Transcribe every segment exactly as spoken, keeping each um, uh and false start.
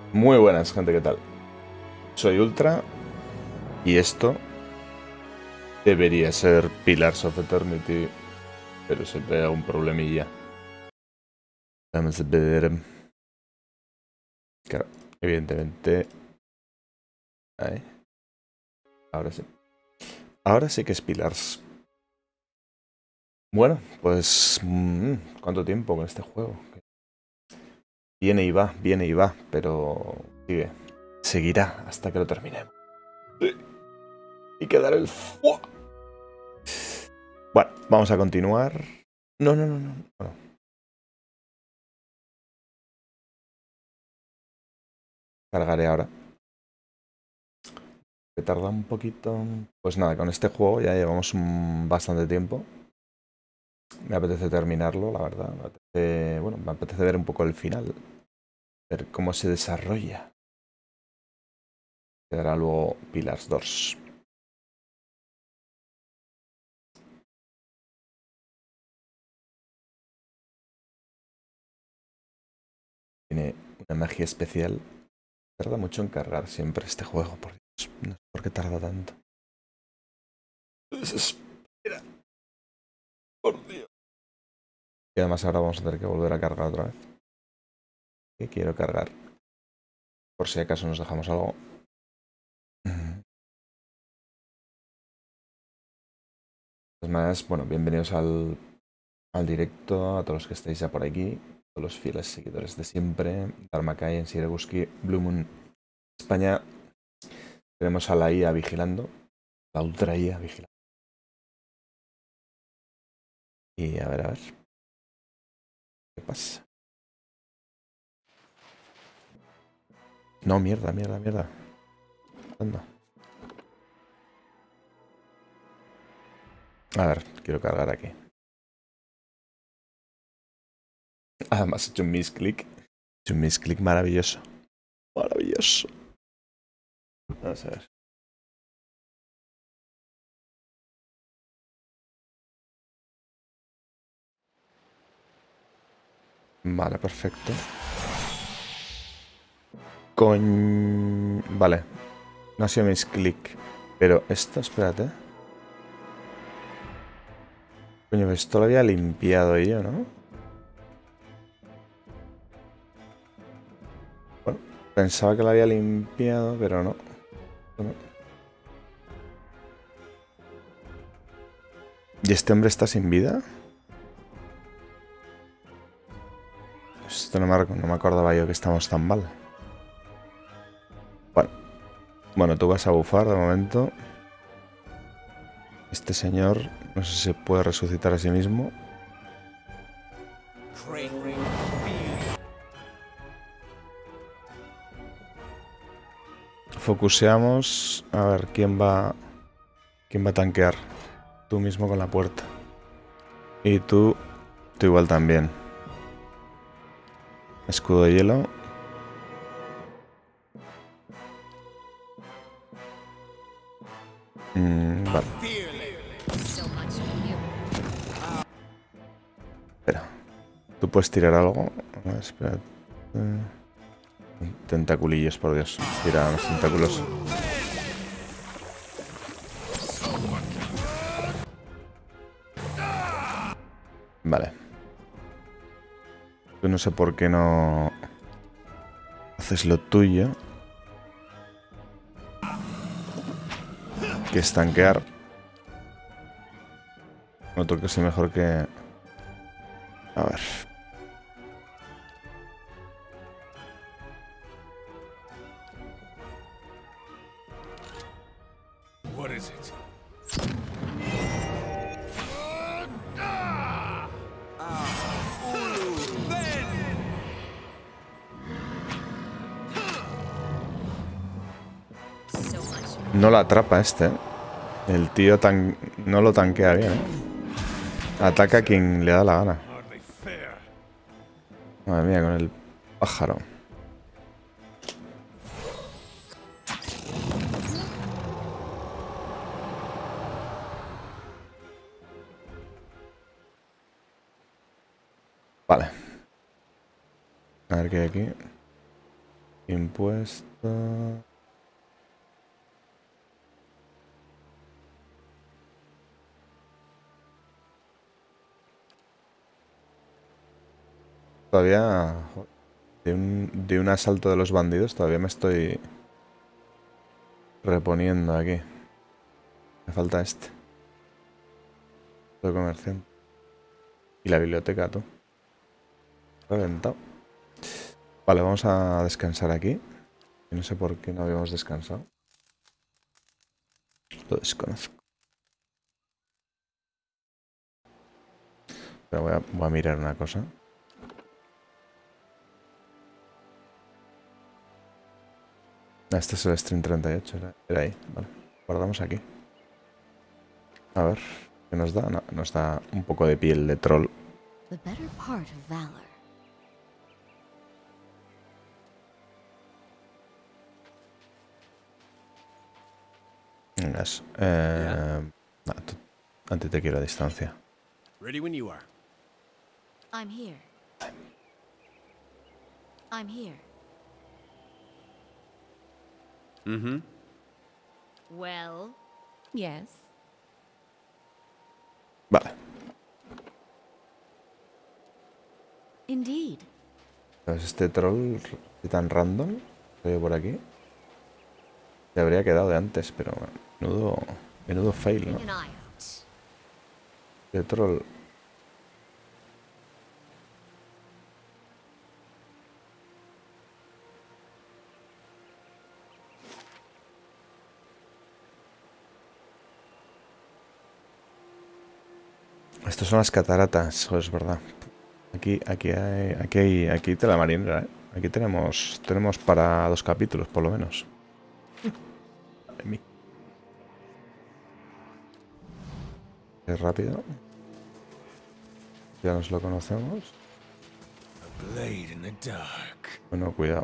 Muy buenas, gente, ¿qué tal? Soy Ultra y esto debería ser Pillars of Eternity, pero se da un problemilla. Vamos a ver. Claro, evidentemente. Ahí. Ahora sí. Ahora sí que es Pillars. Bueno, pues. Mmm, ¿cuánto tiempo con este juego? Viene y va, viene y va, pero sigue. Seguirá hasta que lo terminemos. Sí. Y quedar el fuá. Bueno, vamos a continuar. No, no, no, no. Bueno. Cargaré ahora. Que tarda un poquito. Pues nada, con este juego ya llevamos un bastante tiempo. Me apetece terminarlo, la verdad. Me apetece, bueno, me apetece ver un poco el final. Ver cómo se desarrolla. Quedará luego Pillars dos. Tiene una magia especial. Tarda mucho en cargar siempre este juego, por Dios. No sé por qué tarda tanto. Desespera. Por Dios. Y además ahora vamos a tener que volver a cargar otra vez. Que quiero cargar. Por si acaso nos dejamos algo. Pues más, bueno, bienvenidos al, al directo, a todos los que estáis ya por aquí, a todos los fieles seguidores de siempre, Dharmakai, en Sirebuski, Blue Moon, España. Tenemos a la I A vigilando, la Ultra I A vigilando. Y a ver, a ver. ¿Qué pasa? No, mierda, mierda, mierda. Anda. A ver, quiero cargar aquí. Además he hecho un misclick. He hecho un misclick maravilloso. Maravilloso. Vamos a ver. Vale, perfecto. Coñ... Vale. No ha sido misclick. Pero esto, espérate. Coño, esto lo había limpiado yo, ¿no? Bueno, pensaba que lo había limpiado, pero no. no. ¿Y este hombre está sin vida? Esto no me, no me acordaba yo que estamos tan mal. Bueno. Bueno, tú vas a bufar de momento. Este señor, no sé si se puede resucitar a sí mismo. Focuseamos. A ver, ¿quién va... ¿Quién va a tanquear? Tú mismo con la puerta. Y tú... Tú igual también. Escudo de hielo. Mm, vale. Espera. ¿Tú puedes tirar algo? A ver, espera. Tentaculillos, por Dios. Tira los tentáculos. Vale. Yo no sé por qué no... Haces lo tuyo. Que es tanquear. Otro que sí mejor que... A ver. What is it? No la atrapa este, ¿eh? El tío tan... no lo tanquea bien, ¿eh? Ataca a quien le da la gana. Madre mía, con el pájaro. Vale. A ver qué hay aquí. Impuesto. Todavía, de un, de un asalto de los bandidos, todavía me estoy reponiendo aquí. Me falta este. De comerciante. Y la biblioteca, tú. Reventado. Vale, vamos a descansar aquí. No sé por qué no habíamos descansado. Lo desconozco. Pero voy a, voy a mirar una cosa. Ah, este es el stream treinta y ocho, era, era ahí. Vale, guardamos aquí. A ver, ¿qué nos da? No, nos da un poco de piel de troll. The better part of valor. Venga, eso. Eh, no, tú- a ti te quiero a distancia. Ready when you are. I'm here. I'm here. Mm-hmm. Well, yes. Vale. Indeed. Entonces este troll tan random que veo por aquí se habría quedado de antes, pero menudo, menudo fail, ¿no? Keeping an eye out. De troll. Estas son las cataratas, oh, es verdad. Aquí, aquí hay, aquí hay, aquí te la marinera, ¿eh? Aquí tenemos, tenemos para dos capítulos, por lo menos. Madre mía. Es rápido. Ya nos lo conocemos. A blade in the dark. Bueno, cuidado.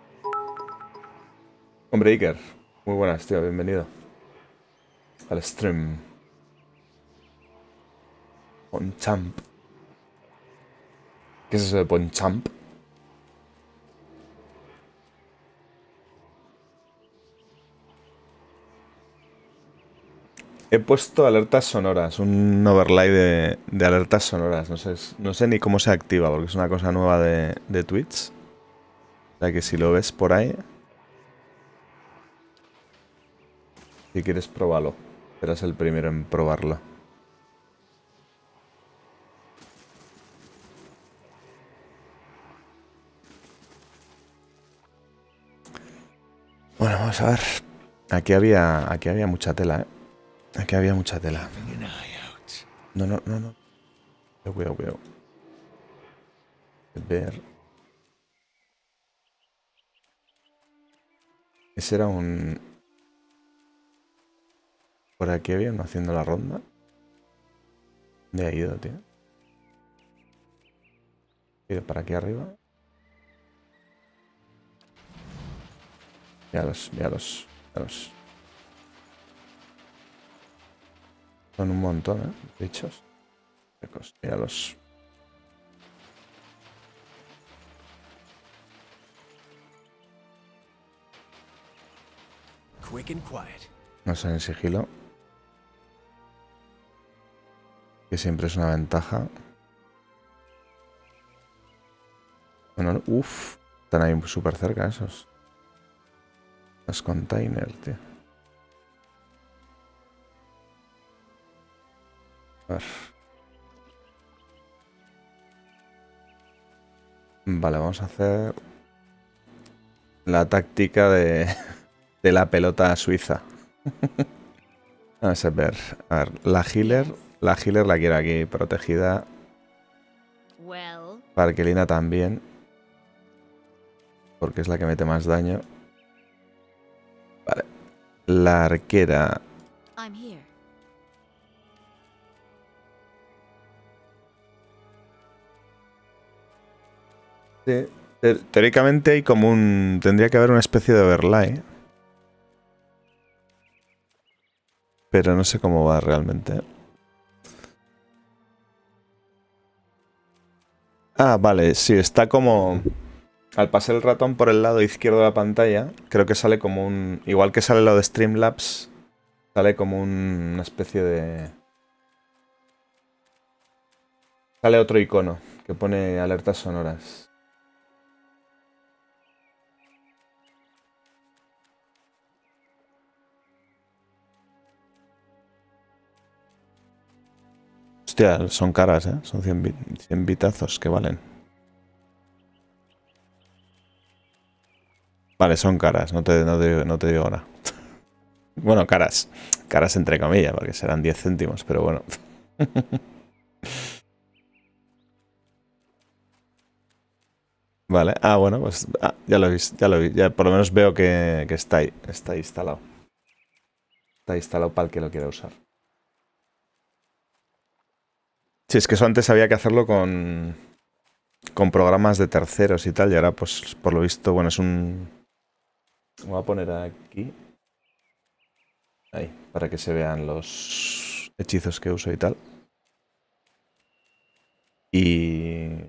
Hombre, Iker. Muy buenas, tío. Bienvenido al stream. Ponchamp. ¿Qué es eso de Ponchamp? He puesto alertas sonoras, un overlay de, de alertas sonoras. No sé, no sé ni cómo se activa, porque es una cosa nueva de, de Twitch. O sea que si lo ves por ahí, si quieres, pruébalo. Serás el primero en probarlo. Bueno, vamos a ver. Aquí había, aquí había mucha tela, ¿eh? Aquí había mucha tela. Keeping an eye out. No, no, no, no. Cuidado, cuidado. Ver. Ese era un... Por aquí había uno haciendo la ronda. ¿Dónde ha ido, tío? Ha ido para aquí arriba. Míralos, míralos, míralos. Son un montón, ¿eh? Bichos. Míralos. Quick and quiet. No sé, en sigilo. Que siempre es una ventaja. Bueno, uff. Están ahí súper cerca esos. Los containers, tío. A ver. Vale, vamos a hacer la táctica de, de la pelota suiza. Vamos a ver. A ver, la healer, la healer la quiero aquí protegida. Well, Parkelina también. Porque es la que mete más daño. Vale. La arquera. I'm here. Sí. Te- Teóricamente hay como un... Tendría que haber una especie de overlay. Pero no sé cómo va realmente. Ah, vale, sí, está como... al pasar el ratón por el lado izquierdo de la pantalla, creo que sale como un... Igual que sale lo de Streamlabs, sale como un, una especie de... Sale otro icono que pone alertas sonoras. Hostia, son caras, ¿eh? Son cien, bit, cien bitazos que valen. Vale, son caras, no te, no te, no te digo ahora. Bueno, caras. Caras entre comillas, porque serán diez céntimos, pero bueno. Vale, ah, bueno, pues ah, ya lo he visto, ya lo he visto. Ya por lo menos veo que, que está ahí, está instalado. Está instalado para el que lo quiera usar. Sí, es que eso antes había que hacerlo con, con programas de terceros y tal, y ahora pues por lo visto, bueno, es un... Voy a poner aquí. Ahí, para que se vean los hechizos que uso y tal. Y...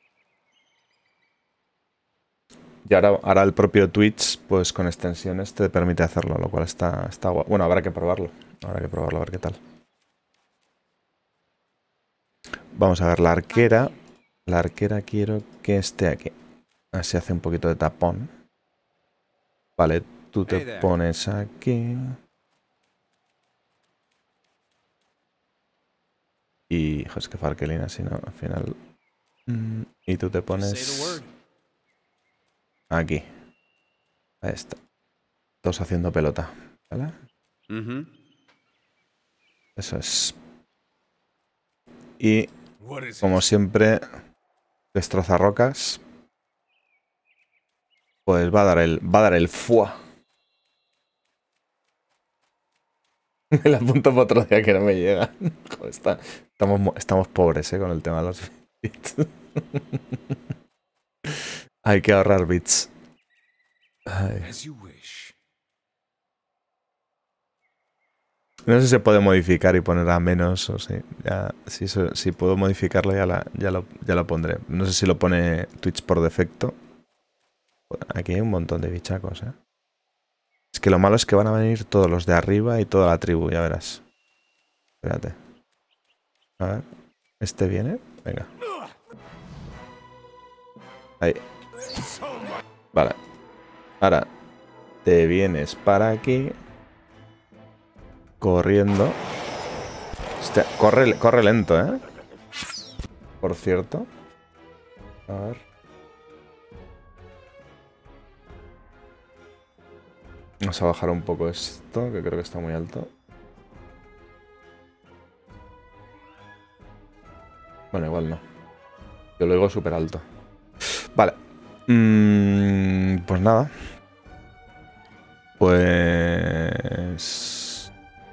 Y ahora, ahora el propio Twitch, pues con extensiones te permite hacerlo, lo cual está, está guay. Bueno, habrá que probarlo. Habrá que probarlo a ver qué tal. Vamos a ver la arquera. La arquera quiero que esté aquí. Así hace un poquito de tapón. Vale, tú te pones aquí. Y... Hijo, es que Farkelina, si no, al final... Y tú te pones... Aquí. Ahí está. Todos haciendo pelota. ¿Vale? Uh-huh. Eso es. Y, como siempre, destroza rocas. Pues va a dar el... Va a dar el fuá. Me la apunto para otro día que no me llega. Joder, está, estamos, estamos pobres, ¿eh? Con el tema de los bits. Hay que ahorrar bits. Ay. No sé si se puede modificar y poner a menos o sí. Ya, si, eso, si puedo modificarlo ya, la, ya, lo, ya lo pondré. No sé si lo pone Twitch por defecto. Aquí hay un montón de bichacos, ¿eh? Es que lo malo es que van a venir todos los de arriba y toda la tribu, ya verás. Espérate. A ver. ¿Este viene? Venga. Ahí. Vale. Ahora te vienes para aquí. Corriendo. Hostia, corre, corre lento, ¿eh? Por cierto. A ver. Vamos a bajar un poco esto, que creo que está muy alto. Bueno, igual no. Yo lo digo súper alto. Vale. Mm, pues nada. Pues...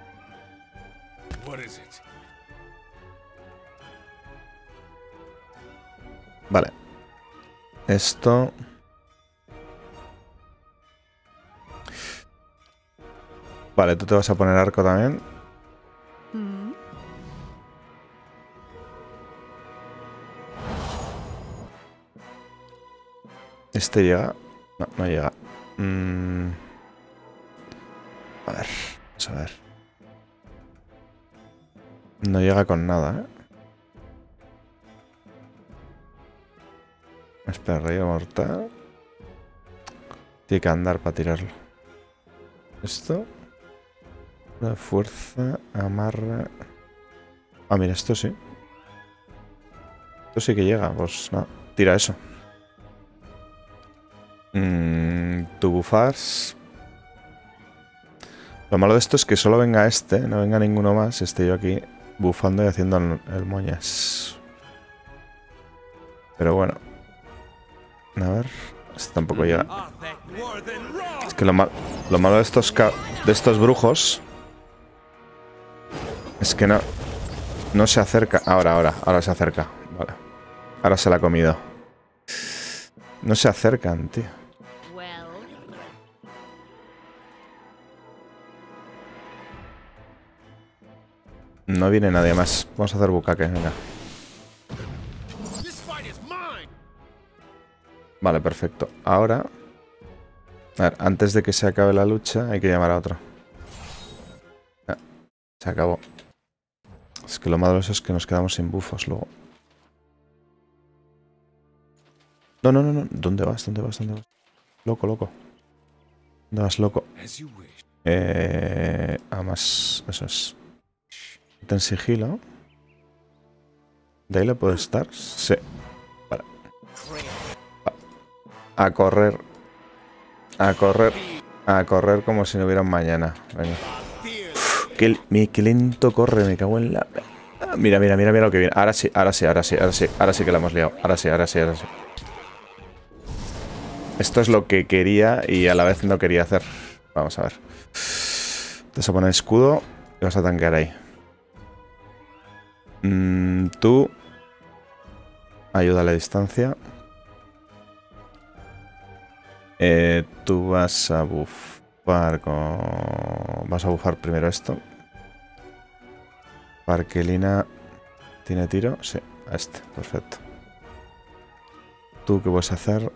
Vale. Esto... Vale, tú te vas a poner arco también. Este llega. No, no llega. Mm. A ver, vamos a ver. No llega con nada, ¿eh? Espera, rayo mortal. Tiene que andar para tirarlo. Esto. La fuerza, amarra. Ah, mira, esto sí. Esto sí que llega. Pues nada, tira eso. Mm, tu bufas. Lo malo de esto es que solo venga este, no venga ninguno más. Esté yo aquí bufando y haciendo el, el moñas. Pero bueno. A ver. Este tampoco llega. Es que lo, mal, lo malo de estos, de estos brujos es que no, no se acerca. Ahora, ahora, ahora se acerca. Vale. Ahora se la ha comido. No se acercan, tío. No viene nadie más. Vamos a hacer bucaque, venga. Vale, perfecto. Ahora... A ver, antes de que se acabe la lucha hay que llamar a otro. Ah, se acabó. Es que lo malo es que nos quedamos sin bufos luego. No, no, no, no. ¿Dónde vas? ¿Dónde vas? ¿Dónde vas? Loco, loco. ¿Dónde vas, loco? Eh... Además, eso es... Ten sigilo. ¿De ahí le puedo estar? Sí. Vale. A correr. A correr. A correr como si no hubiera un mañana. Venga. Uf, qué, qué lento corre, me cago en la... Mira, mira, mira, mira lo que viene. Ahora sí, ahora sí, ahora sí, ahora sí. Ahora sí que la hemos liado. Ahora sí, ahora sí, ahora sí. Esto es lo que quería y a la vez no quería hacer. Vamos a ver. Te vas a poner escudo y vas a tanquear ahí. Mm, tú... Ayuda a la distancia. Eh, tú vas a bufar con... Vas a bufar primero esto. Parkelina... ¿Tiene tiro? Sí, a este, perfecto. ¿Tú qué vas a hacer?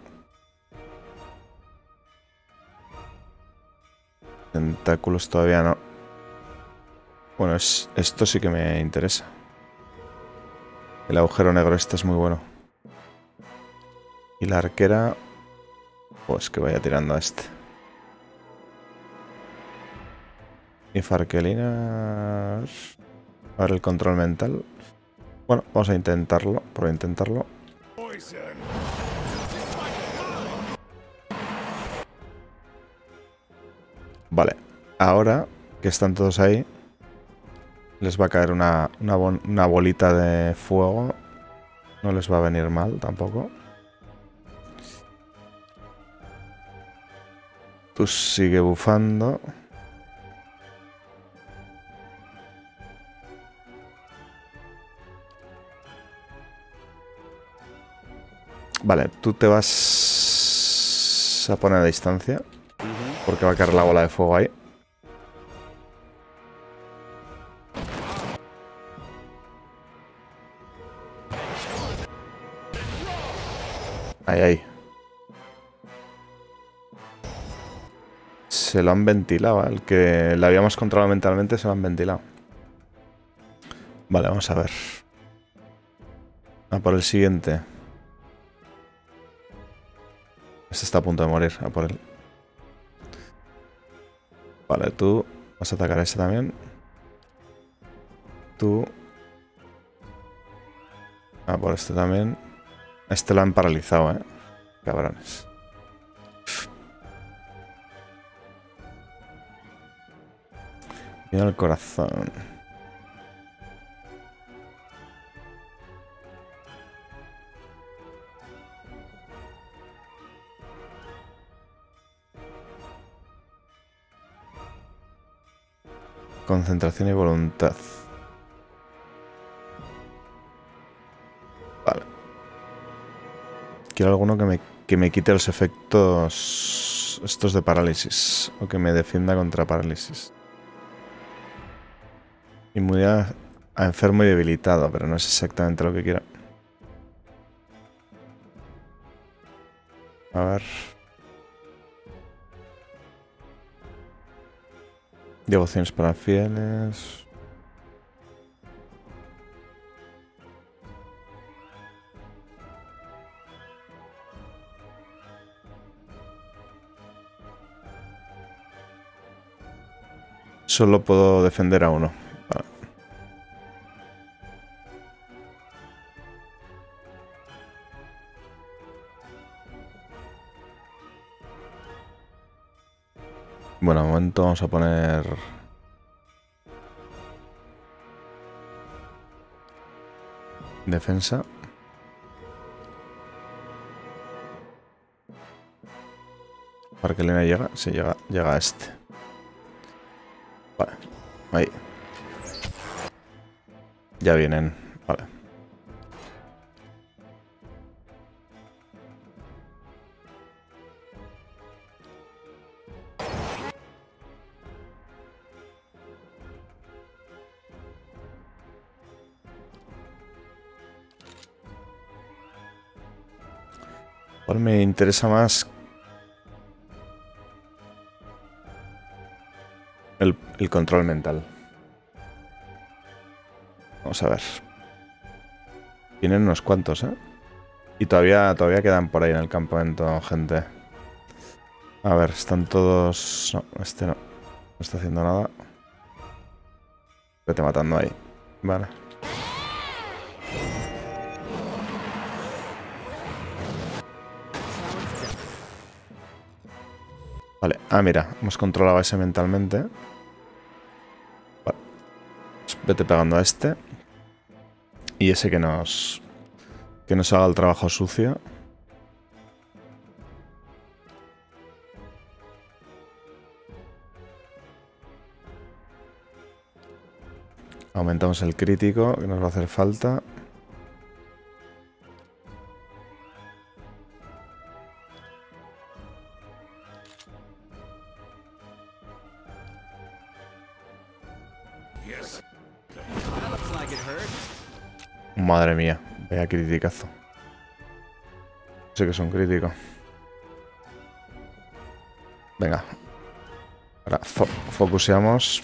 Tentáculos todavía no. Bueno, es, esto sí que me interesa. El agujero negro este es muy bueno. Y la arquera... Pues que vaya tirando a este. Y Farkelina... Ahora el control mental. Bueno, vamos a intentarlo. Por intentarlo. Vale. Ahora que están todos ahí, les va a caer una, una, bon una bolita de fuego. No les va a venir mal tampoco. Tú sigue bufando. Vale, tú te vas a poner a distancia. Porque va a caer la bola de fuego ahí. Ahí, ahí. Se lo han ventilado. El que le habíamos controlado mentalmente se lo han ventilado. Vale, vamos a ver. A por el siguiente. Este está a punto de morir. A por él. Vale, tú vas a atacar a este también. Tú. A por este también. Este lo han paralizado, eh. Cabrones. Mira el corazón. Concentración y voluntad. Vale. Quiero alguno que me, que me quite los efectos estos de parálisis. O que me defienda contra parálisis. Inmunidad a enfermo y debilitado, pero no es exactamente lo que quiero. A ver. Devociones para fieles. Solo puedo defender a uno. Vale. Bueno, de momento vamos a poner... Defensa. Para que Elena llega. Sí, llega, llega a este. Vale. Ahí. Ya vienen. Vale. Ahora me interesa más el, el control mental. Vamos a ver. Tienen unos cuantos, ¿eh? Y todavía, todavía quedan por ahí en el campamento gente. A ver, están todos... No, este no. No está haciendo nada. Vete matando ahí. Vale. Vale. Ah, mira. Hemos controlado a ese mentalmente. Vale. Pues vete pegando a este. Y ese que nos... Que nos haga el trabajo sucio. Aumentamos el crítico, que nos va a hacer falta. Madre mía, vaya criticazo. Sé que es un crítico. Venga. Ahora fo focuseamos.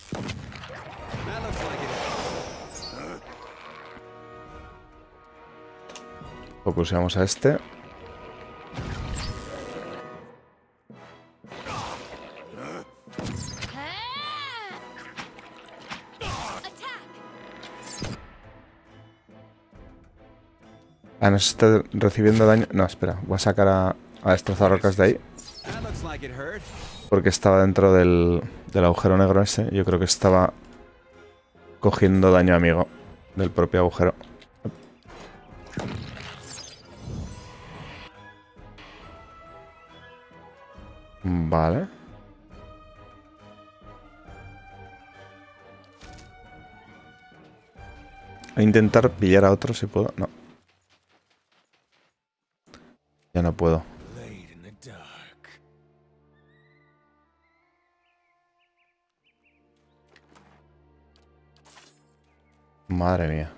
Focuseamos a este. Ah, nos está recibiendo daño. No, espera. Voy a sacar a, a destrozar rocas de ahí. Porque estaba dentro del, del agujero negro ese. Yo creo que estaba cogiendo daño amigo del propio agujero. Vale. Voy a intentar pillar a otro si puedo. No. Ya no puedo. Madre mía.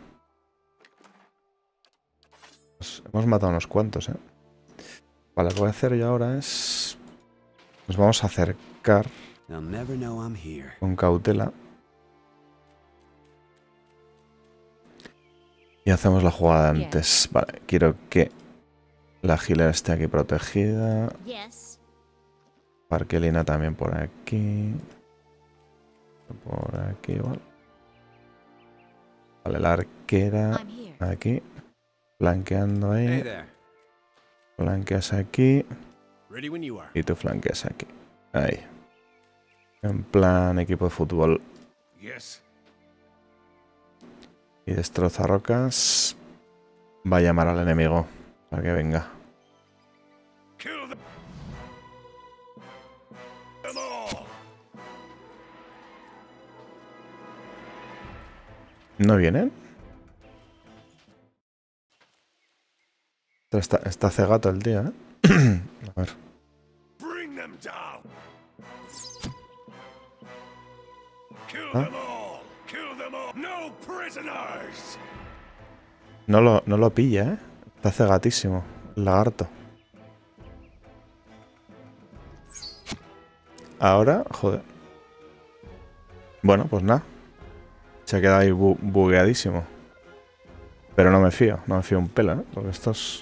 Pues hemos matado unos cuantos, ¿eh? Vale, lo que voy a hacer yo ahora es... Nos vamos a acercar con cautela. Y hacemos la jugada de antes. Vale, quiero que la healer esté aquí protegida. Parkelina también por aquí. Por aquí igual. Vale, la arquera aquí. Flanqueando ahí. Flanqueas aquí. Y tú flanqueas aquí. Ahí. En plan equipo de fútbol. Y destroza rocas. Va a llamar al enemigo para que venga. ¿No vienen? Está, está cegato el tío, ¿eh? A ver. ¿Ah? No lo, no lo pilla, ¿eh? Está cegatísimo. El lagarto. Ahora, joder. Bueno, pues nada. Se ha quedado ahí bu bugueadísimo. Pero no me fío. No me fío un pelo, ¿eh? Porque estos...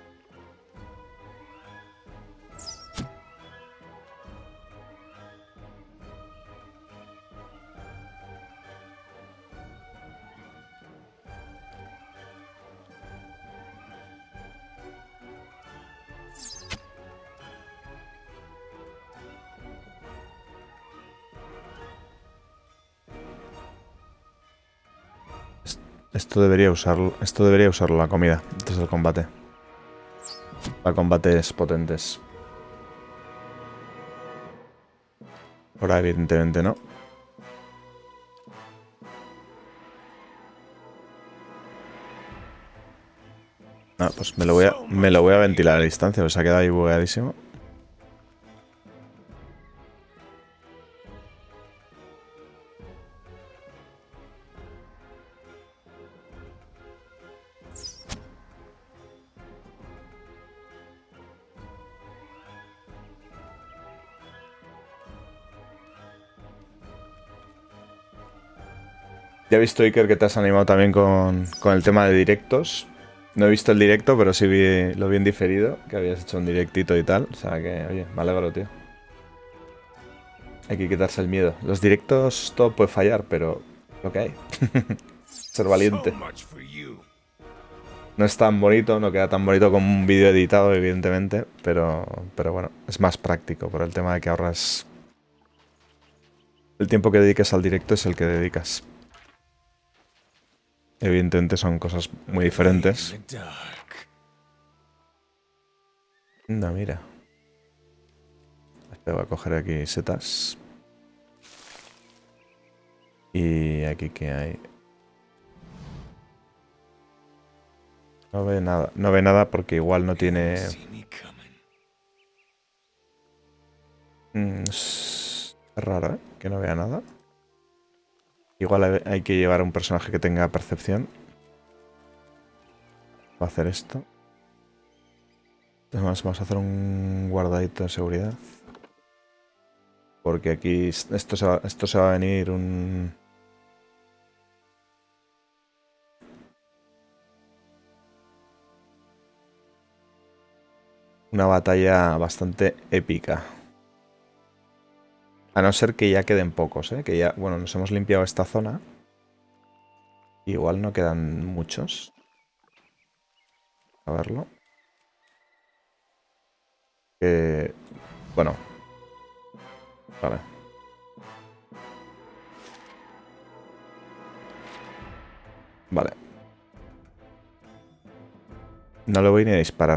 Esto debería usarlo. Esto debería usarlo la comida antes del combate. Para combates potentes. Ahora evidentemente no. Ah, pues me lo voy a, me lo voy a ventilar a la distancia, pues se ha quedado ahí bugueadísimo. Ya he visto, Iker, que te has animado también con, con el tema de directos. No he visto el directo, pero sí vi, lo vi en diferido, que habías hecho un directito y tal. O sea que, oye, me alegro, tío. Hay que quitarse el miedo. Los directos todo puede fallar, pero lo que hay. Ser So valiente. much for you. No es tan bonito, no queda tan bonito como un vídeo editado, evidentemente, pero, pero bueno, es más práctico por el tema de que ahorras... El tiempo que dediques al directo es el que dedicas. Evidentemente son cosas muy diferentes. In the dark. No, mira. Este voy a coger aquí setas. Y aquí que hay... No ve nada. No ve nada porque igual no tiene... See me coming. Mm, es raro, ¿eh? Que no vea nada. Igual hay- hay que llevar a un personaje que tenga percepción. Va a hacer esto. Además, vamos a hacer un guardadito de seguridad. Porque aquí esto se va, esto se va a venir un... Una batalla bastante épica. A no ser que ya queden pocos, ¿eh? Que ya, bueno, nos hemos limpiado esta zona. Igual no quedan muchos. A verlo. Que... Bueno. Vale. Vale. No le voy ni a disparar.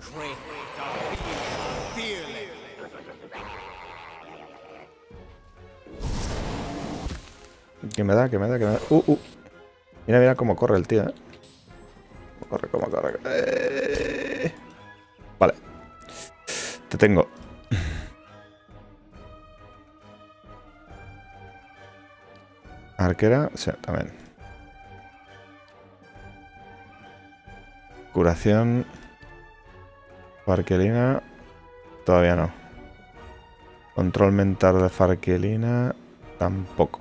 ¿Qué me da? ¿Qué me da? ¿Qué me da? Uh, uh. Mira, mira cómo corre el tío, ¿eh? Cómo corre, cómo corre. Eh... Vale. Te tengo. Arquera, sí, también. Curación. Farquelina. Todavía no. Control mental de Farquelina. Tampoco.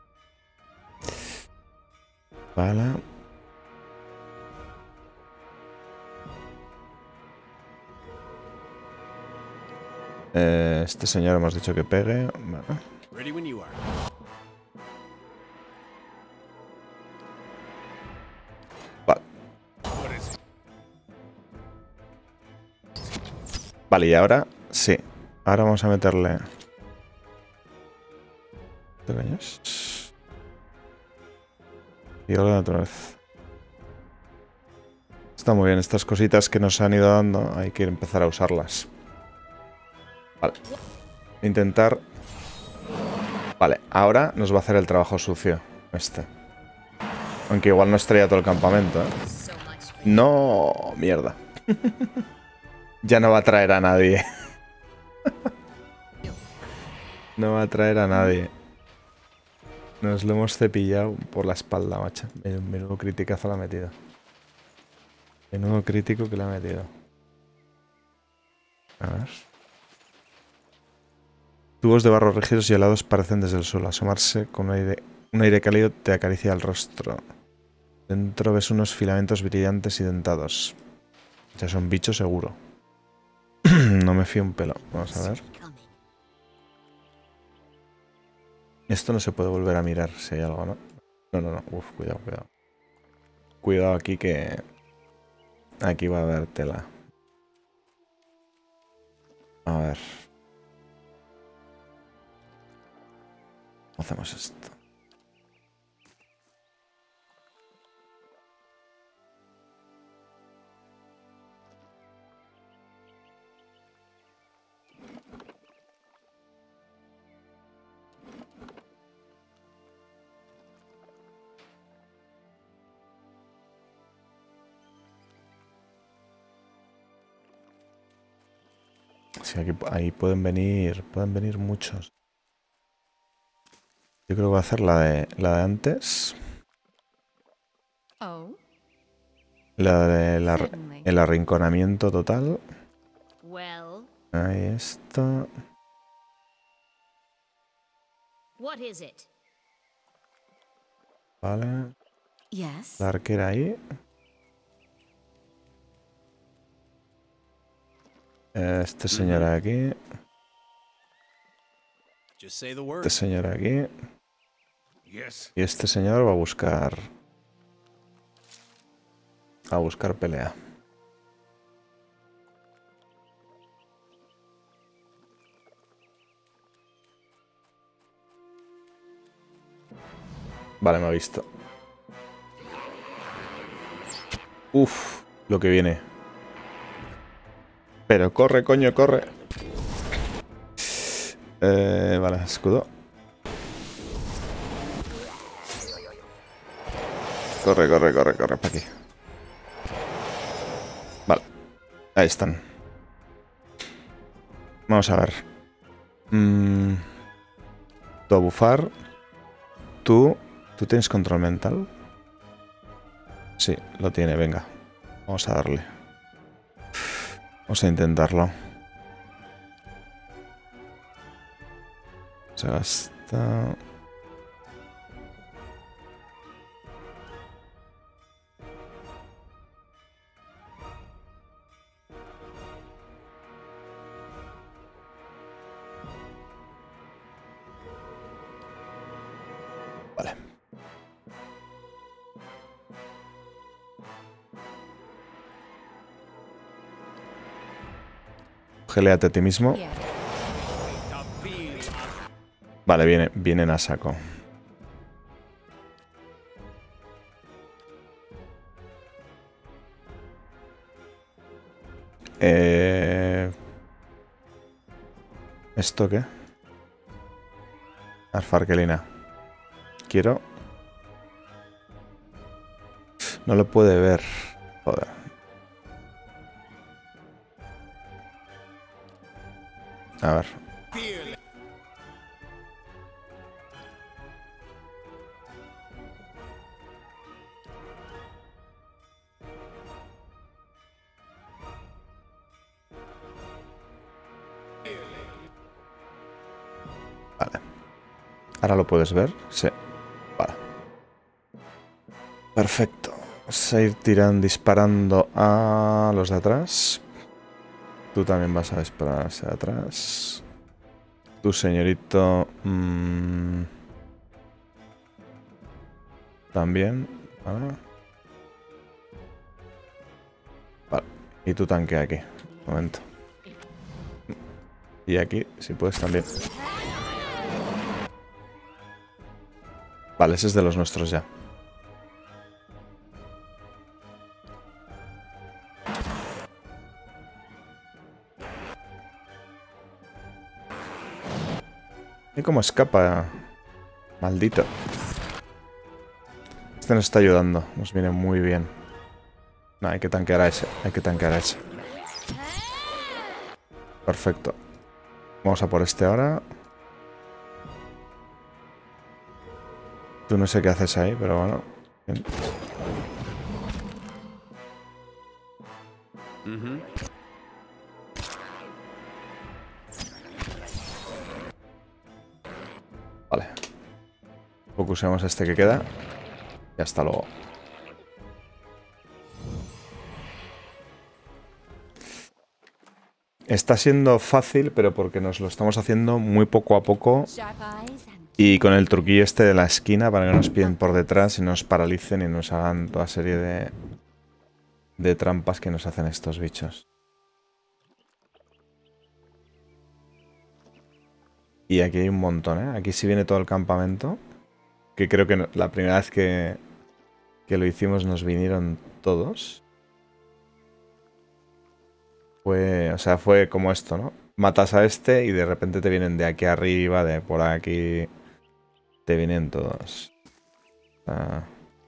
Vale. Eh, este señor hemos dicho que pegue. Vale. Ready when you are. Vale. What is it? Vale, y ahora sí. Ahora vamos a meterle... ¿Qué coños? Y ahora la naturaleza. Está muy bien, estas cositas que nos han ido dando, hay que empezar a usarlas. Vale. Intentar... Vale, ahora nos va a hacer el trabajo sucio. Este. Aunque igual no estrella todo el campamento, ¿eh? So much for No, mierda. Ya no va a traer a nadie. No va a traer a nadie. Nos lo hemos cepillado por la espalda, macho. Menudo criticazo le ha metido. Menudo crítico que le ha metido. A ver. Tubos de barro rígidos y helados parecen desde el suelo. Asomarse con un aire, un aire cálido te acaricia el rostro. Dentro ves unos filamentos brillantes y dentados. Ya son bichos seguro. No me fío un pelo. Vamos a ver. me coming. Esto no se puede volver a mirar si hay algo, ¿no? No, no, no. Uf, cuidado, cuidado. Cuidado aquí que... Aquí va a haber tela. A ver. Hacemos esto. Sí, aquí, ahí pueden venir, pueden venir muchos. Yo creo que voy a hacer la de, la de antes. Oh, La de la, certainly. el arrinconamiento total. Well, Ahí está. what is it? Vale. Yes. La arquera ahí. Este señor aquí. Just say the word. Este señor aquí. Yes. Y este señor va a buscar... A buscar pelea. Vale, me ha visto. Uf, lo que viene. Pero corre, coño, corre. Eh, vale, escudo. Corre, corre, corre, corre, para aquí. Vale, ahí están. Vamos a ver. Mm, tú a bufar. Tú, ¿tú tienes control mental? Sí, lo tiene, venga. Vamos a darle. Vamos a intentarlo. Se gasta... Vale. Geleate a ti mismo. Yeah. Vale, viene, vienen a saco. Eh... ¿Esto qué? Arfarkelina. Quiero... No lo puede ver. Joder. A ver. Vale. ¿Ahora lo puedes ver? Sí. Vale. Perfecto. Vamos a ir tirando, disparando a los de atrás. Tú también vas a disparar hacia atrás. Tu señorito... Mmm, también. Vale. Vale. Y tu tanque aquí. Un momento. Y aquí, si puedes también. Vale, ese es de los nuestros ya. ¿Y cómo escapa? Maldito. Este nos está ayudando. Nos viene muy bien. No, hay que tanquear a ese. Hay que tanquear a ese. Perfecto. Vamos a por este ahora. Tú no sé qué haces ahí, pero bueno. Bien. Mm-hmm. Vale. Focusemos a este que queda. Y hasta luego. Está siendo fácil, pero porque nos lo estamos haciendo muy poco a poco. Sharp eyes and Y con el truquillo este de la esquina para que nos pillen por detrás y nos paralicen y nos hagan toda serie de, de trampas que nos hacen estos bichos. Y aquí hay un montón, ¿eh? Aquí sí viene todo el campamento. Que creo que no- la primera vez que, que lo hicimos nos vinieron todos. Fue, o sea, fue como esto, ¿no? Matas a este y de repente te vienen de aquí arriba, de por aquí. Te vienen todos. Ah.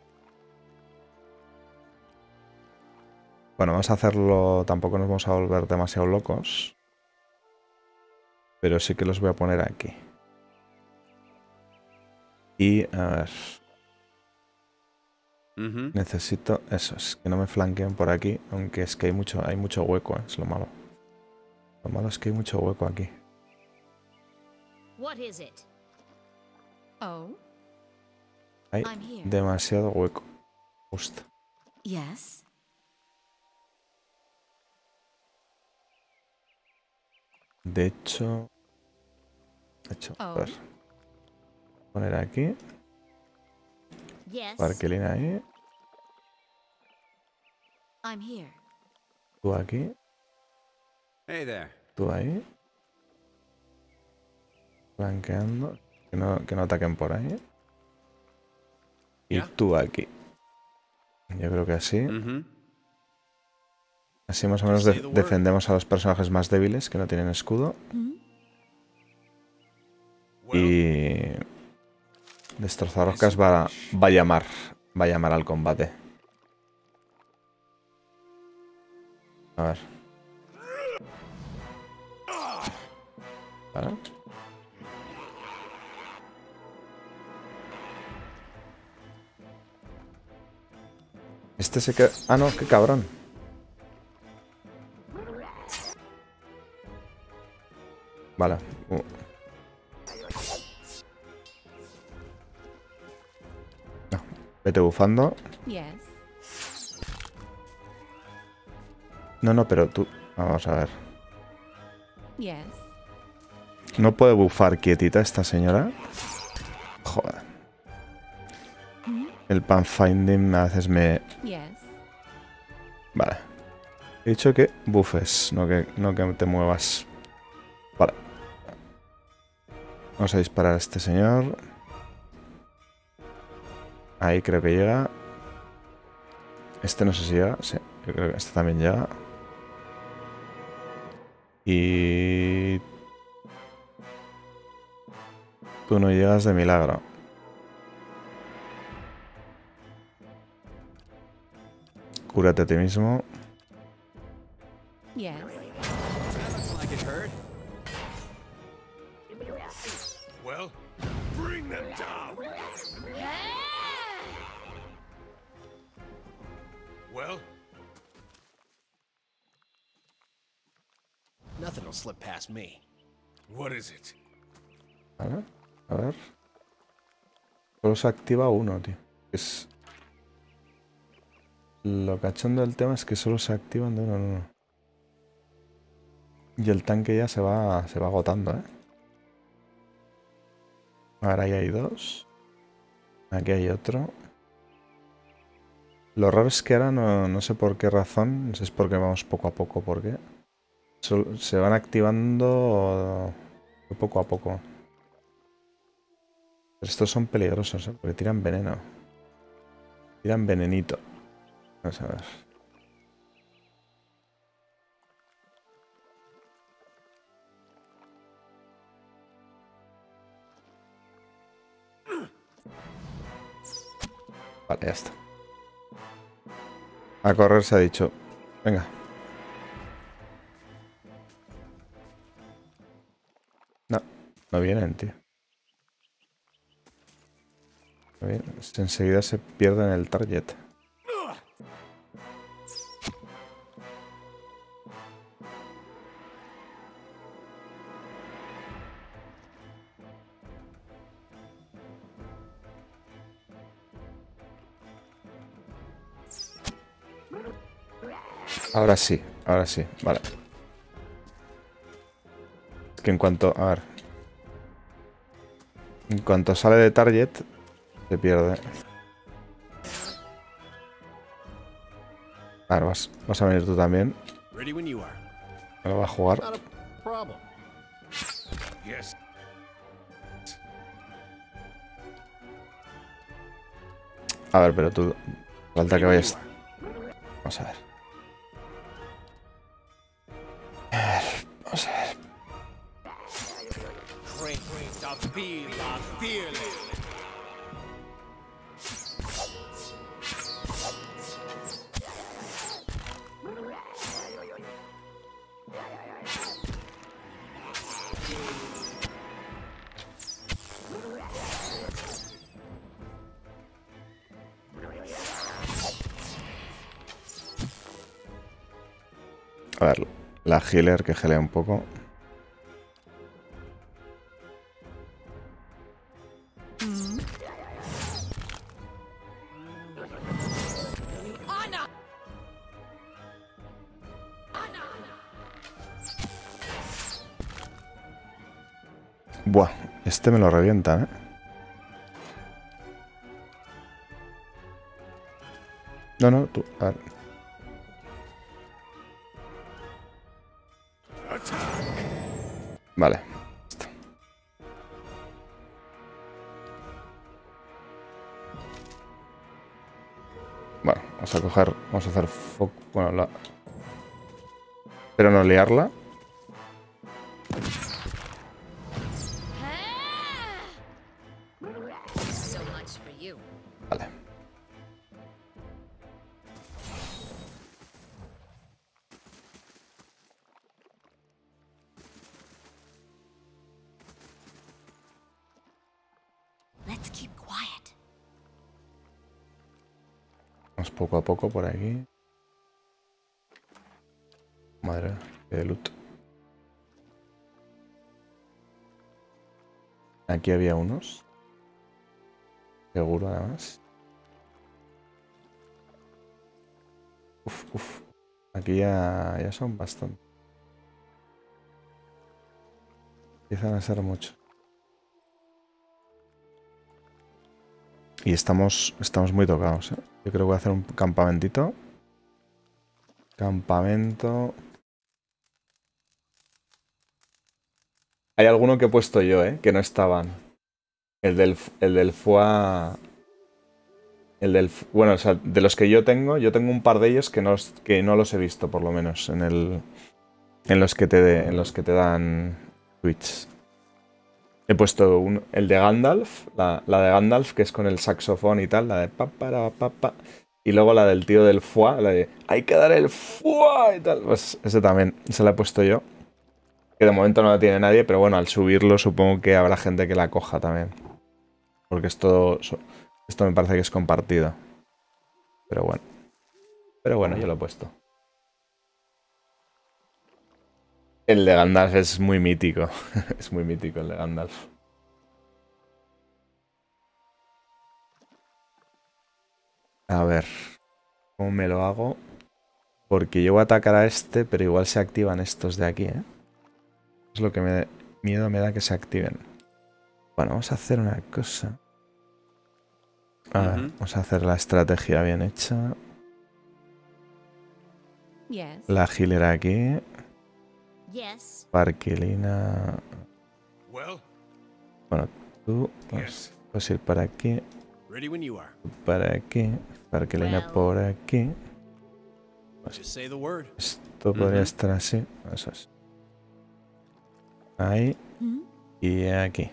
Bueno, vamos a hacerlo... Tampoco nos vamos a volver demasiado locos. Pero sí que los voy a poner aquí. Y, a ver... Mm-hmm. Necesito esos, que no me flanqueen por aquí. Aunque es que hay mucho, hay mucho hueco, ¿eh? Es lo malo. Lo malo es que hay mucho hueco aquí. what is it? Oh, Hay I'm here. demasiado hueco. Justo. Yes. De hecho... De hecho, a ver. Poner aquí. Yes. Parkelina ahí. I'm here. Tú aquí. Hey there. Tú ahí. Flanqueando. Que no, que no ataquen por ahí. Y Ya. tú aquí. Yo creo que así. Mm-hmm. Así más o menos de- defendemos a los personajes más débiles que no tienen escudo. Hmm? Y... Destrozarrocas va, va a llamar. Va a llamar al combate. A ver. Vale. Este se queda... Ah, no, qué cabrón. Vale. Uh. No, vete bufando. Yes. No, no, pero tú... Vamos a ver. Yes. ¿No puede bufar quietita esta señora? Joder. El panfinding a veces me... Yes. Vale. He dicho que bufes, no que, no que te muevas. Vale. Vamos a disparar a este señor. Ahí creo que llega. Este no sé si llega. Sí, yo creo que este también llega. Y... Tú no llegas de milagro. Cúrate a ti mismo. Yes. Looks like it hurt. Well, bring them down. Well, nothing will slip past me. What is it? Vale. A ver. Solo se activa uno, tío. Es... Lo cachondo del tema es que solo se activan de uno en uno. Y el tanque ya se va, se va agotando, ¿eh? Ahora ahí hay dos. Aquí hay otro. Lo raro es que ahora no, no sé por qué razón. No sé si es porque vamos poco a poco, ¿por qué? Sol- se van activando poco a poco. Pero estos son peligrosos, ¿eh? Porque tiran veneno. Tiran venenito. Vamos a ver. Vale, ya está. A correr se ha dicho. Venga. No, no vienen, tío. No vienen. Enseguida se pierden el target. Ahora sí, ahora sí, vale. Es que en cuanto... A ver. En cuanto sale de target, se pierde. Ahora vas, vas a venir tú también. Ready when you are. Me lo va a jugar. Not a problem. Yes. A ver, pero tú... Falta que vayas... Vamos a ver. A ver, vamos a ver. A ver, la healer que gelea un poco. Buah, este me lo revienta, ¿eh? No, no, tú. A ver. Vale. Listo. Bueno, vamos a coger. Vamos a hacer foco. Bueno, la. Pero no liarla. So much for you. Vale. Let's keep quiet. Vamos poco a poco por aquí. Madre, qué loot. Aquí había unos. Seguro, además. Uf, uf. Aquí ya, ya son bastante. Empiezan a ser muchos. Y estamos, estamos muy tocados, ¿eh? Yo creo que voy a hacer un campamentito. Campamento. Hay alguno que he puesto yo, ¿eh? Que no estaban. El del, el del Foie... El del... Bueno, o sea, de los que yo tengo, yo tengo un par de ellos que no, que no los he visto, por lo menos, en el... En los que te, de, en los que te dan Twitch. He puesto un, el de Gandalf, la, la de Gandalf, que es con el saxofón y tal, la de pa, para, pa, pa, y luego la del tío del Foie, la de hay que dar el Foie y tal. Pues ese también, se la he puesto yo. Que de momento no la tiene nadie, pero bueno, al subirlo supongo que habrá gente que la coja también. Porque esto, esto me parece que es compartido. Pero bueno. Pero bueno, yo lo he puesto. El de Gandalf es muy mítico. Es muy mítico el de Gandalf. A ver. ¿Cómo me lo hago? Porque yo voy a atacar a este, pero igual se activan estos de aquí, ¿eh? Es lo que me miedo me da que se activen. Bueno, vamos a hacer una cosa. A ver, uh-huh. Vamos a hacer la estrategia bien hecha. Yes. La healer aquí. Yes. Parquilina. Well, bueno, tú pues, yes. puedes ir para aquí. Ready when you are. Para aquí. Parquilina well. Por aquí. Just say the word. Esto podría uh-huh. estar así. Eso es. Ahí. Mm-hmm. Y aquí.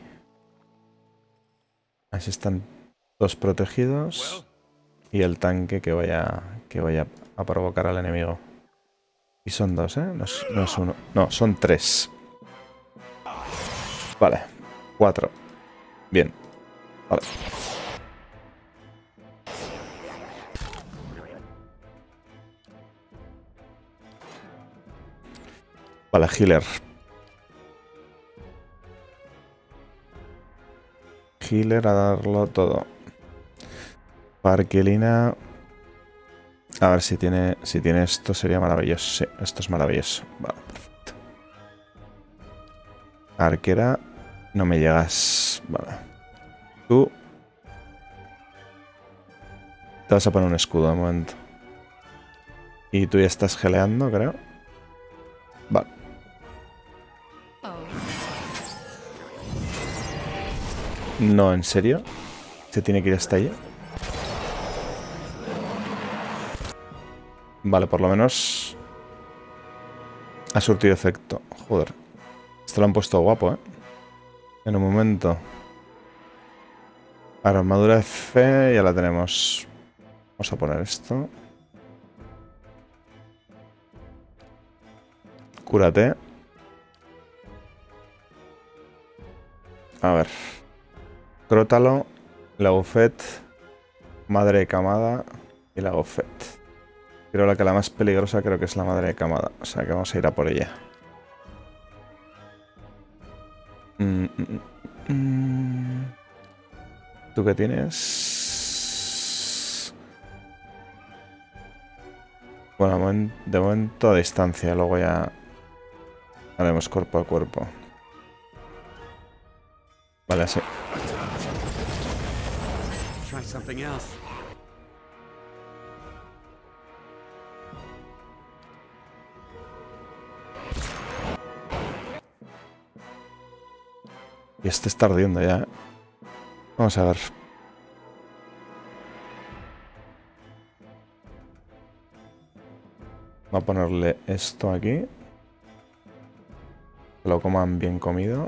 Así están dos protegidos. Well. Y el tanque que vaya, que vaya a provocar al enemigo. Y son dos, ¿eh? No es, no es uno. No, son tres. Vale. Cuatro. Bien. Vale. Vale, healer. Healer a darlo todo. Parquelina. A ver si tiene. Si tiene esto sería maravilloso. Sí, esto es maravilloso. Vale, perfecto. Arquera. No me llegas. Vale. Tú. Te vas a poner un escudo de momento. Y tú ya estás geleando, creo. Vale. No, ¿en serio? ¿Se tiene que ir hasta allí? Vale, por lo menos ha surtido efecto. Joder. Esto lo han puesto guapo, ¿eh? En un momento. Armadura de fe, ya la tenemos. Vamos a poner esto. Cúrate. A ver. Crótalo, la Gofet, Madre de Camada y la Gofet. Creo la que la más peligrosa creo que es la Madre de Camada. O sea que vamos a ir a por ella. Mm, mm, mm. ¿Tú qué tienes? Bueno, de momento a distancia, luego ya haremos cuerpo a cuerpo. Vale, así. Try something else. Y este está ardiendo ya, ¿eh? Vamos a ver. Voy a ponerle esto aquí. Que lo coman bien comido.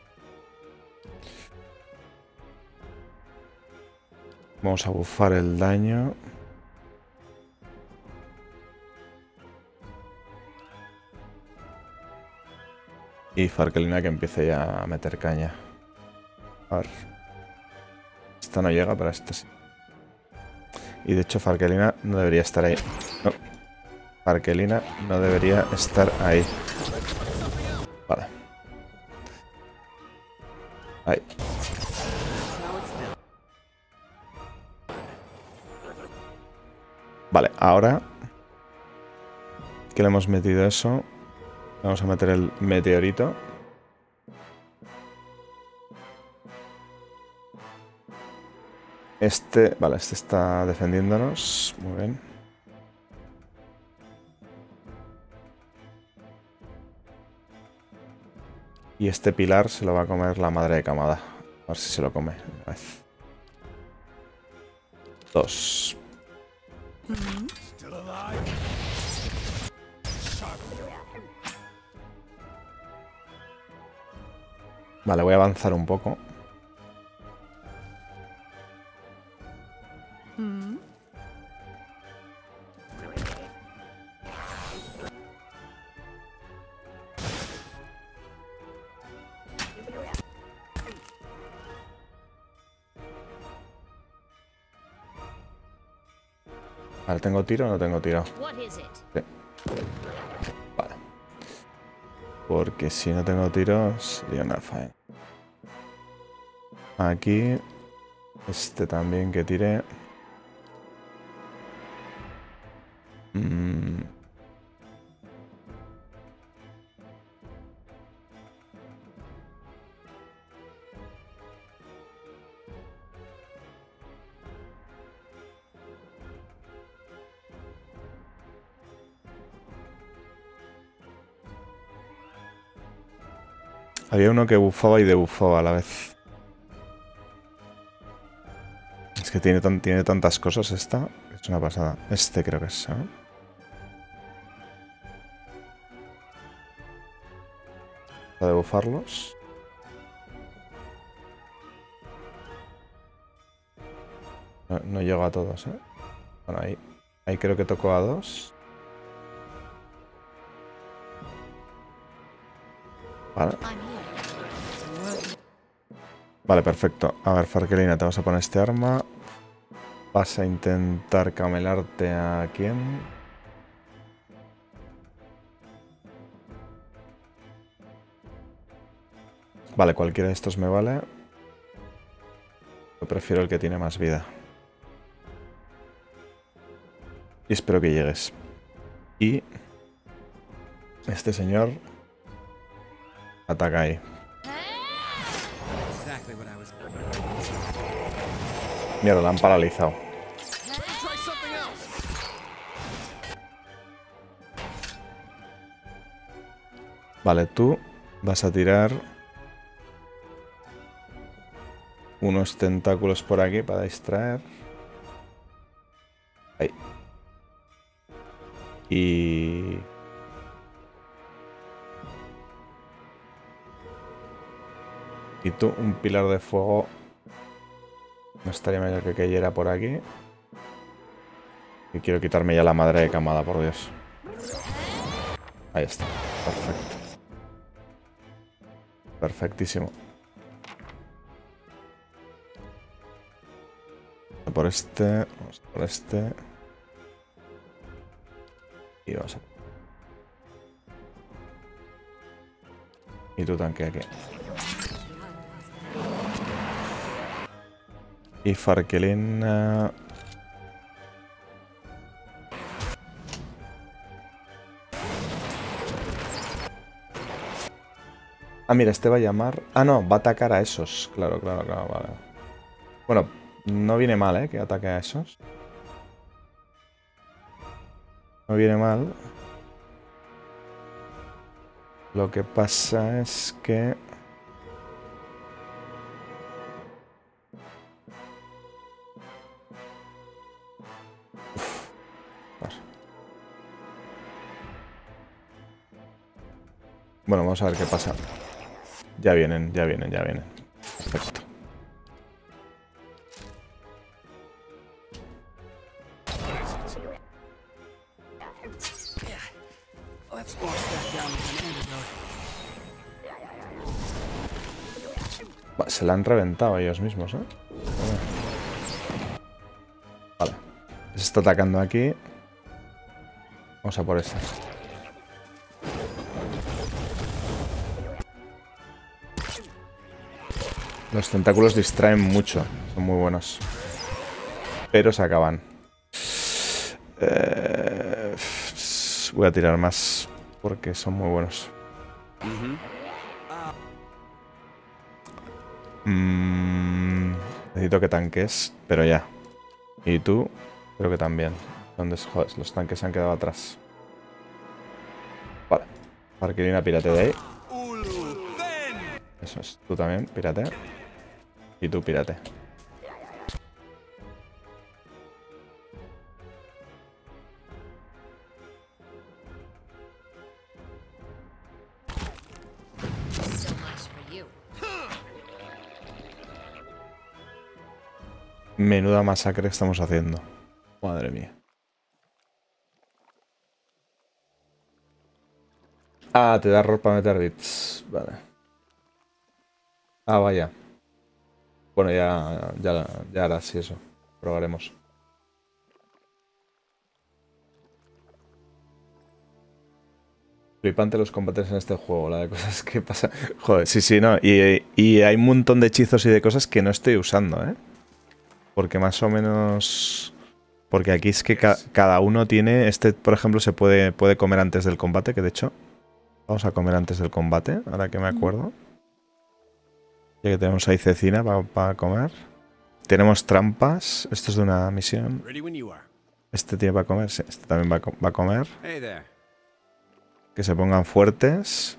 Vamos a bufar el daño. Y Farkelina que empiece ya a meter caña. A ver. Esta no llega, pero esta sí. Y de hecho Farkelina no debería estar ahí. No. Farkelina no debería estar ahí. Vale. Ahí. Vale, ahora que le hemos metido eso, vamos a meter el meteorito. Este, vale, este está defendiéndonos. Muy bien. Y este pilar se lo va a comer la madre de Kamada. A ver si se lo come. Una vez. Dos. Vale, voy a avanzar un poco. Vale, ¿tengo tiro o no tengo tiro? What is it? Sí. Vale. Porque si no tengo tiro, sería una faena. Aquí. Este también que tire. Mm. Había uno que bufaba y debufaba a la vez. Es que tiene, tan, tiene tantas cosas esta. Es una pasada. Este creo que es, ¿eh? Para debufarlos. No, no llego a todos, ¿eh? Bueno, ahí, ahí creo que tocó a dos. Vale. Vale, perfecto. A ver, Farkelina, te vas a poner este arma. Vas a intentar camelarte a quién. Vale, cualquiera de estos me vale. Yo prefiero el que tiene más vida. Y espero que llegues. Y este señor ataca ahí. Exactly what I was. Mierda, la han paralizado. Try something else. Vale, tú vas a tirar unos tentáculos por aquí para distraer. Ahí. Y... Y tú, un pilar de fuego. No estaría mejor que cayera por aquí. Y quiero quitarme ya la madre de Kamada, por Dios. Ahí está. Perfecto. Perfectísimo. Por este. Vamos por este. Y vamos a... Y tu tanque aquí. Y Farkelina... Ah, mira, este va a llamar... Ah, no, va a atacar a esos. Claro, claro, claro, vale. Bueno, no viene mal, ¿eh? Que ataque a esos. No viene mal. Lo que pasa es que... Uf. Vale. Bueno, vamos a ver qué pasa. Ya vienen, ya vienen, ya vienen. Perfecto. Let's wash that down with an antidote. Va, se la han reventado ellos mismos, ¿eh? Vale. Se está atacando aquí. Vamos a por esa. Los tentáculos distraen mucho. Son muy buenos. Pero se acaban. Eh, voy a tirar más porque son muy buenos. Mm, necesito que tanques, pero ya. Y tú, creo que también. ¿Dónde es? Joder, los tanques se han quedado atrás. Vale. Parquilina, pírate de ahí. Eso es. Tú también, pírate. Y tú, pírate. So much for you. Menuda masacre estamos haciendo. Madre mía. Ah, te da error para meter bits. Vale. Ah, vaya. Bueno, ya, ya, ya harás sí eso. Probaremos. Flipante los combates en este juego, la de cosas que pasan. Joder, sí, sí, no. Y, y hay un montón de hechizos y de cosas que no estoy usando, ¿eh? Porque más o menos... Porque aquí es que ca cada uno tiene... Este, por ejemplo, se puede, puede comer antes del combate, que de hecho... Vamos a comer antes del combate, ahora que me acuerdo. Ya que tenemos ahí cecina para pa comer. Tenemos trampas. Esto es de una misión. Ready when you are. Este tiene para comer, sí. Este también va a, co va a comer. Hey there. Que se pongan fuertes.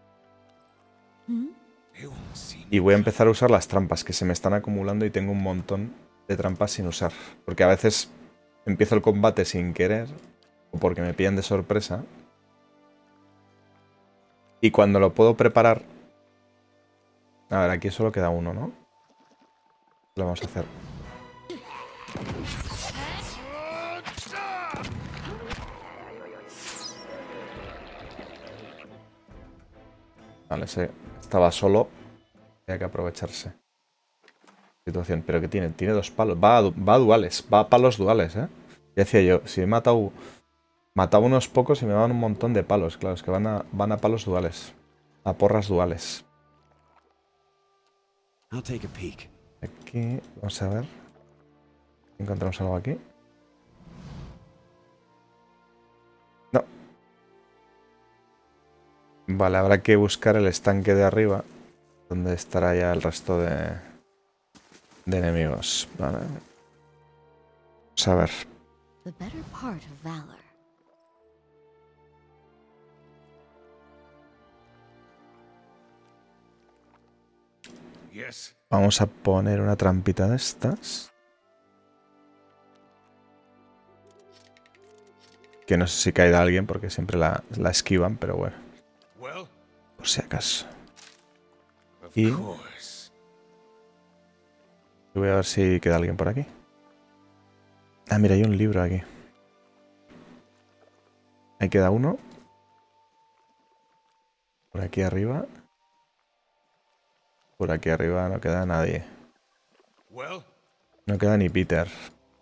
Y voy a empezar a usar las trampas, que se me están acumulando y tengo un montón de trampas sin usar. Porque a veces empiezo el combate sin querer, o porque me pillan de sorpresa. Y cuando lo puedo preparar... A ver, aquí solo queda uno, ¿no? Lo vamos a hacer. Vale, ese estaba solo. Hay que aprovecharse. Situación. Pero que tiene, tiene dos palos. Va a, va a duales. Va a palos duales, ¿eh? Ya decía yo, si he matado... Mataba unos pocos y me daban un montón de palos. Claro, es que van a, van a palos duales. A porras duales. I'll take a peek. Aquí, vamos a ver. ¿Encontramos algo aquí? No. Vale, habrá que buscar el estanque de arriba, donde estará ya el resto de, de enemigos. Vale. Vamos a ver. The better part of valor. Yes. Vamos a poner una trampita de estas. Que no sé si caerá alguien porque siempre la, la esquivan, pero bueno. Well, Por si acaso. of Y course. voy a ver si queda alguien por aquí. Ah, mira, hay un libro aquí. Ahí queda uno. Por aquí arriba. Por aquí arriba no queda nadie. Well, No queda ni Peter.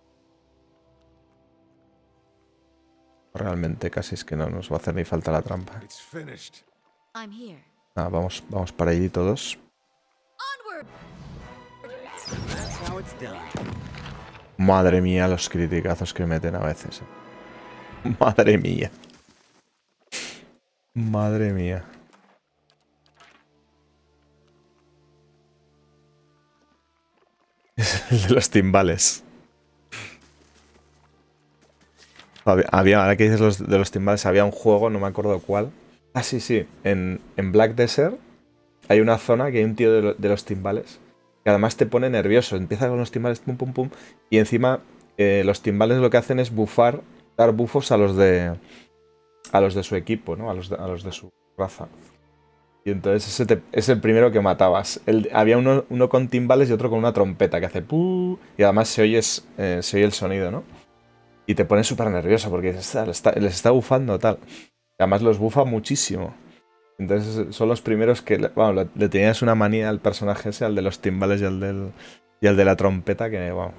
Realmente casi es que no nos va a hacer ni falta la trampa. it's finished. I'm here. Ah, vamos, vamos para allí todos. Onward! That's how it's done. Madre mía, los criticazos que meten a veces. eh. Madre mía. Madre mía. El de los timbales. Había, había- ahora que dices los, de los timbales, había un juego, no me acuerdo cuál. Ah, sí, sí. En, en Black Desert hay una zona que hay un tío de, lo- de los timbales que además te pone nervioso. Empieza con los timbales, pum, pum, pum. Y encima eh, los timbales lo que hacen es bufar, dar bufos a los de a los de su equipo, ¿no? A los de, a los de su raza. Y entonces ese te- es el primero que matabas. El- había uno, uno con timbales y otro con una trompeta que hace pu. Y además se oye, es- eh, se oye el sonido, ¿no? Y te pone súper nervioso porque está- les está, les está bufando tal. Además los bufa muchísimo. Entonces son los primeros que... Le, bueno, le, le tenías una manía al personaje ese, al de los timbales y al, del, y al de la trompeta, que wow.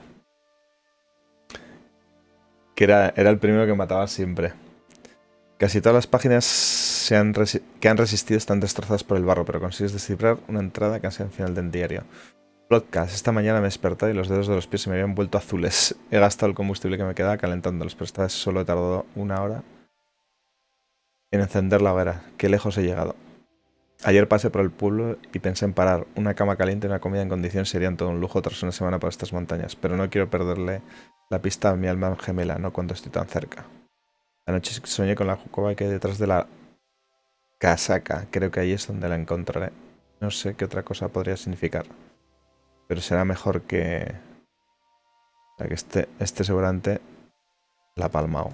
Que era, era el primero que mataba siempre. Casi todas las páginas se han resi- que han resistido están destrozadas por el barro, pero consigues descifrar una entrada casi al final del diario. Podcast. Esta mañana me he despertado y los dedos de los pies se me habían vuelto azules. He gastado el combustible que me quedaba calentándolos, pero esta vez solo he tardado una hora en encender la hoguera. Qué lejos he llegado. Ayer pasé por el pueblo y pensé en parar. Una cama caliente y una comida en condiciones serían todo un lujo tras una semana por estas montañas, pero no quiero perderle la pista a mi alma gemela, no cuando estoy tan cerca. Anoche soñé con la cueva que hay detrás de la casaca. Creo que ahí es donde la encontraré. No sé qué otra cosa podría significar, pero será mejor que... O sea, que este, este seguramente la ha palmado.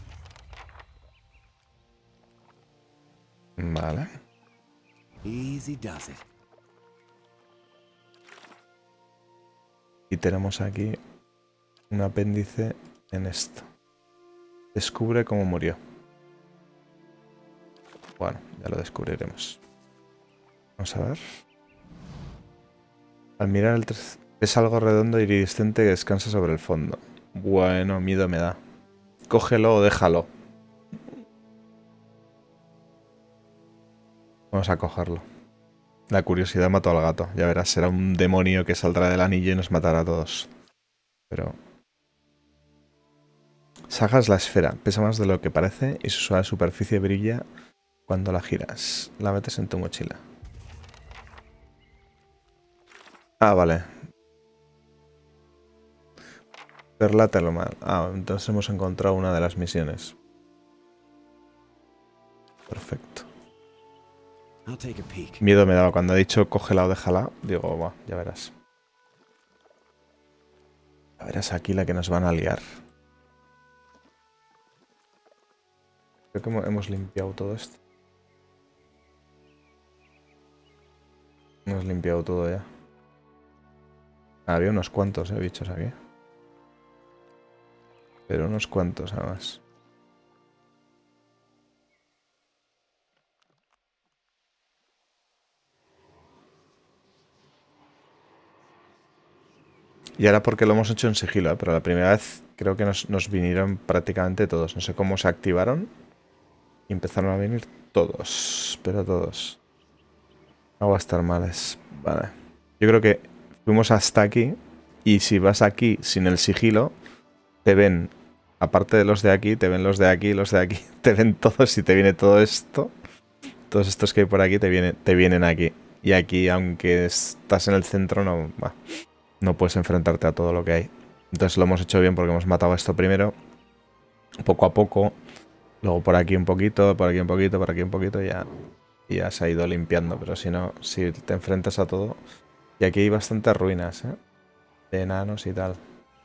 Vale. Easy does it. Y tenemos aquí un apéndice en esto. Descubre cómo murió. Bueno, ya lo descubriremos. Vamos a ver. Al mirar el tres... Es algo redondo y iridiscente que descansa sobre el fondo. Bueno, miedo me da. Cógelo o déjalo. Vamos a cogerlo. La curiosidad mató al gato. Ya verás, será un demonio que saldrá del anillo y nos matará a todos. Pero... Sajas la esfera. Pesa más de lo que parece y su suave superficie brilla cuando la giras. La metes en tu mochila. Ah, vale. Perla Telomar. Ah, entonces hemos encontrado una de las misiones. Perfecto. I'll take a peek. Miedo me daba cuando ha dicho cógela o déjala. Digo, va, ya verás. Ya verás aquí la que nos van a liar. Creo que hemos limpiado todo esto. Hemos limpiado todo ya. Ah, había unos cuantos, eh, bichos aquí. Pero unos cuantos, además. Y ahora porque lo hemos hecho en sigilo, ¿eh? Pero la primera vez creo que nos, nos vinieron prácticamente todos. No sé cómo se activaron. Y empezaron a venir todos. Pero todos. No va a estar males. Vale. Yo creo que fuimos hasta aquí. Y si vas aquí sin el sigilo, te ven, aparte de los de aquí, te ven los de aquí, los de aquí. Te ven todos y te viene todo esto. Todos estos que hay por aquí te, viene, te vienen aquí. Y aquí, aunque estás en el centro, no, bah, no puedes enfrentarte a todo lo que hay. Entonces lo hemos hecho bien porque hemos matado esto primero. Poco a poco. Luego por aquí un poquito, por aquí un poquito, por aquí un poquito y ya, y ya se ha ido limpiando. Pero si no, si te enfrentas a todo... Y aquí hay bastantes ruinas, ¿eh? De enanos y tal.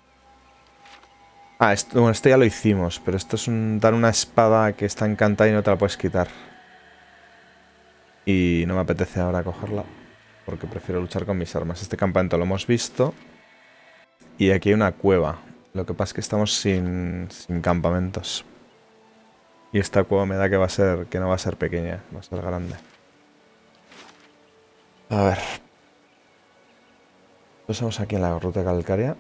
Ah, esto, bueno, esto ya lo hicimos, pero esto es un, dar una espada que está encantada y no te la puedes quitar. Y no me apetece ahora cogerla, porque prefiero luchar con mis armas. Este campamento lo hemos visto. Y aquí hay una cueva. Lo que pasa es que estamos sin, sin campamentos. Y esta cueva me da que va a ser, que no va a ser pequeña, va a ser grande. A ver. Pasamos aquí en la ruta calcárea.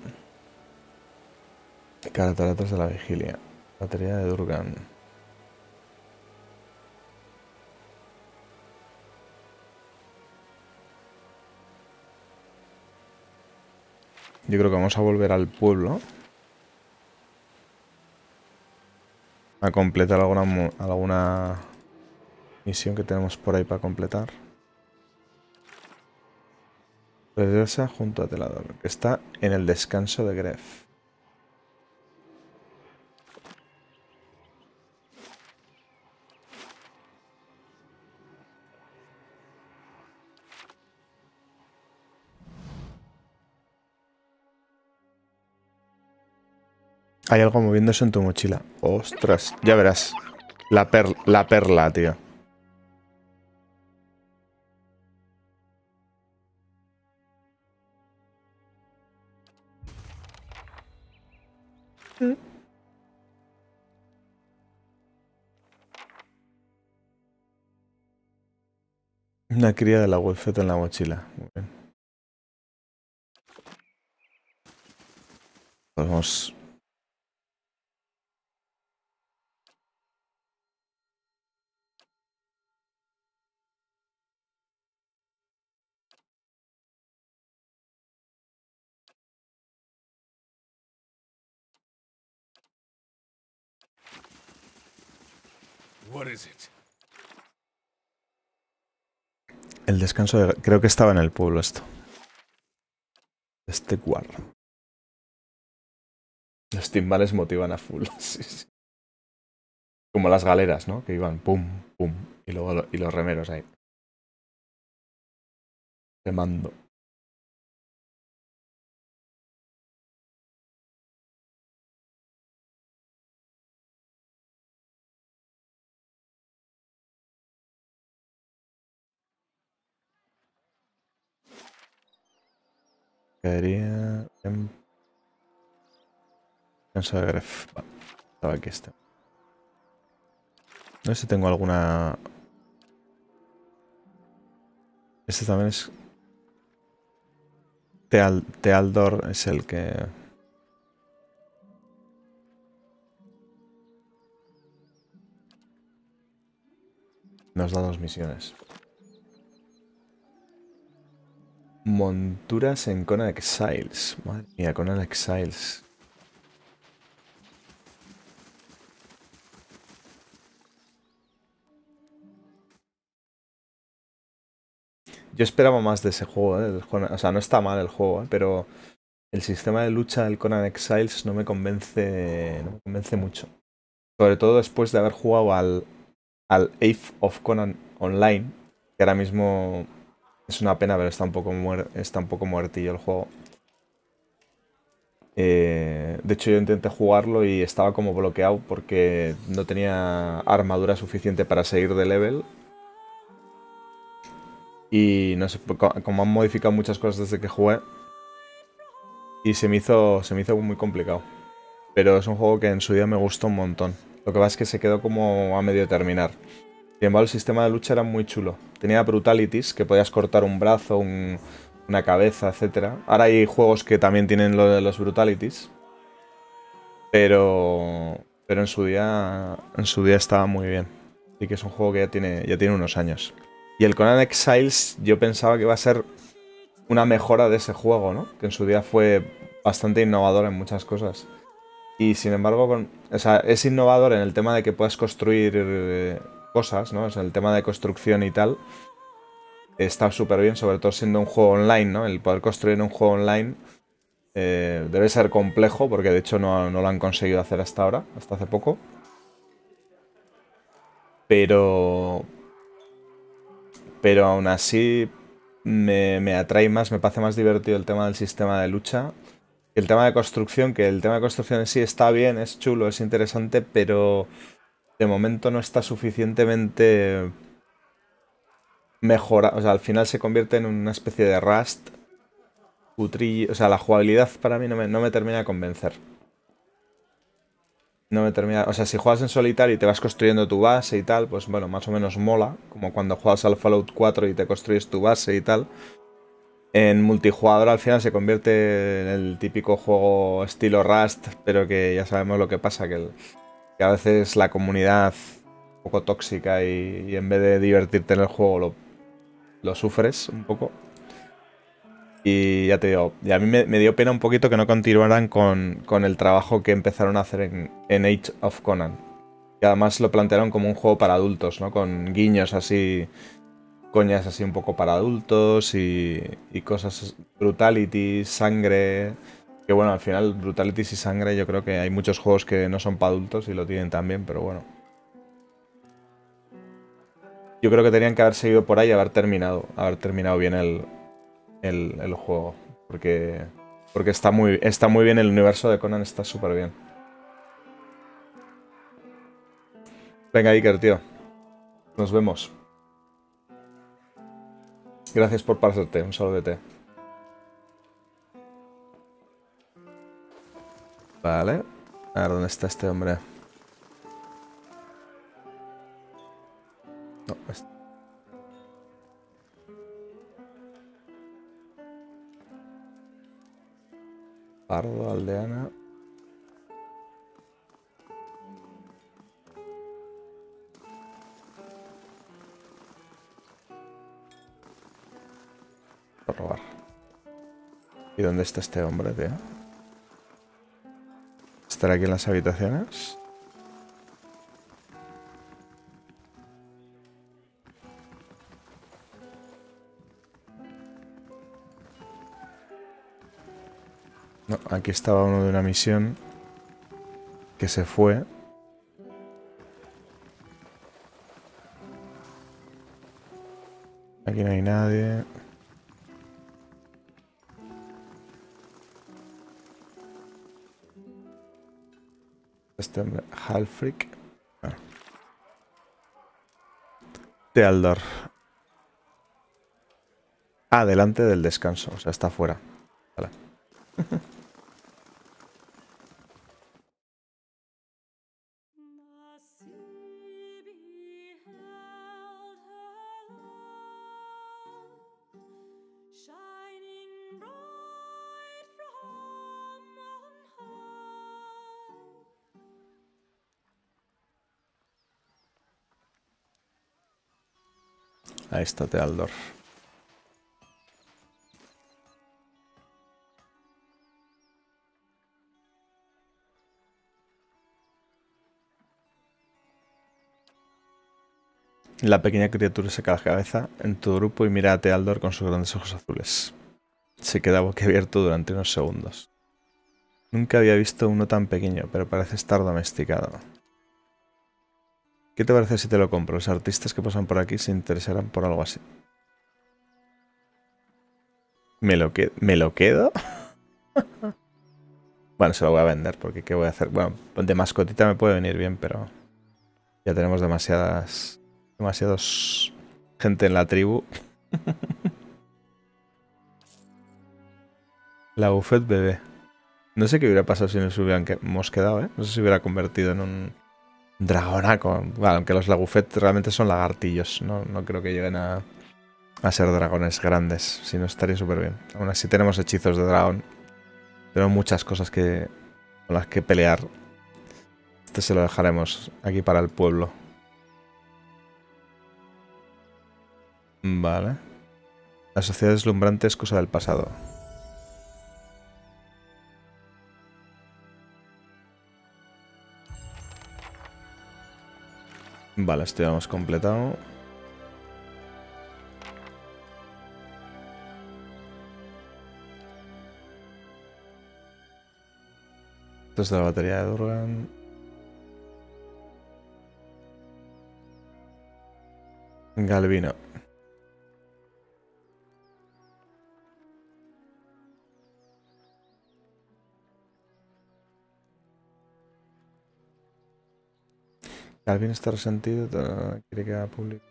Cataratas de la Vigilia. Batería de Durgan. Yo creo que vamos a volver al pueblo. A completar alguna, alguna misión que tenemos por ahí para completar. Regresa junto a Telador, que está en el descanso de Gref. Hay algo moviéndose en tu mochila. Ostras, ya verás. La, per la perla, tío. Una cría de la Wefet en la mochila. Muy bien. Podemos... What is it? El descanso de... Creo que estaba en el pueblo esto. Este guarro. Los timbales motivan a full. Sí, sí. Como las galeras, ¿no? Que iban pum, pum. Y luego lo- y los remeros ahí. Remando. Caería en... Descanso de Gref. Vale, estaba aquí este. No sé si tengo alguna... Este también es... Teal... Tealdor es el que... Nos da dos misiones. Monturas en Conan Exiles. Madre mía, Conan Exiles. Yo esperaba más de ese juego, ¿eh? El Conan- o sea, no está mal el juego, ¿eh? Pero el sistema de lucha del Conan Exiles no me convence, no me convence mucho. Sobre todo después de haber jugado al, al Age of Conan Online, que ahora mismo es una pena, pero está un poco, muer- está un poco muertillo el juego. Eh, de hecho, yo intenté jugarlo y estaba como bloqueado porque no tenía armadura suficiente para seguir de level. Y no sé, co- como han modificado muchas cosas desde que jugué. Y se me hizo, se me hizo muy complicado. Pero es un juego que en su día me gustó un montón. Lo que pasa es que se quedó como a medio terminar. Sin embargo, el sistema de lucha era muy chulo. Tenía brutalities, que podías cortar un brazo, un- una cabeza, etcétera. Ahora hay juegos que también tienen lo de los brutalities. Pero, pero en su día, en su día estaba muy bien. Así que es un juego que ya tiene, ya tiene unos años. Y el Conan Exiles yo pensaba que iba a ser una mejora de ese juego, ¿no? Que en su día fue bastante innovador en muchas cosas. Y sin embargo, con, o sea, es innovador en el tema de que puedas construir eh, cosas, ¿no? O sea, el tema de construcción y tal está súper bien, sobre todo siendo un juego online, ¿no? El poder construir un juego online eh, debe ser complejo, porque de hecho no, no lo han conseguido hacer hasta ahora, hasta hace poco. Pero, pero aún así me, me atrae más, me parece más divertido el tema del sistema de lucha que el tema de construcción, que el tema de construcción en sí está bien, es chulo, es interesante, pero de momento no está suficientemente mejorado. O sea, al final se convierte en una especie de Rust cutrillo. O sea, la jugabilidad para mí no me, no me termina de convencer. No me termina. O sea, si juegas en solitario y te vas construyendo tu base y tal, pues bueno, más o menos mola. Como cuando juegas al Fallout cuatro y te construyes tu base y tal. En multijugador al final se convierte en el típico juego estilo Rust, pero que ya sabemos lo que pasa, que, el- que a veces la comunidad un poco tóxica y, y en vez de divertirte en el juego lo, lo sufres un poco. Y ya te digo, y a mí me, me dio pena un poquito que no continuaran con, con el trabajo que empezaron a hacer en, en Age of Conan. Y además lo plantearon como un juego para adultos, ¿no? Con guiños así coñas así un poco para adultos y, y cosas, brutality, sangre. Que bueno, al final, brutality y sangre, yo creo que hay muchos juegos que no son para adultos y lo tienen también, pero bueno. Yo creo que tenían que haber seguido por ahí y haber terminado, haber terminado bien el, el, el juego. Porque, porque está, muy, está muy bien, el universo de Conan está súper bien. Venga, Iker, tío. Nos vemos. Gracias por pasarte. Un saludete. Vale. A ver, ¿dónde está este hombre? No, este. Pardo, aldeana. Por robar. ¿Y dónde está este hombre, tío? ¿Estará aquí en las habitaciones? No, aquí estaba uno de una misión que se fue. Aquí no hay nadie. Este hombre, Halfric. Ah. Tealdor. Ah, delante del descanso, o sea, está fuera. Vale. Ahí está Tealdor. La pequeña criatura saca la cabeza en tu grupo y mira a Tealdor con sus grandes ojos azules. Se queda boquiabierto durante unos segundos. Nunca había visto uno tan pequeño, pero parece estar domesticado. ¿Qué te parece si te lo compro? Los artistas que pasan por aquí se interesarán por algo así. ¿Me lo, que ¿Me lo quedo? Bueno, se lo voy a vender, porque ¿qué voy a hacer? Bueno, de mascotita me puede venir bien, pero ya tenemos demasiadas... Demasiados... gente en la tribu. La Buffet bebé. No sé qué hubiera pasado si nos hubiéramos quedado, ¿eh? No sé si hubiera convertido en un dragonaco. Bueno, aunque los Lagufet realmente son lagartillos. No, no creo que lleguen a, a ser dragones grandes. Si no, estaría súper bien. Aún así tenemos hechizos de dragón. Tenemos muchas cosas que con las que pelear. Este se lo dejaremos aquí para el pueblo. Vale. La sociedad deslumbrante es cosa del pasado. Vale, esto ya lo hemos completado. Esto es de la batería de Durgan. Galvino. Galvino está resentido. Quiere que haga público.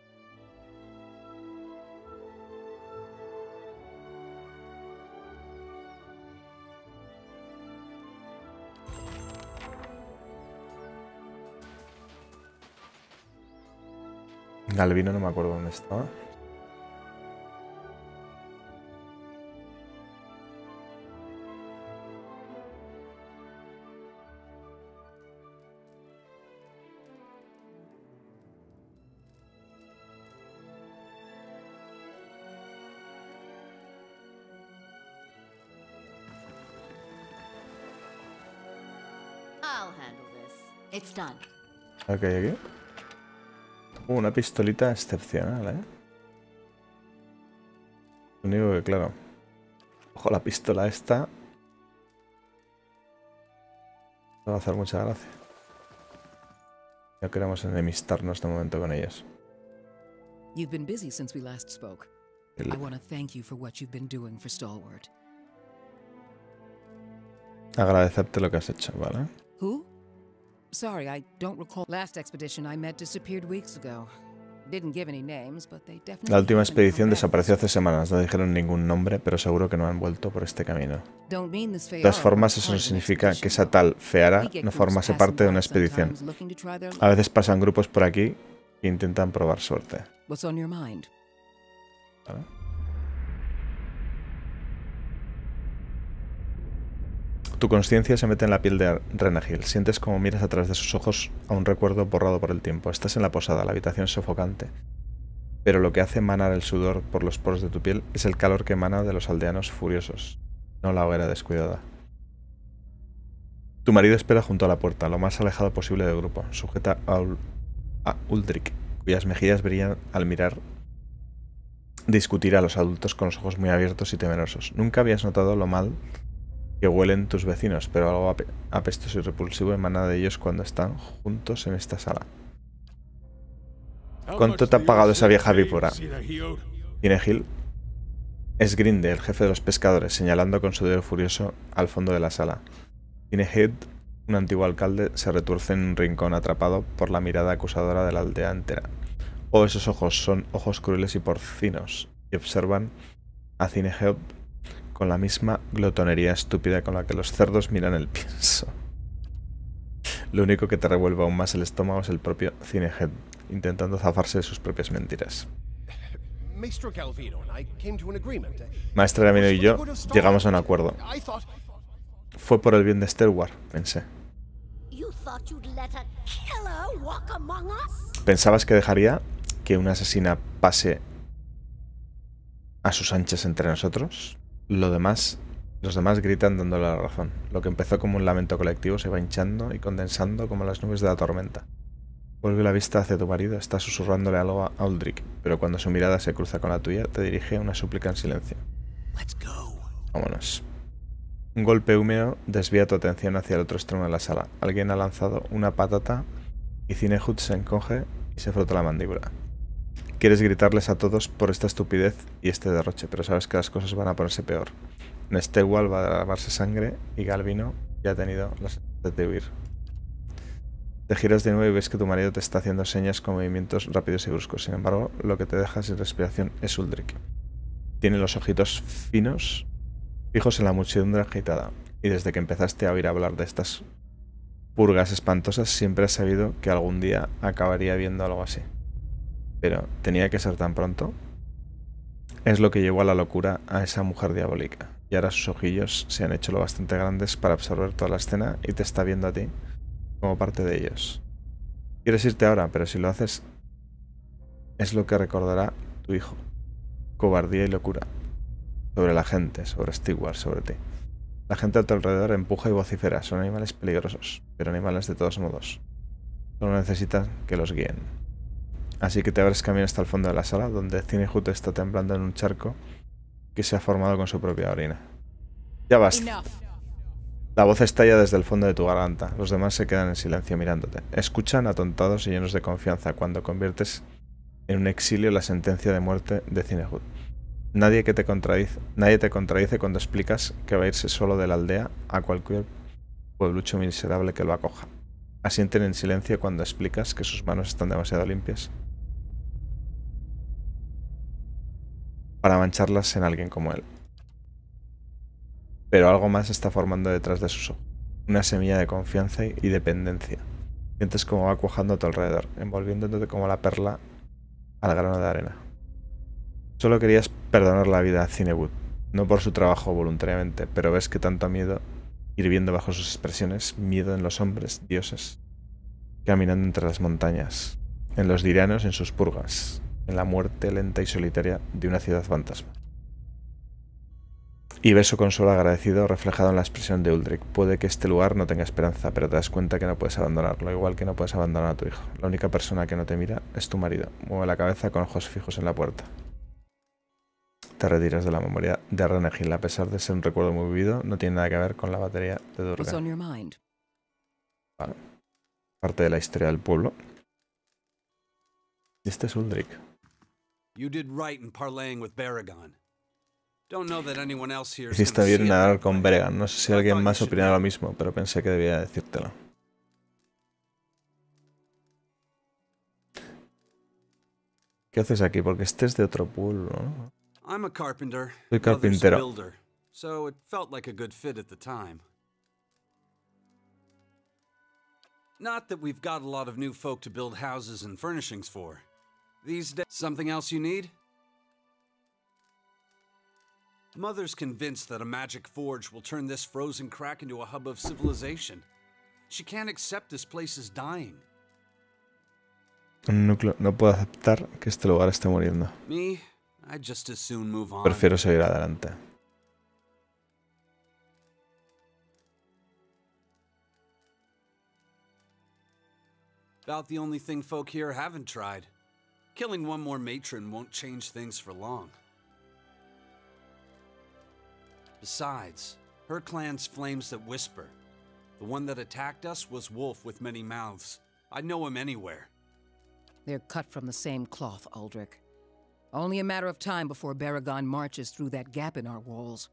Galvino no me acuerdo dónde estaba. I'll handle this. It's done. A ver qué hay aquí. Uh, una pistolita excepcional, ¿eh? Lo único que, claro, ojo, la pistola esta no va a hacer mucha gracia. No queremos enemistarnos de momento con ellos. You've been busy since we last spoke. El- I want to thank you for what you've been doing for Stalwart. Agradecerte lo que has hecho, ¿vale? Who? Sorry, I don't recall. Last expedition I met disappeared weeks ago. Didn't give any names, but they definitely La última haven't expedición come back. desapareció hace semanas. No dijeron ningún nombre, pero seguro que no han vuelto por este camino. Don't mean this De Feyara todas formas, weren't eso no part of an significa que expedition, esa tal though. Feara We get no groups formase passing parte de una by expedición. sometimes looking to try their A luck. veces pasan grupos por aquí e intentan probar suerte. What's on your mind? ¿Vale? Tu conciencia se mete en la piel de Renagil. Sientes como miras a través de sus ojos a un recuerdo borrado por el tiempo. Estás en la posada, la habitación es sofocante. Pero lo que hace emanar el sudor por los poros de tu piel es el calor que emana de los aldeanos furiosos, no la hoguera descuidada. Tu marido espera junto a la puerta, lo más alejado posible del grupo. Sujeta a, Ul a Uldric, cuyas mejillas brillan al mirar discutir a los adultos con los ojos muy abiertos y temerosos. Nunca habías notado lo mal que huelen tus vecinos, pero algo ap apestoso y repulsivo emana de ellos cuando están juntos en esta sala. ¿Cuánto te ha pagado esa vieja víbora? Cinegil es Grinde, el jefe de los pescadores, señalando con su dedo furioso al fondo de la sala. Cinehead, un antiguo alcalde, se retuerce en un rincón atrapado por la mirada acusadora de la aldea entera. Oh, esos ojos son ojos crueles y porcinos, y observan a Cinehead con la misma glotonería estúpida con la que los cerdos miran el pienso. Lo único que te revuelve aún más el estómago es el propio Cinehead, intentando zafarse de sus propias mentiras. Maestre Gamino y yo llegamos a un acuerdo. Fue por el bien de Stalwart, pensé. You thought you'd let a killer walk among us? ¿Pensabas que dejaría que una asesina pase a sus anchas entre nosotros? Lo demás, los demás gritan dándole la razón. Lo que empezó como un lamento colectivo se va hinchando y condensando como las nubes de la tormenta. Vuelve la vista hacia tu marido, está susurrándole algo a Uldric, pero cuando su mirada se cruza con la tuya, te dirige una súplica en silencio. Let's go. Vámonos. Un golpe húmedo desvía tu atención hacia el otro extremo de la sala. Alguien ha lanzado una patata y Cinehut se encoge y se frota la mandíbula. Quieres gritarles a todos por esta estupidez y este derroche, pero sabes que las cosas van a ponerse peor. En Stalwart va a derramarse sangre y Galvino ya ha tenido la sensación de huir. Te giras de nuevo y ves que tu marido te está haciendo señas con movimientos rápidos y bruscos. Sin embargo, lo que te deja sin respiración es Uldric. Tiene los ojitos finos, fijos en la muchedumbre agitada, y desde que empezaste a oír hablar de estas purgas espantosas, siempre has sabido que algún día acabaría viendo algo así. Pero, ¿tenía que ser tan pronto? Es lo que llevó a la locura a esa mujer diabólica, y ahora sus ojillos se han hecho lo bastante grandes para absorber toda la escena y te está viendo a ti como parte de ellos. Quieres irte ahora, pero si lo haces, es lo que recordará tu hijo. Cobardía y locura. Sobre la gente, sobre Stalwart, sobre ti. La gente a tu alrededor empuja y vocifera. Son animales peligrosos, pero animales de todos modos. Solo necesitan que los guíen. Así que te abres camino hasta el fondo de la sala, donde Cinehut está temblando en un charco que se ha formado con su propia orina. Ya basta. Enough. La voz estalla desde el fondo de tu garganta. Los demás se quedan en silencio mirándote. Escuchan atontados y llenos de confianza cuando conviertes en un exilio la sentencia de muerte de Cinehut. Nadie que te contradice, nadie te contradice cuando explicas que va a irse solo de la aldea a cualquier pueblucho miserable que lo acoja. Asienten en silencio cuando explicas que sus manos están demasiado limpias para mancharlas en alguien como él. Pero algo más está formando detrás de sus ojos. Una semilla de confianza y dependencia. Sientes como va cuajando a tu alrededor, envolviéndote como la perla al grano de arena. Solo querías perdonar la vida a Cinehut, no por su trabajo voluntariamente, pero ves que tanto miedo, hirviendo bajo sus expresiones, miedo en los hombres, dioses, caminando entre las montañas, en los diranos, en sus purgas, en la muerte lenta y solitaria de una ciudad fantasma. Y ves su consuelo agradecido reflejado en la expresión de Uldric. Puede que este lugar no tenga esperanza, pero te das cuenta que no puedes abandonarlo, igual que no puedes abandonar a tu hijo. La única persona que no te mira es tu marido. Mueve la cabeza con ojos fijos en la puerta. te retiras de la memoria de Renegil. A pesar de ser un recuerdo muy vivido, no tiene nada que ver con la batería de What's on Durgan. your mind? Vale. Parte de la historia del pueblo. Y este es Uldric. You did right in parlaying with Baragon. Don't know that anyone else here is Hiciste gonna bien see en it hablar that con way. Beregan. No sé si I alguien thought más you should opinaba lo know. mismo, pero pensé que debía decírtelo. ¿Qué haces aquí? Porque este es de otro pueblo, ¿no? I'm a carpenter. Soy Mother's a carpintero. builder, so it felt like a good fit at the time. Not that we've got a lot of new folk to build houses and furnishings for. These days, something else you need? Mother's convinced that a magic forge will turn this frozen crack into a hub of civilization. She can't accept this place is dying. Un núcleo. No puedo aceptar que este lugar esté muriendo. Me, I'd just as soon move on. Prefiero seguir adelante. About the only thing folk here haven't tried. Killing one more matron won't change things for long. Besides, her clan's flames that whisper. The one that attacked us was Wolf with many mouths. I'd know him anywhere. They're cut from the same cloth, Uldric. Only a matter of time before Baragon marches through that gap in our walls.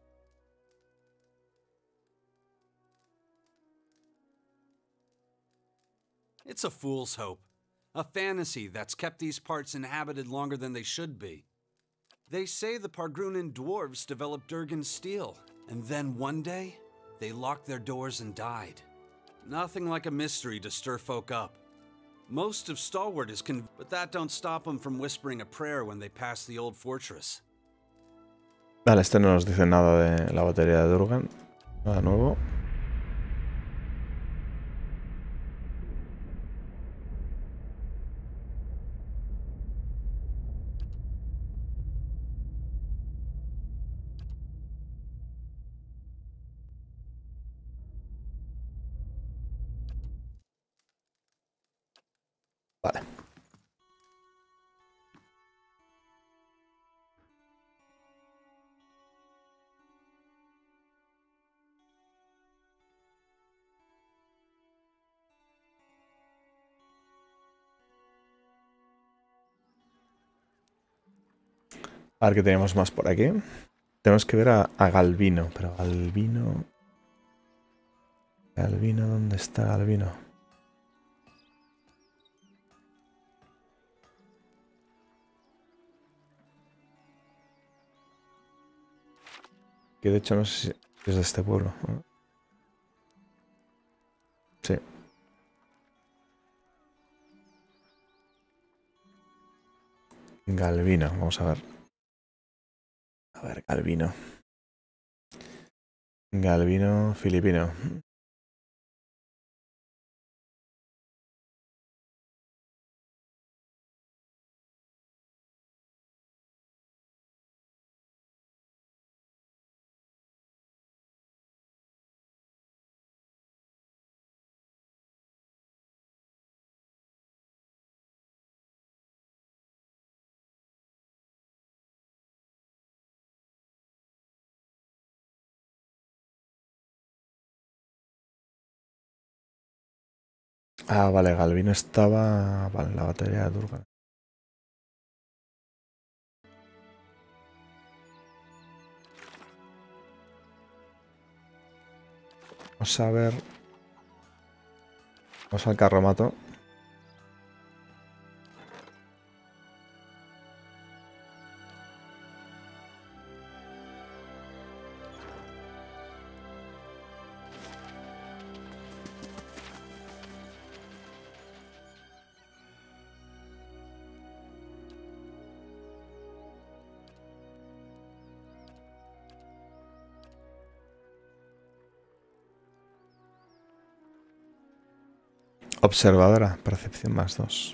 It's a fool's hope. A fantasy that's kept these parts inhabited longer than they should be. They say the Pargrunan dwarves developed Durgan steel, and then one day, they locked their doors and died. Nothing like a mystery to stir folk up. Most of Stalwart is con- but that don't stop them from whispering a prayer when they pass the old fortress. Vale, este no nos dice nada de la batería de Durgan. Nada nuevo. Vale. A ver qué tenemos más por aquí. Tenemos que ver a, a Galvino, pero Galvino... Galvino, ¿dónde está Galvino? Que de hecho no sé si es de este pueblo, ¿no? Sí. Galvino, vamos a ver. A ver, Galvino. Galvino filipino. Ah, vale, Galvino estaba... Vale, la batería de Durgan. Vamos a ver... Vamos al carromato. Observadora, percepción más dos.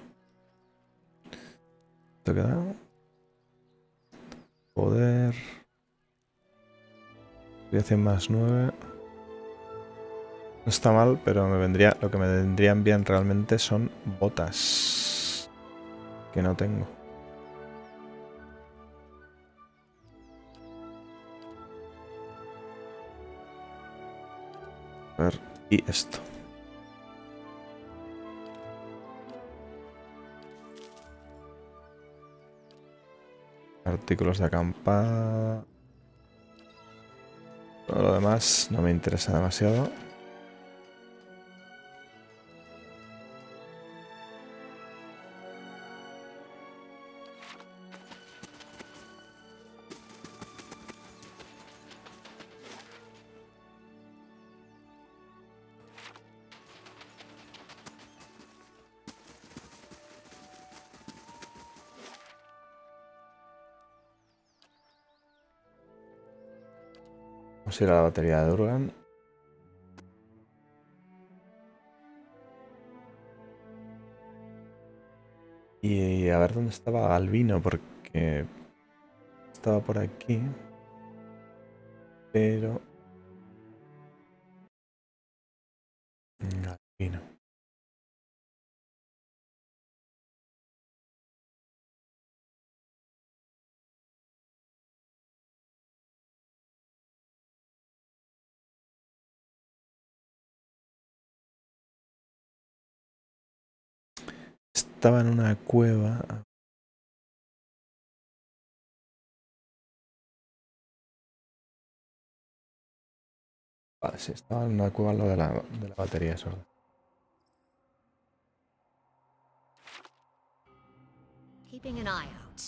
¿Esto queda? Poder. Creación más nueve. No está mal, pero me vendría. Lo que me vendrían bien realmente son botas. Que no tengo. A ver, y esto. Artículos de acampada. Todo lo demás no me interesa demasiado. Vamos a ir a la batería de Durgan. Y a ver dónde estaba Galvino, porque estaba por aquí. Pero... Galvino. Estaba en una cueva. Vale, sí, estaba en una cueva al lado de la, de la batería sorda. Keeping an eye out.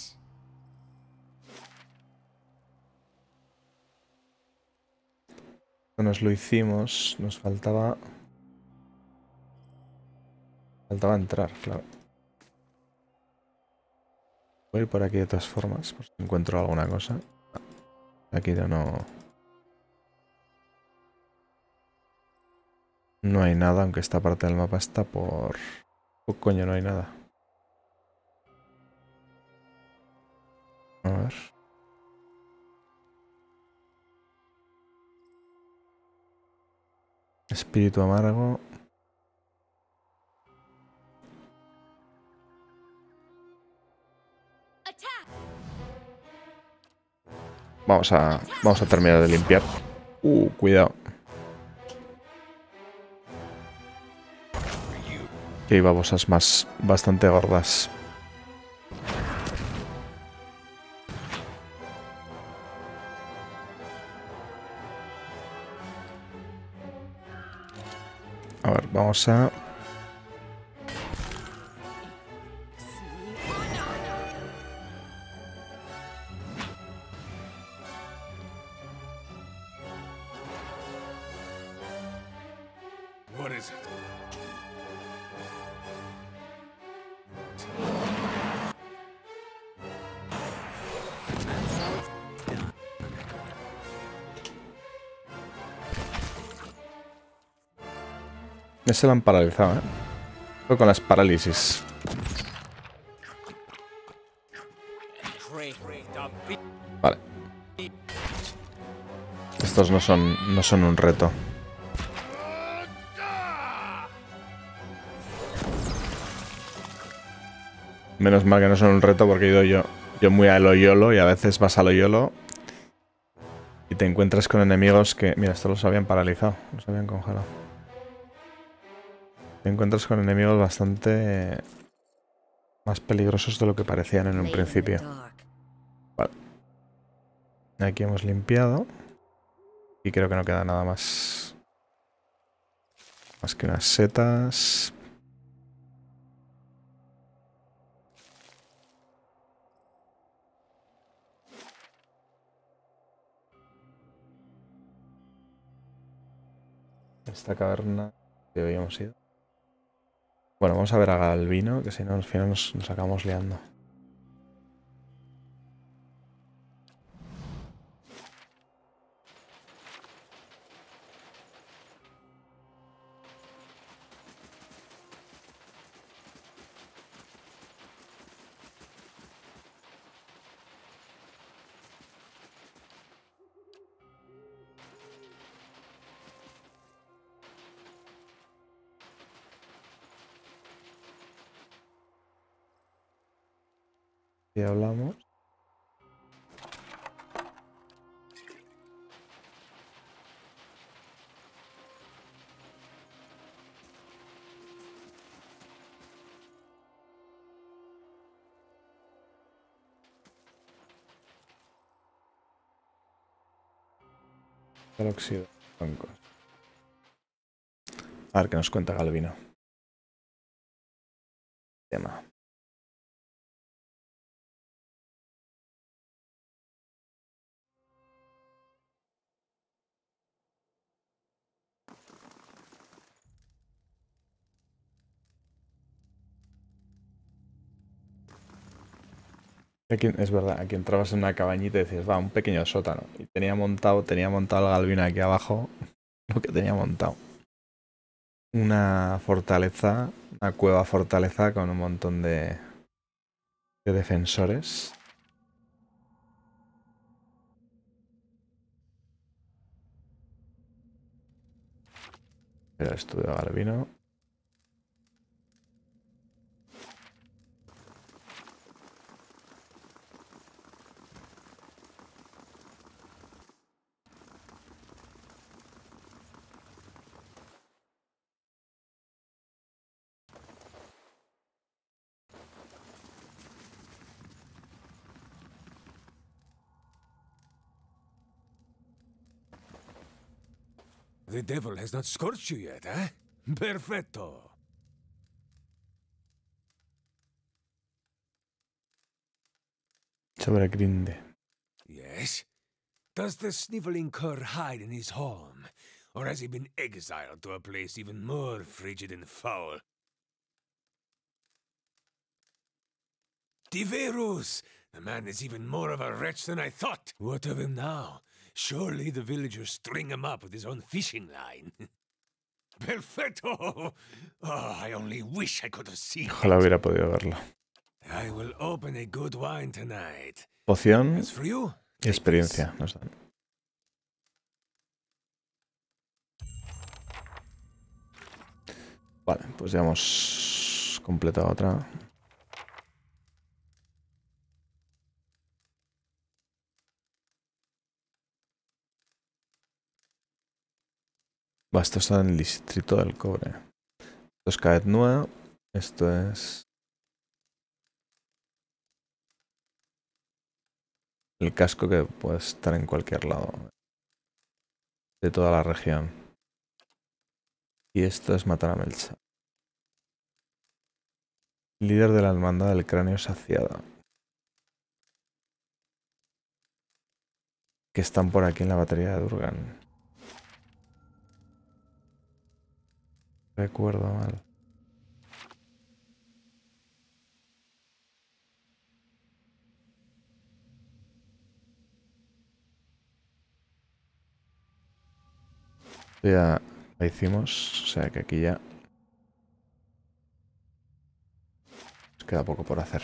Nos lo hicimos, nos faltaba... Faltaba entrar, claro. Voy a ir por aquí de todas formas, por si encuentro alguna cosa. Aquí ya no... No hay nada, aunque esta parte del mapa está por... Oh, coño, no hay nada. A ver... Espíritu amargo. Vamos a... Vamos a terminar de limpiar. Uh, cuidado. Que hay babosas más bastante gordas. A ver, vamos a... What is it? Se lo han paralizado, ¿eh? Estoy con las parálisis. Vale. Estos no son, no son un reto. Menos mal que no son un reto porque he ido yo, yo muy a lo yolo y a veces vas a lo yolo y te encuentras con enemigos que... Mira, estos los habían paralizado, los habían congelado. Te encuentras con enemigos bastante más peligrosos de lo que parecían en un principio. Vale. Aquí hemos limpiado. Y creo que no queda nada más. Más que unas setas. Esta caverna que habíamos ido. Bueno, vamos a ver a Galvino, que si no al final nos, nos acabamos liando. Y hablamos. El óxido. A ver qué nos cuenta Galvino. Tema. Aquí, es verdad, aquí entrabas en una cabañita y decías, va, un pequeño sótano. Y tenía montado, tenía montado el Galvino aquí abajo, lo que tenía montado. Una fortaleza, una cueva fortaleza con un montón de, de defensores. Pero estudio Galvino. The devil has not scorched you yet, eh? Perfetto. Sobre Grinde. Yes? Does the sniveling cur hide in his home? Or has he been exiled to a place even more frigid and foul? Diverus! The man is even more of a wretch than I thought. What of him now? Surely the villagers string him up with his own fishing line. Perfetto! Oh, I only wish I could have seen Ojalá it. hubiera podido verlo. I will open a good wine tonight. Poción As for you, y take experiencia nos dan. Vale, pues ya hemos completado otra. Va, esto está en el distrito del cobre. Esto es Caet Nua. Esto es el casco que puede estar en cualquier lado de toda la región. Y esto es matar a Melcha. Líder de la hermandad del cráneo saciado. Que están por aquí en la batería de Durgan. Recuerdo mal. Ya la hicimos, o sea que aquí ya nos queda poco por hacer.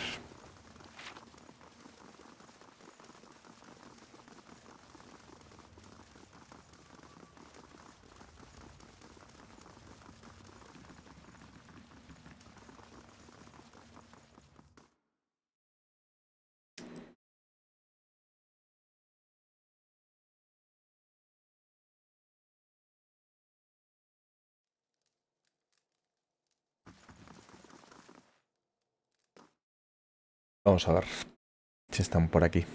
Vamos a ver si están por aquí.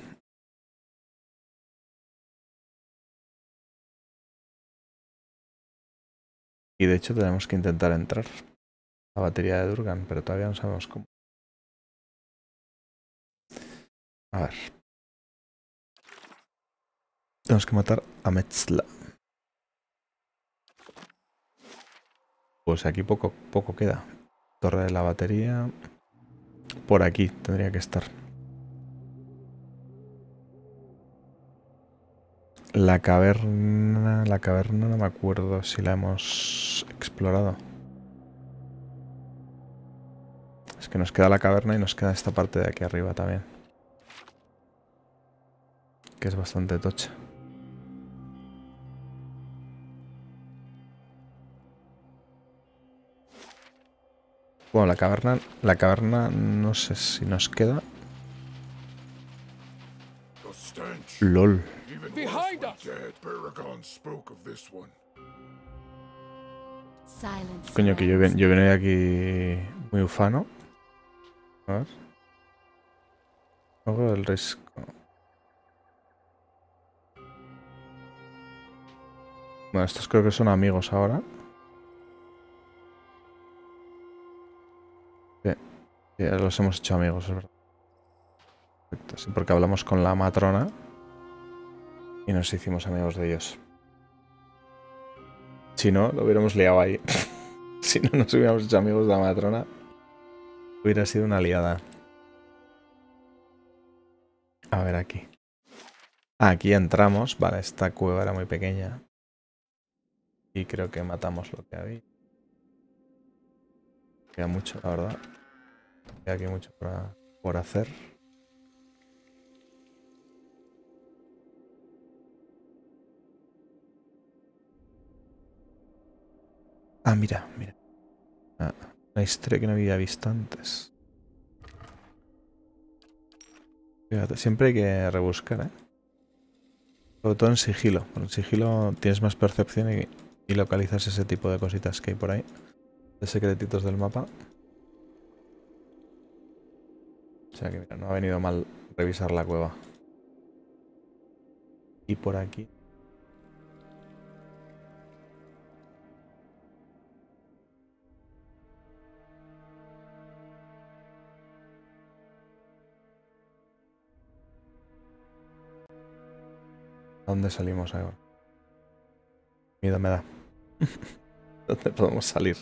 Y de hecho tenemos que intentar entrar a la batería de Durgan, pero todavía no sabemos cómo. A ver. Tenemos que matar a Metzla. Pues aquí poco, poco queda. Torre de la batería. Por aquí tendría que estar. La caverna... La caverna no me acuerdo si la hemos explorado. Es que nos queda la caverna y nos queda esta parte de aquí arriba también. Que es bastante tocha. Bueno, la caverna... La caverna no sé si nos queda. The stench. LOL. Even Behind us. Dead Paragon spoke of this one. Silence. Coño, que yo, ven, yo venía aquí muy ufano. A ver. Juego del risco. Bueno, estos creo que son amigos ahora. Sí, ya los hemos hecho amigos, es verdad. Perfecto, sí, porque hablamos con la matrona y nos hicimos amigos de ellos. Si no, lo hubiéramos liado ahí. Si no nos hubiéramos hecho amigos de la matrona, hubiera sido una liada. A ver aquí. Aquí entramos. Vale, esta cueva era muy pequeña. Y creo que matamos lo que había. Queda mucho, la verdad. Queda aquí mucho por, por hacer. Ah, mira, mira. Ah, una historia que no había visto antes. Fíjate, siempre hay que rebuscar, ¿eh? Sobre todo en sigilo. Con el sigilo tienes más percepción y, y localizas ese tipo de cositas que hay por ahí. De secretitos del mapa. O sea que mira, no ha venido mal revisar la cueva. Y por aquí. ¿A dónde salimos ahora? Miedo me da. ¿Dónde podemos salir?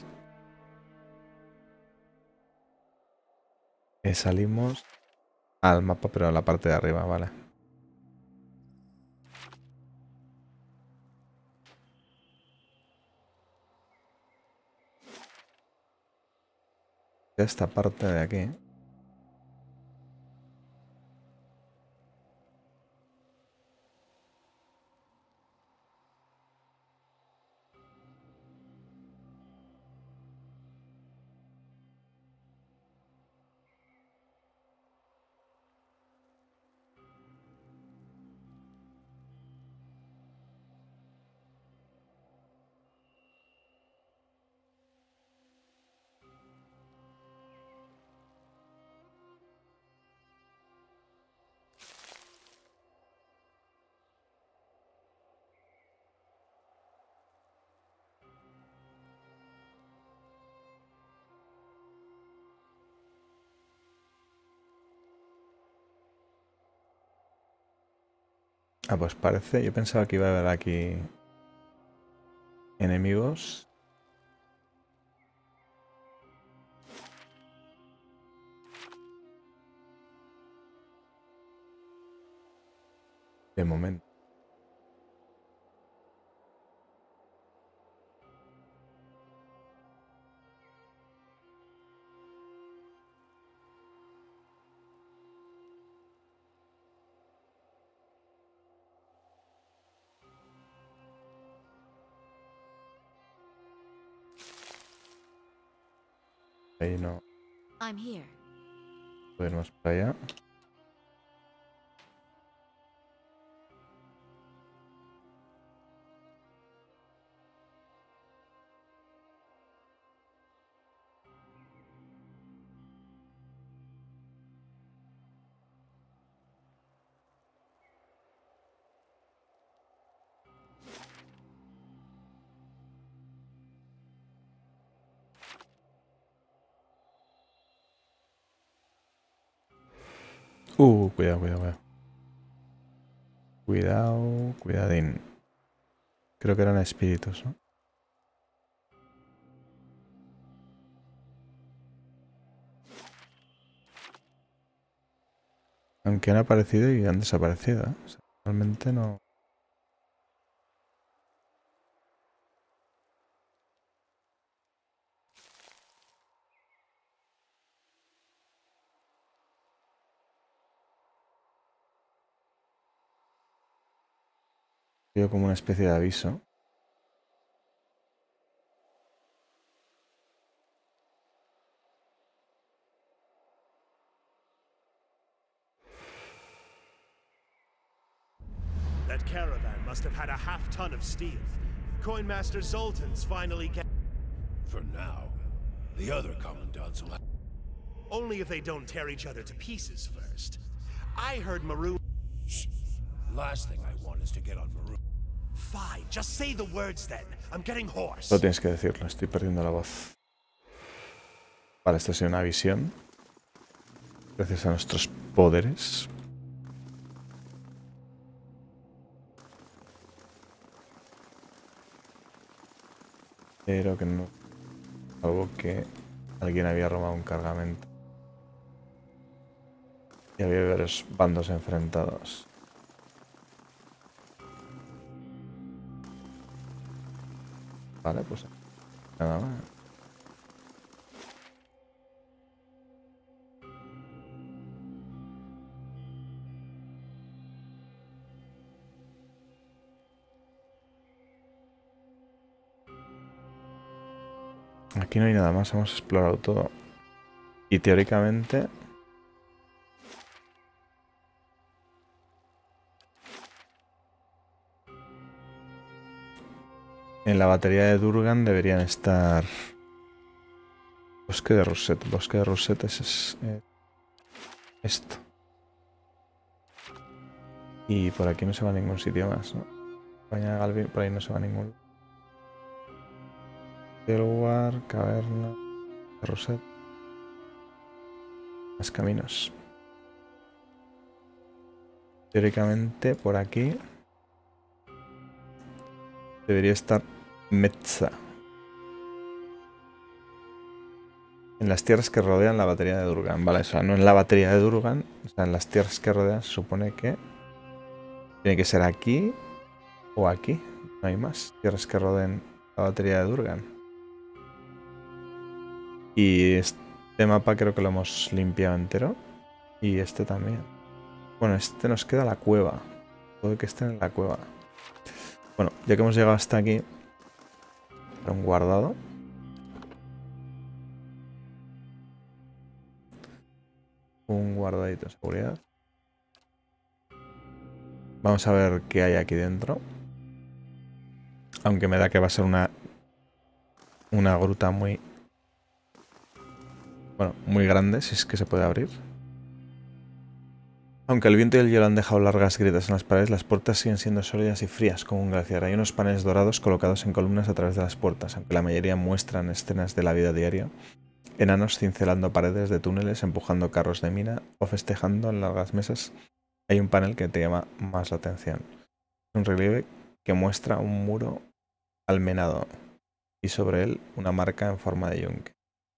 Eh, salimos al mapa, pero en la parte de arriba, vale. Esta parte de aquí. Ah, pues parece, yo pensaba que iba a haber aquí enemigos. De momento. Ahí no I'm here. podemos para allá. Uh, cuidado, cuidado, cuidado. Cuidado, cuidadín. Creo que eran espíritus, ¿no? Aunque han aparecido y han desaparecido, ¿eh? O sea, realmente no... Veo como una especie de aviso. That caravan must have had a half ton of steel. Coinmaster Zoltan's finally get. For now, the other commandants will have... Only if they don't tear each other to pieces first. I heard Maroon. Shh. Last thing I want is to get on Maroon. Fine, just say the words then. I'm getting hoarse. No tienes que decirlo, estoy perdiendo la voz. Vale, esto ha sido una visión. Gracias a nuestros poderes. Pero que no... Algo que alguien había robado un cargamento. Y había varios bandos enfrentados. Vale, pues nada más. Aquí no hay nada más, hemos explorado todo. Y teóricamente... En la batería de Durgan deberían estar... Bosque de Rousset. Bosque de Rousset es, es eh, esto. Y por aquí no se va a ningún sitio más, ¿no? Cabaña de Galvin, por ahí no se va a ningún... Delwar, caverna... de Rousset. Más caminos. Teóricamente por aquí... Debería estar Metza. En las tierras que rodean la batería de Durgan. Vale, o sea, no en la batería de Durgan. O sea, en las tierras que rodean se supone que... Tiene que ser aquí o aquí. No hay más tierras que rodeen la batería de Durgan. Y este mapa creo que lo hemos limpiado entero. Y este también. Bueno, este nos queda la cueva. Puede que esté en la cueva. Bueno, ya que hemos llegado hasta aquí, un guardado. Un guardadito de seguridad. Vamos a ver qué hay aquí dentro. Aunque me da que va a ser una una gruta muy bueno, muy grande, si es que se puede abrir. Aunque el viento y el hielo han dejado largas grietas en las paredes, las puertas siguen siendo sólidas y frías como un glaciar. Hay unos paneles dorados colocados en columnas a través de las puertas, aunque la mayoría muestran escenas de la vida diaria. Enanos cincelando paredes de túneles, empujando carros de mina o festejando en largas mesas. Hay un panel que te llama más la atención. Un relieve que muestra un muro almenado y sobre él una marca en forma de yunque.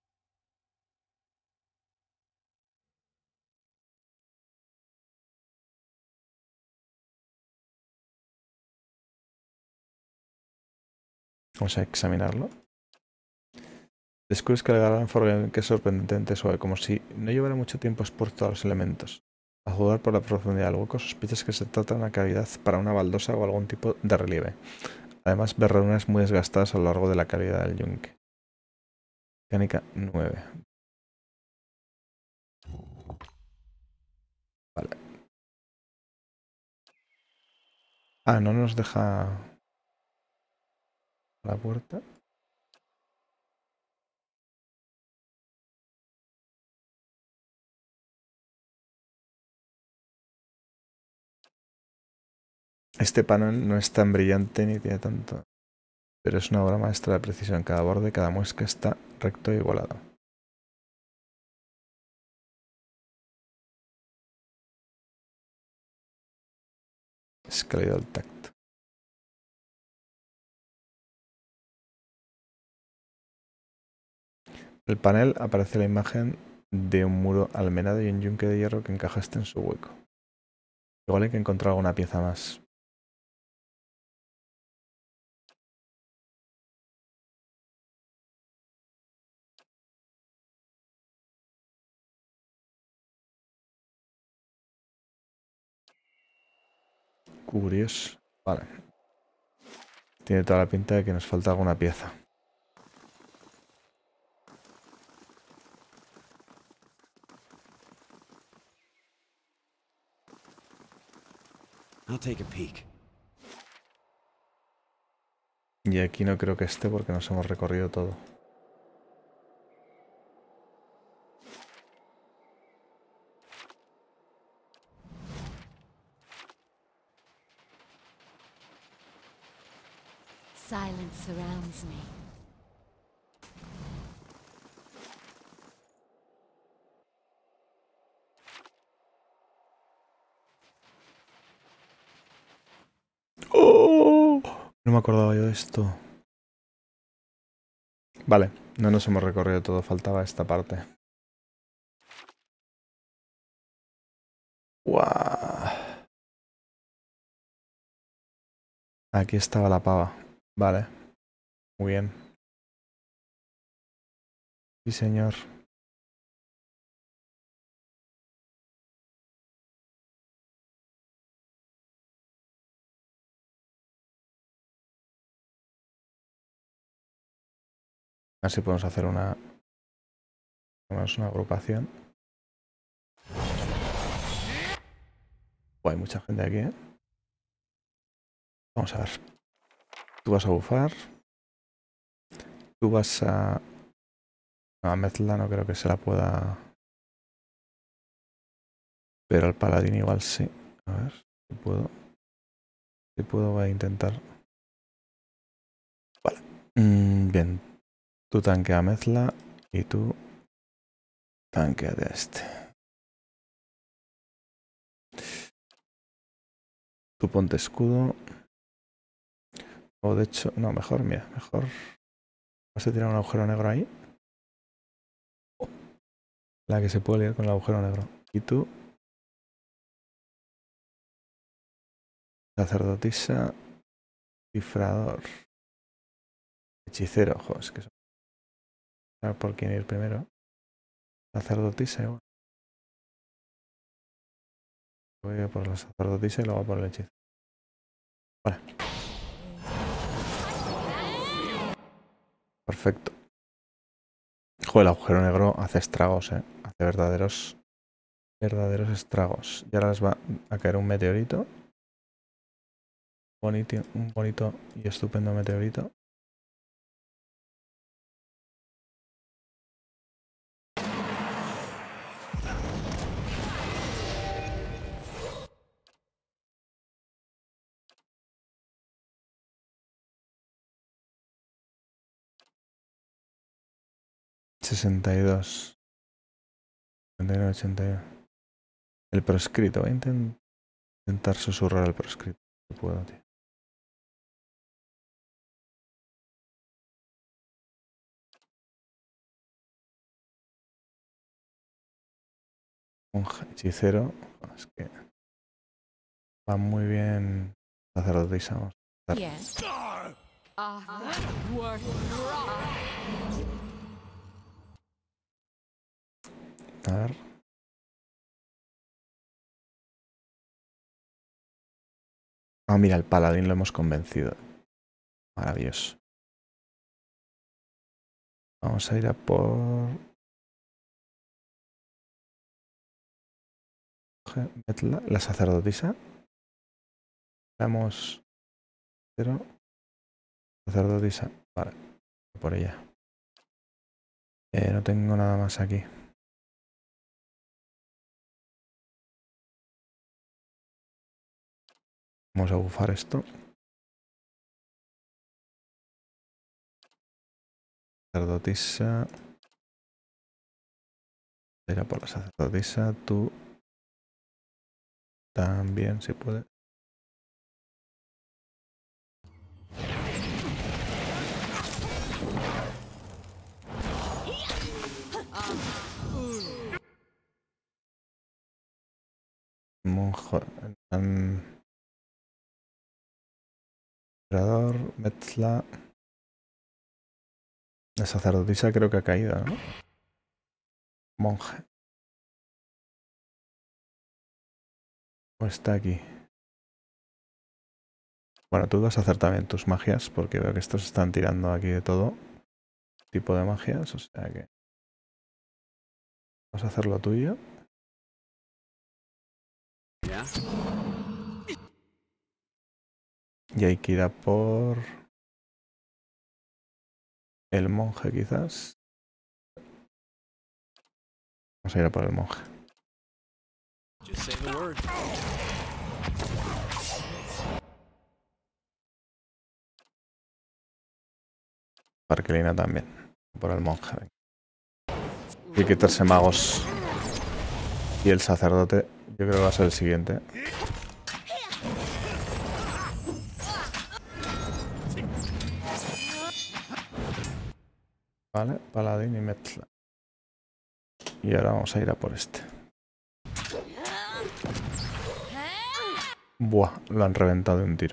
Vamos a examinarlo. Descubres que el galán forjado es sorprendentemente suave, como si no llevara mucho tiempo expuesto a los elementos. A juzgar por la profundidad del hueco, sospechas que se trata de una cavidad para una baldosa o algún tipo de relieve. Además, ves ranuras muy desgastadas a lo largo de la cavidad del yunque. Mecánica nueve. Vale. Ah, no nos deja la puerta. Este panel no es tan brillante ni tiene tanto, pero es una obra maestra de precisión. Cada borde, cada muesca está recto e igualado. Es cálido al tacto. En el panel aparece la imagen de un muro almenado y un yunque de hierro que encajaste en su hueco. Igual hay que encontrar alguna pieza más. Curioso. Vale. Tiene toda la pinta de que nos falta alguna pieza. I'll take a peek. Y aquí no creo que esté porque nos hemos recorrido todo. Silence surrounds me. ¡Oh! No me acordaba yo de esto. Vale, no nos hemos recorrido todo, faltaba esta parte. ¡Guau! Aquí estaba la pava. Vale. Muy bien. Sí, señor. A ver si podemos hacer una, una agrupación. Oh, hay mucha gente aquí, ¿eh? Vamos a ver. Tú vas a bufar. Tú vas a... No, a Mezla no creo que se la pueda... Pero al paladín igual sí. A ver si puedo. Si puedo voy a intentar. Vale. Mm, bien. Tú tanquea a Mezla y tú tanqueate a este. Tú ponte escudo. O de hecho, no, mejor, mira, mejor. Vas a tirar un agujero negro ahí. La que se puede liar con el agujero negro. Y tú. Sacerdotisa. Cifrador. Hechicero, ojo, es que son... A ver por quién ir primero. Sacerdotisa igual. Voy a por la sacerdotisa y luego por el hechizo. Vale. Perfecto. Joder, el agujero negro hace estragos, eh. Hace verdaderos... Verdaderos estragos. Y ahora les va a caer un meteorito. Bonito, un bonito y estupendo meteorito. sesenta y dos. setenta y nueve, ochenta y uno. El proscrito. Voy a intent intentar susurrar al proscrito. Si puedo, tío. Un hechicero. Es que va muy bien. Sacerdotisa. Vamos a hacer. Yes. Arthur Warthrock. A ver. Ah, mira, el paladín lo hemos convencido. Maravilloso. Vamos a ir a por... La, la sacerdotisa. Vamos... Pero... Sacerdotisa. Vale. Por ella. Eh, no tengo nada más aquí. Vamos a bufar esto. Sacerdotisa. Era por la sacerdotisa. Tú también, si puede. Monjo. Um, Emperador, Metzla. La sacerdotisa creo que ha caído, ¿no? Monje. O está aquí. Bueno, tú vas a hacer también tus magias, porque veo que estos están tirando aquí de todo tipo de magias, o sea que... Vas a hacer lo tuyo. Yeah. Y hay que ir a por... El monje, quizás. Vamos a ir a por el monje. Just say the word. Sparkelina también. Por el monje. Y quitarse magos. Y el sacerdote, yo creo que va a ser el siguiente. Vale, Paladín y Metzla. Y ahora vamos a ir a por este. Buah, lo han reventado de un tiro.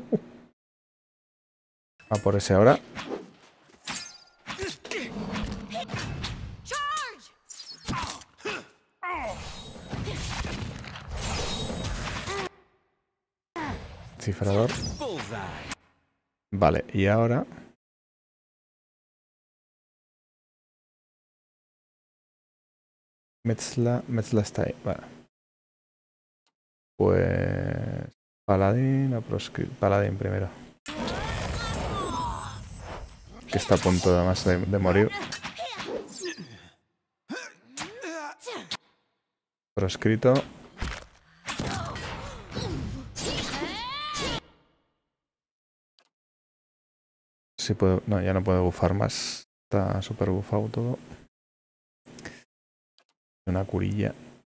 A por ese ahora. Cifrador. Vale, y ahora... Metzla, Metzla está ahí, vale. Pues... Paladín o proscrito. Paladín primero. Que está a punto además de, de morir. Proscrito. Sí puedo, no, ya no puedo bufar más. Está súper bufado todo. Una curilla.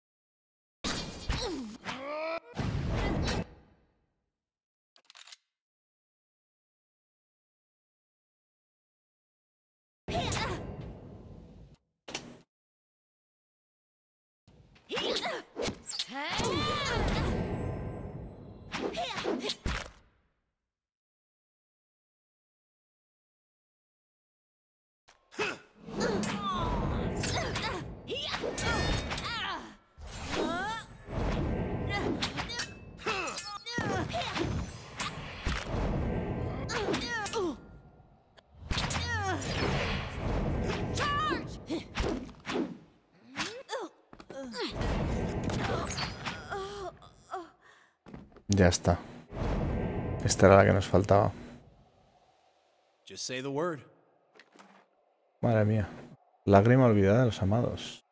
Ya está. Esta era la que nos faltaba. Just say the word. Madre mía. Lágrima olvidada de los amados.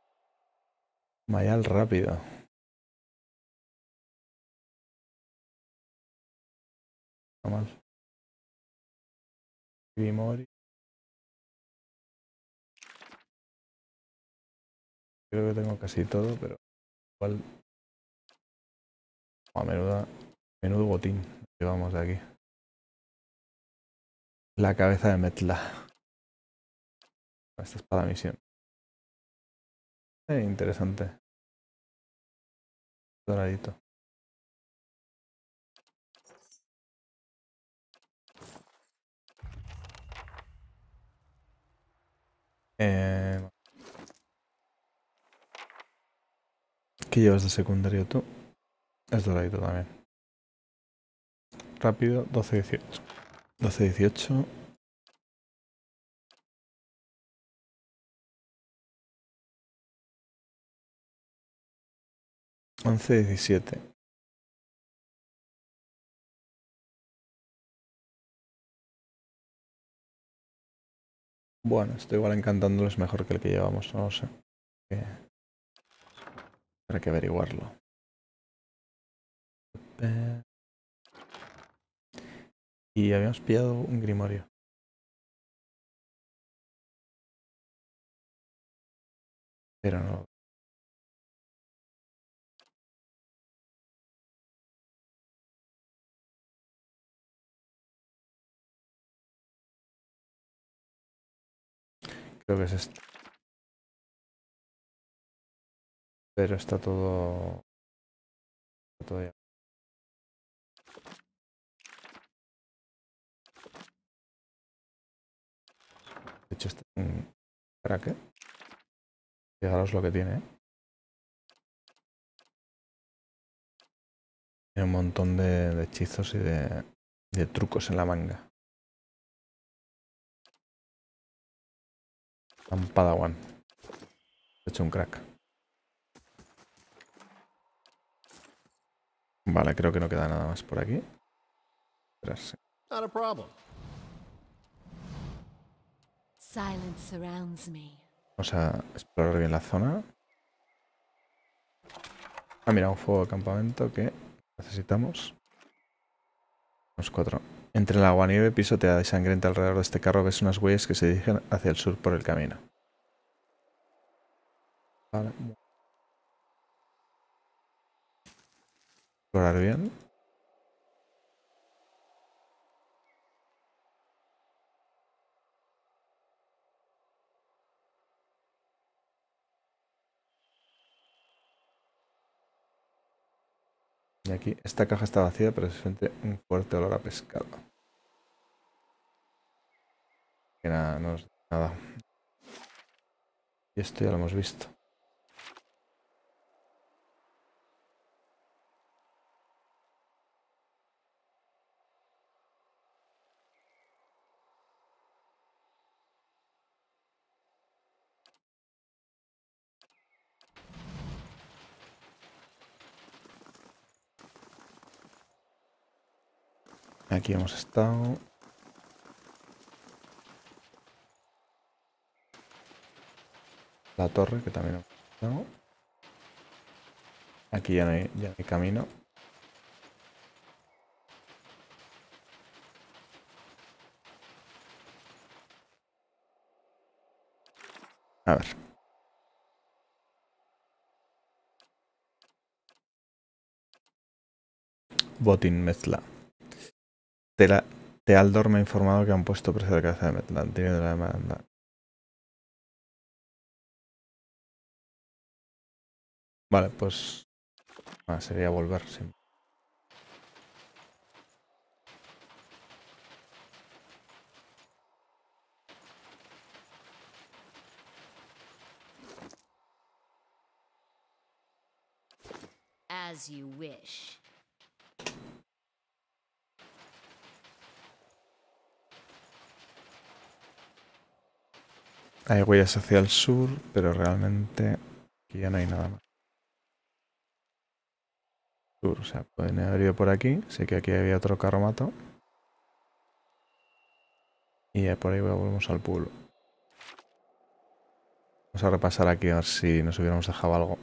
Mayal rápido. No mal. Grimori. Creo que tengo casi todo, pero igual... A menuda, menudo botín llevamos de aquí. La cabeza de Metzla. Esta es para la misión. Eh, interesante. Doradito. Eh, ¿Qué llevas de secundario tú? Es doradito también. Rápido, doce dieciocho. doce dieciocho. once diecisiete. Bueno, estoy igual encantándoles mejor que el que llevamos, no lo sé. Eh, Habrá que averiguarlo. Eh, y habíamos pillado un grimorio. Pero no. Creo que es esto. Pero está todo... Está todo ya. De hecho, este es un crack. Fijaros lo que tiene, ¿eh? Tiene un montón de, de hechizos y de, de trucos en la manga. Un Padawan. De hecho, un crack. Vale, creo que no queda nada más por aquí. Esperarse. Not a problem. Silence surrounds me. Vamos a explorar bien la zona. Ah, mira, un fuego de campamento que necesitamos. Los cuatro. Entre la aguanieve pisoteada y sangrienta alrededor de este carro ves unas huellas que se dirigen hacia el sur por el camino. Vale. Explorar bien. Y aquí, esta caja está vacía, pero se siente un fuerte olor a pescado. Que nada, no es nada. Y esto ya lo hemos visto. Aquí hemos estado. La torre, que también hemos estado. Aquí ya no hay, ya no hay camino. A ver. Botín Mezcla. Tela, Tealdor me ha informado que han puesto precio de cabeza de Metland, teniendo la demanda. Vale, pues ah, sería volver siempre. As you wish. Hay huellas hacia el sur, pero realmente aquí ya no hay nada más. Sur, o sea, pueden haber ido por aquí. Sé que aquí había otro carromato. Y ya por ahí volvemos al pueblo. Vamos a repasar aquí a ver si nos hubiéramos dejado algo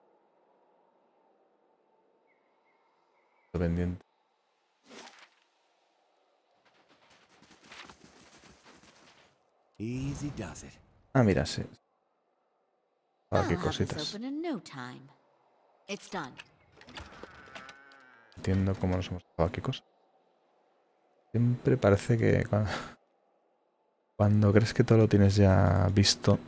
pendiente. Easy does it. Ah, mira, sí. Ah, qué I'll have this cositas. open in no time. It's done. Entiendo cómo nos hemos dejado aquí cosas. Siempre parece que cuando, cuando crees que todo lo tienes ya visto,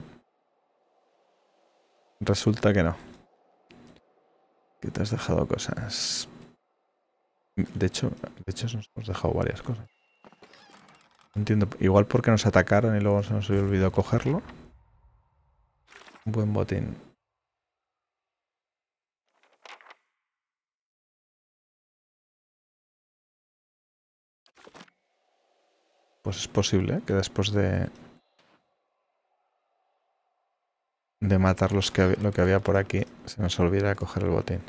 resulta que no. Que te has dejado cosas. De hecho, de hecho nos hemos dejado varias cosas. No entiendo. Igual porque nos atacaron y luego se nos olvidó cogerlo. Un buen botín. Pues es posible que después de de matar los que, lo que había por aquí se nos olvida coger el botín.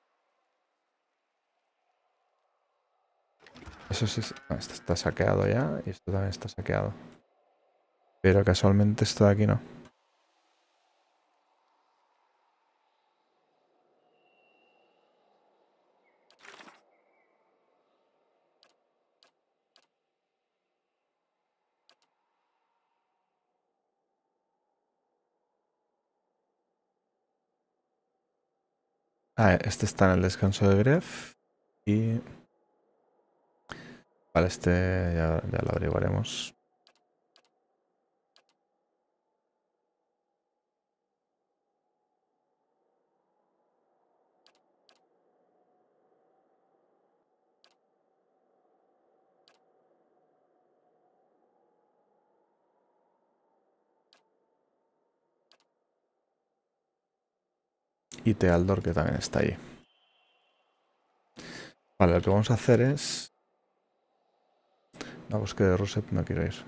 Eso sí, no, esto está saqueado ya y esto también está saqueado. Pero casualmente esto de aquí no. Ah, este está en el descanso de Gref. Y... Vale, este ya, ya lo averiguaremos. Y Tealdor, que también está ahí. Vale, lo que vamos a hacer es... La búsqueda de Rusep no quiero ir.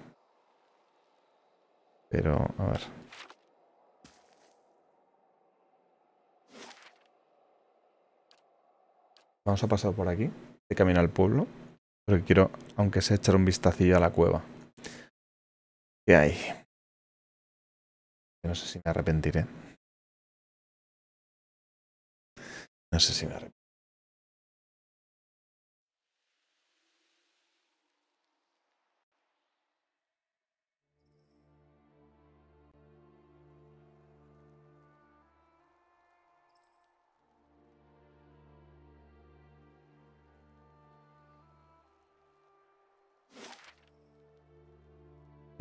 Pero, a ver. Vamos a pasar por aquí, de camino al pueblo. Porque quiero, aunque sea, echar un vistacillo a la cueva. ¿Qué hay? No sé si me arrepentiré. No sé si me arrepentiré.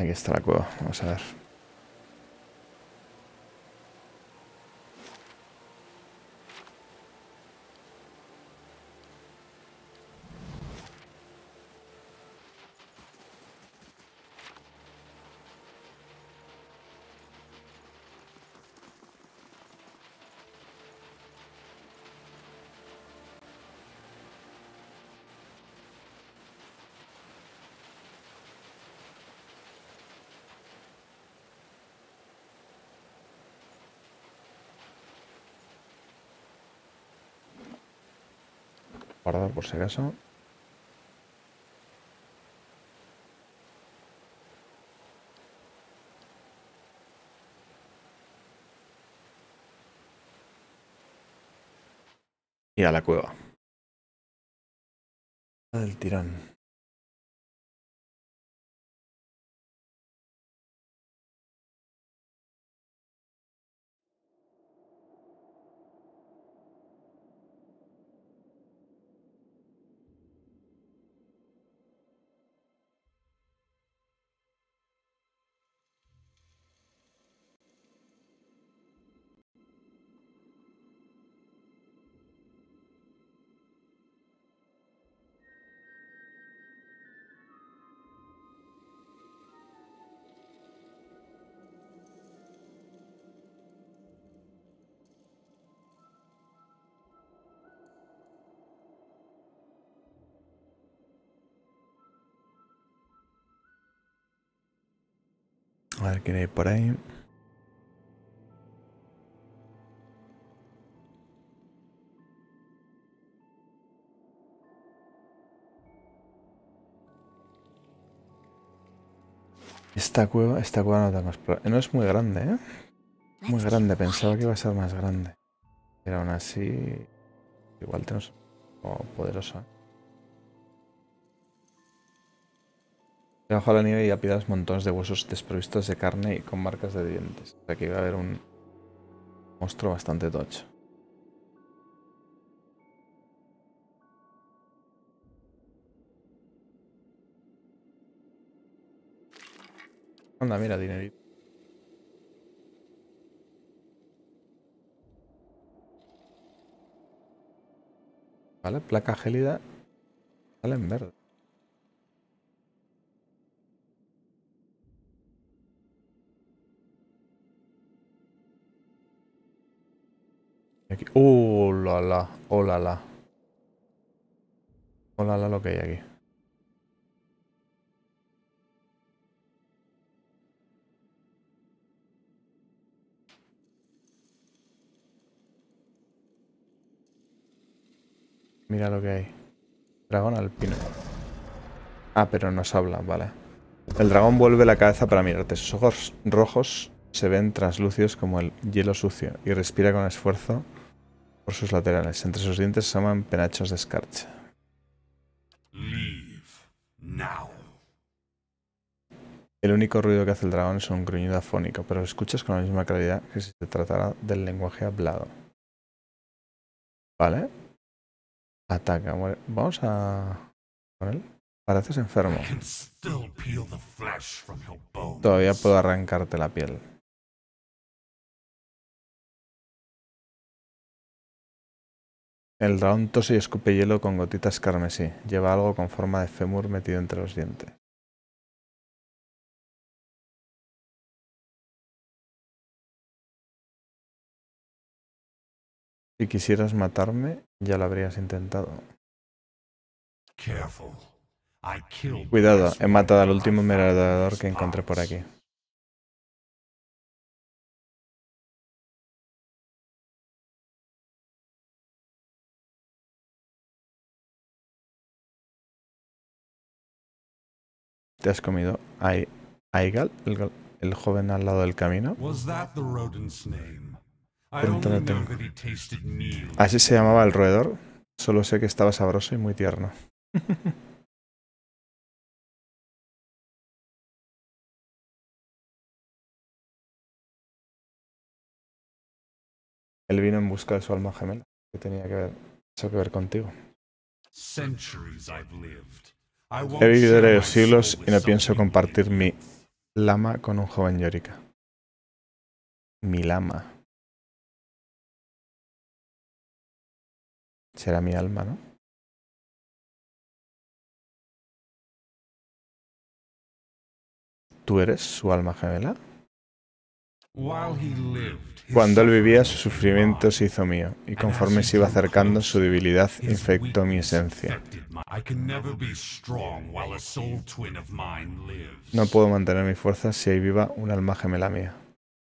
Aquí está la cueva, vamos a ver. Guardar por si acaso. Y a la cueva. Del tirón. A ver quién hay por ahí. Esta cueva, esta cueva no da más pro- no es muy grande, ¿eh? Muy grande, pensaba que iba a ser más grande. Pero aún así, igual tenemos como poderosa. Debajo de la nieve y apilados montones de huesos desprovistos de carne y con marcas de dientes. O sea que iba a haber un monstruo bastante tocho. Anda, mira, dinerito. Vale, placa gélida. Sale en verde. Aquí. ¡Oh, la la! ¡Oh, la la! ¡Oh, la la lo que hay aquí! Mira lo que hay. Dragón alpino. Ah, pero nos habla, vale. El dragón vuelve la cabeza para mirarte. Sus ojos rojos se ven translúcidos como el hielo sucio y respira con esfuerzo por sus laterales. Entre sus dientes se asoman penachos de escarcha. Leave now. El único ruido que hace el dragón es un gruñido afónico, pero lo escuchas con la misma claridad que si se tratara del lenguaje hablado. Vale. Ataca. Muere. Vamos a... con él. Pareces enfermo. I can still peel the flesh from your bones. Todavía puedo arrancarte la piel. El dragón tose y escupe hielo con gotitas carmesí. Lleva algo con forma de fémur metido entre los dientes. Si quisieras matarme, ya lo habrías intentado. Careful. I killed Cuidado, last he matado al one último I found in merodeador these que encontré por parts. aquí. ¿Te has comido a Aigal, el, el joven al lado del camino? Was that the rodent's name? I Pregúntale only a know Tim. that he tasted meal. Así se llamaba el roedor. Solo sé que estaba sabroso y muy tierno. Él vino en busca de su alma gemela. Que tenía que ver, eso que ver contigo. Centuries I've lived. I won't He vivido share de my los siglos soul y with no some pienso people compartir in mi youth. lama con un joven Yorika. Mi lama. Será mi alma, ¿no? ¿Tú eres su alma gemela? Cuando él vivía, su sufrimiento se hizo mío, y conforme se iba acercando, su debilidad infectó mi esencia. No puedo mantener mi fuerza si hay viva un alma gemela mía.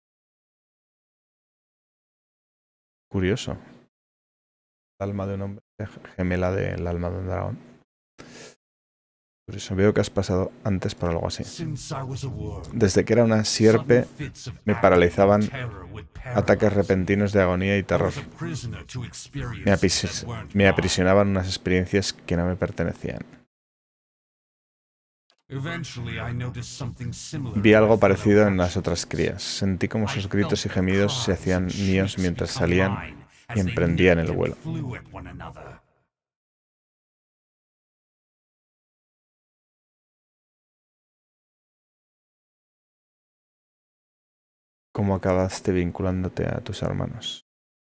Curioso. El alma de un hombre gemela del alma de un dragón. Por eso veo que has pasado antes por algo así. Desde que era una sierpe, me paralizaban ataques repentinos de agonía y terror. Me, apris me aprisionaban unas experiencias que no me pertenecían. Vi algo parecido en las otras crías. Sentí como sus gritos y gemidos se hacían míos mientras salían y emprendían el vuelo. ¿Cómo acabaste vinculándote a tus hermanos?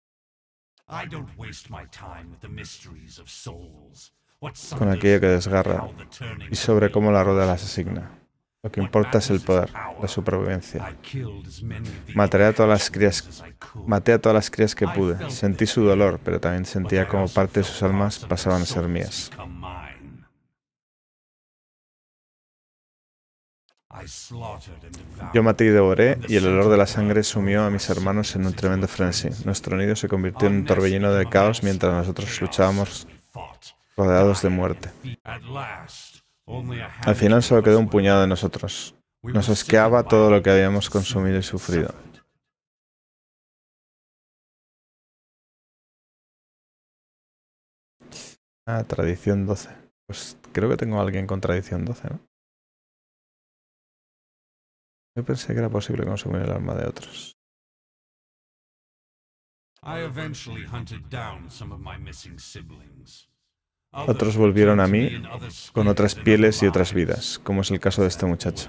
Con aquello que desgarra y sobre cómo la rueda las asigna. Lo que importa es el poder, la supervivencia. Maté a todas las crías, maté a todas las crías que pude. Sentí su dolor, pero también sentía como parte de sus almas pasaban a ser mías. Yo maté y devoré, y el olor de la sangre sumió a mis hermanos en un tremendo frenesí. Nuestro nido se convirtió en un torbellino de caos mientras nosotros luchábamos rodeados de muerte. Al final solo quedó un puñado de nosotros. Nos asqueaba todo lo que habíamos consumido y sufrido. Ah, tradición doce. Pues creo que tengo a alguien con tradición doce, ¿no? Yo pensé que era posible consumir el alma de otros. Otros volvieron a mí con otras pieles y otras vidas, como es el caso de este muchacho.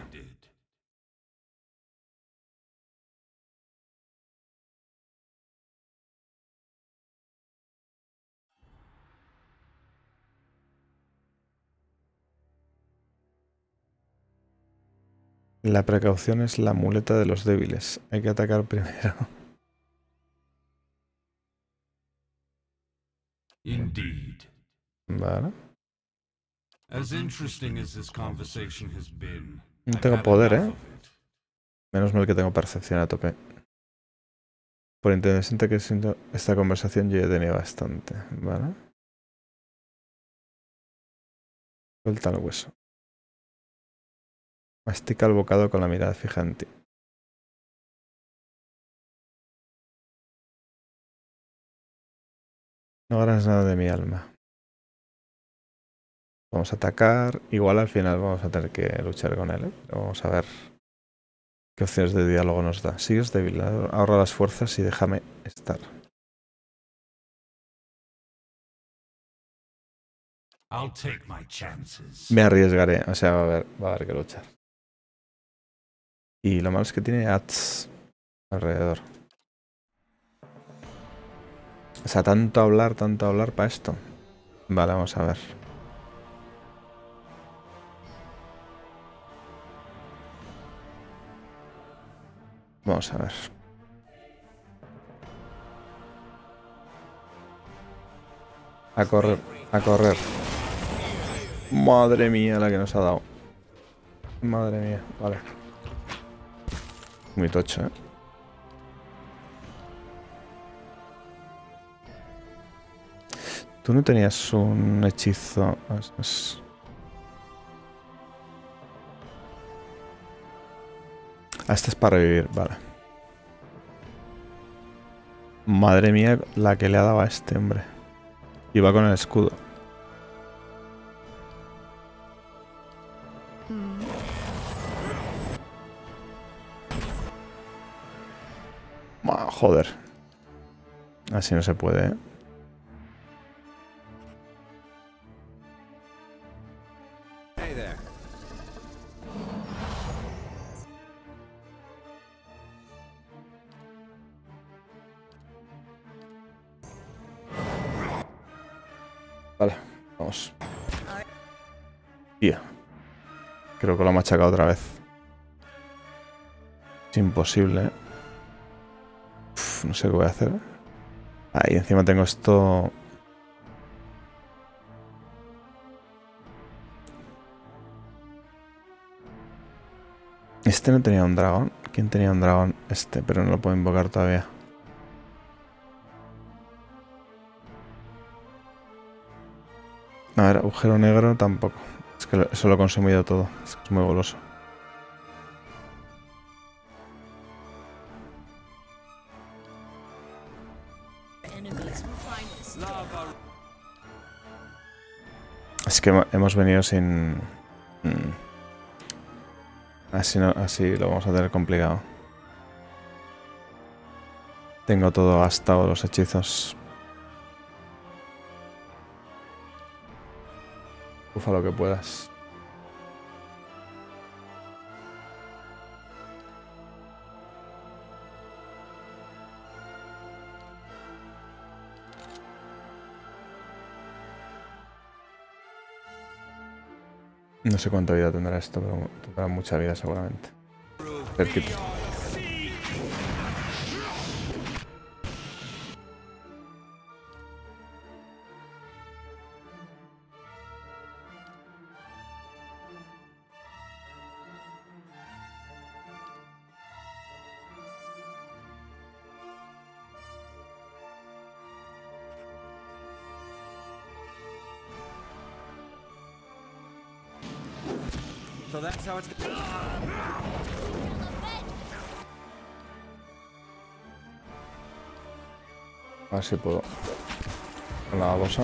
La precaución es la muleta de los débiles. Hay que atacar primero. Vale. No tengo poder, ¿eh? Menos mal que tengo percepción a tope. Por interesante que siento esta conversación, yo ya tenía bastante. Vale. Suelta el hueso. Mastica el bocado con la mirada fija en ti. No ganas nada de mi alma. Vamos a atacar. Igual al final vamos a tener que luchar con él, ¿eh? Pero vamos a ver qué opciones de diálogo nos da. Sigues débil, ahorra las fuerzas y déjame estar. Me arriesgaré, o sea, va a haber, va a haber que luchar. Y lo malo es que tiene ads alrededor. O sea, tanto hablar, tanto hablar para esto. Vale, vamos a ver. Vamos a ver. A correr, a correr. Madre mía la que nos ha dado. Madre mía, vale. Muy tocho, ¿eh? Tú no tenías un hechizo... Ah, este es para revivir, vale. Madre mía la que le ha dado a este hombre. Y va con el escudo. Oh, joder. Así no se puede, ¿eh? Vale, vamos. Tía. Creo que lo ha machacado otra vez. Es imposible, ¿eh? Uf, no sé qué voy a hacer. Ahí encima tengo esto. Este no tenía un dragón. ¿Quién tenía un dragón? Este, pero no lo puedo invocar todavía. A ver, agujero negro tampoco. Es que eso lo he consumido todo. Es que es muy goloso. Es que hemos venido sin... Así, no, así lo vamos a tener complicado. Tengo todo gastado, los hechizos. Ufa lo que puedas. No sé cuánta vida tendrá esto, pero tendrá mucha vida seguramente. Cerquita. So that's how it's... A ver si puedo. Con la babosa.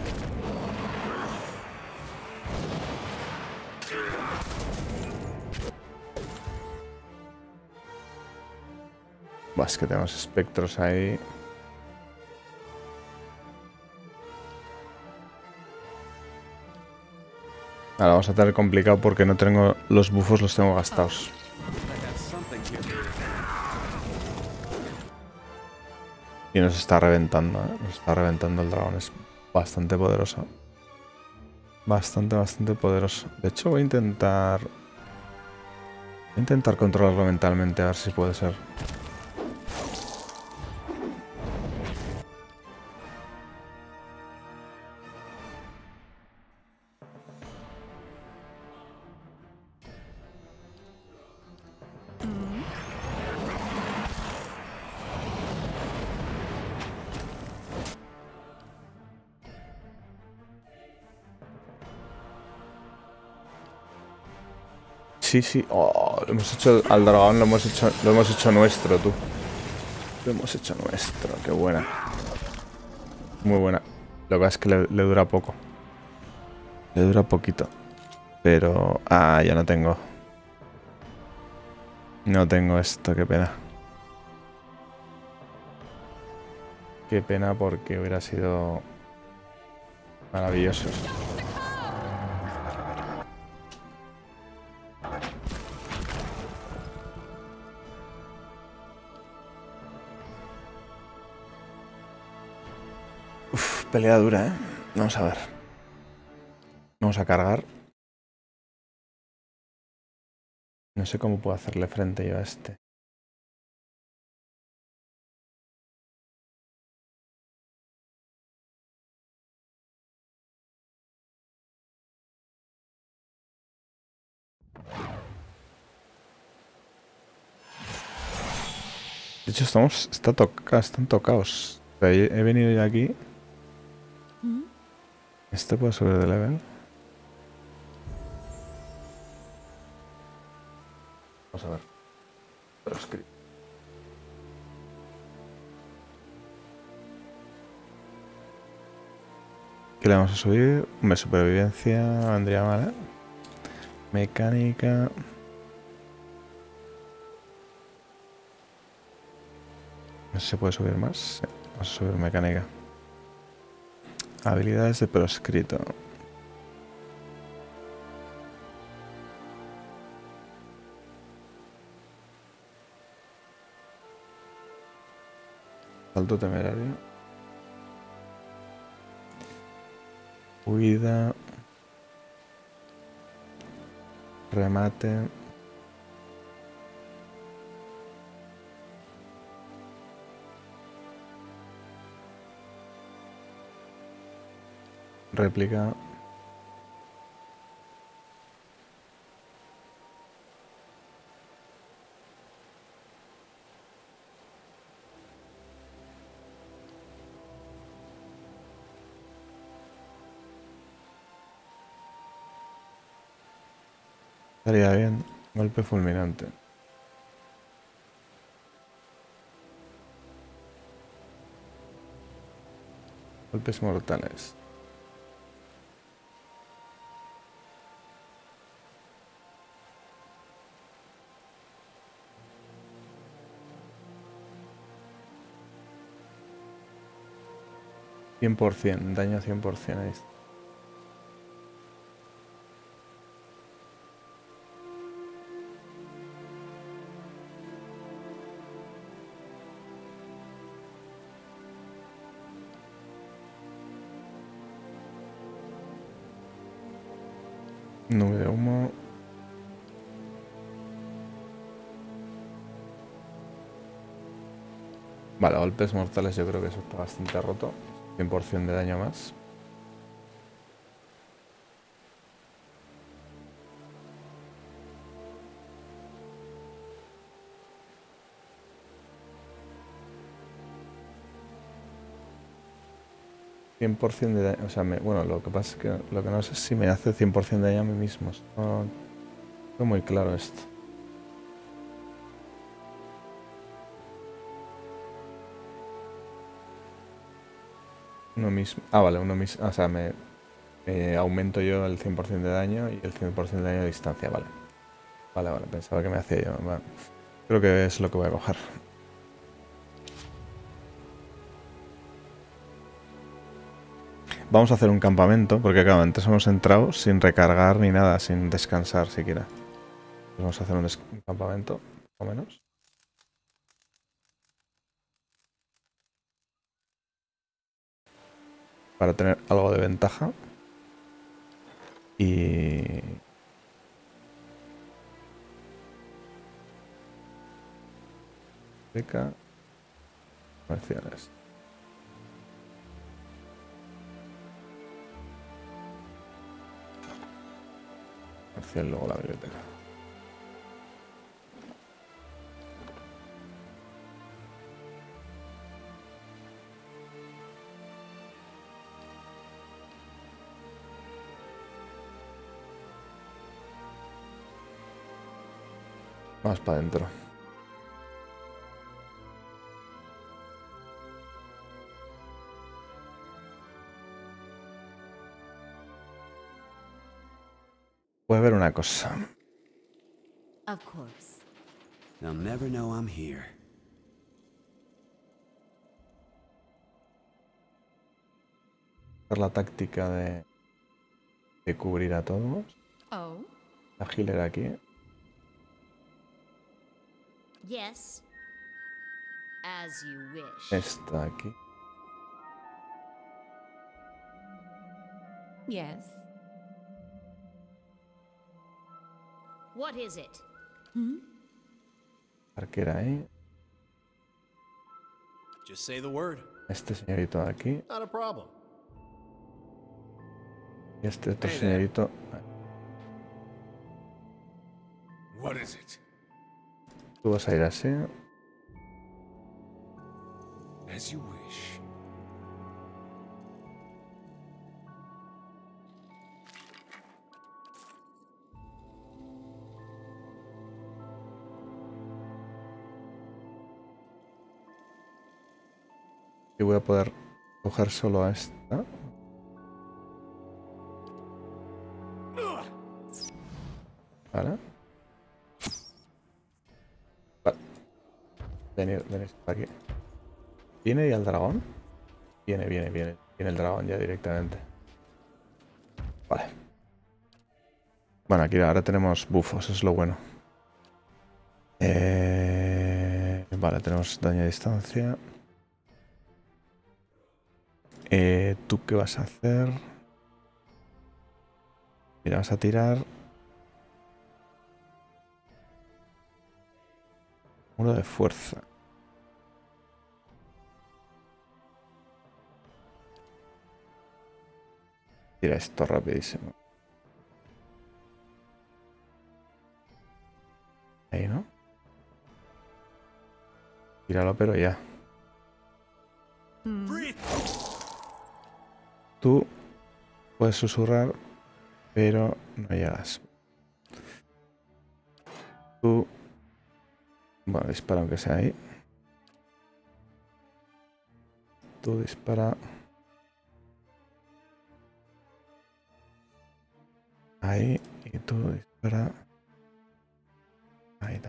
Bah, es que tenemos espectros ahí. Ahora vamos a tener complicado porque no tengo los bufos, los tengo gastados. Y nos está reventando, ¿eh? Nos está reventando el dragón. Es bastante poderoso. Bastante, bastante poderoso. De hecho voy a intentar... Voy a intentar controlarlo mentalmente, a ver si puede ser. Sí, sí. Oh, lo hemos hecho al dragón, lo hemos hecho, lo hemos hecho nuestro, tú. Lo hemos hecho nuestro, qué buena. Muy buena. Lo que pasa es que le, le dura poco. Le dura poquito. Pero... Ah, ya no tengo. No tengo esto, qué pena. Qué pena porque hubiera sido maravilloso. Uf, pelea dura, ¿eh? Vamos a ver. Vamos a cargar. No sé cómo puedo hacerle frente yo a este. De hecho, estamos, está toca, están tocados. O sea, he, he venido ya aquí. ¿Este puede subir de level? Vamos a ver. Proscript. ¿Qué le vamos a subir? Hombre, supervivencia vendría mal, ¿eh? Mecánica. No sé si se puede subir más. Sí, vamos a subir mecánica. Habilidades de proscrito. Salto temerario. Huida. Remate. Réplica. Estaría bien. Golpe fulminante. Golpes mortales. cien por cien, daño cien por cien ahí está. Nube de humo. Vale, golpes mortales yo creo que eso está bastante roto. cien por cien de daño más. cien por cien de daño, o sea, me, bueno, lo que pasa es que lo que no sé es si me hace cien por cien de daño a mí mismo. No, no muy claro esto. Uno mismo. Ah, vale, uno mismo. O sea, me, me aumento yo el cien por cien de daño y el cien por cien de daño de distancia, vale. Vale, vale, pensaba que me hacía yo. Vale. Creo que es lo que voy a coger. Vamos a hacer un campamento, porque claro, antes hemos entrado sin recargar ni nada, sin descansar siquiera. Vamos a hacer un, un campamento, más o menos. Para tener algo de ventaja. Y... Beca. Comerciales. Comercial, luego la biblioteca. Vamos para adentro. Voy a ver una cosa. Of course. They'll never know I'm here. Hacer la táctica de, de cubrir a todos. Oh? La healer aquí. Yes. As you wish. Esta aquí. Yes. What is it? Hmm? Arquera ahí. Just say the word. Este señorito de aquí. Not a problem. Y este otro Hey there. señorito. What is it? Tú vas a ir así. As you wish. Y voy a poder coger solo a esta. Vale. Vale. Venid, venid para aquí. ¿Viene ya el dragón? Viene, viene, viene. Viene el dragón ya directamente. Vale. Bueno, aquí ahora tenemos bufos, es lo bueno. Eh... Vale, tenemos daño a distancia. Eh, ¿Tú qué vas a hacer? Mira, vas a tirar... Muro de fuerza. Tira esto rapidísimo. Ahí, ¿no? Tíralo, pero ya. Tú puedes susurrar, pero no llegas. Tú... Bueno, dispara aunque sea ahí. Tú dispara... Ahí, y tú dispara... Ahí está.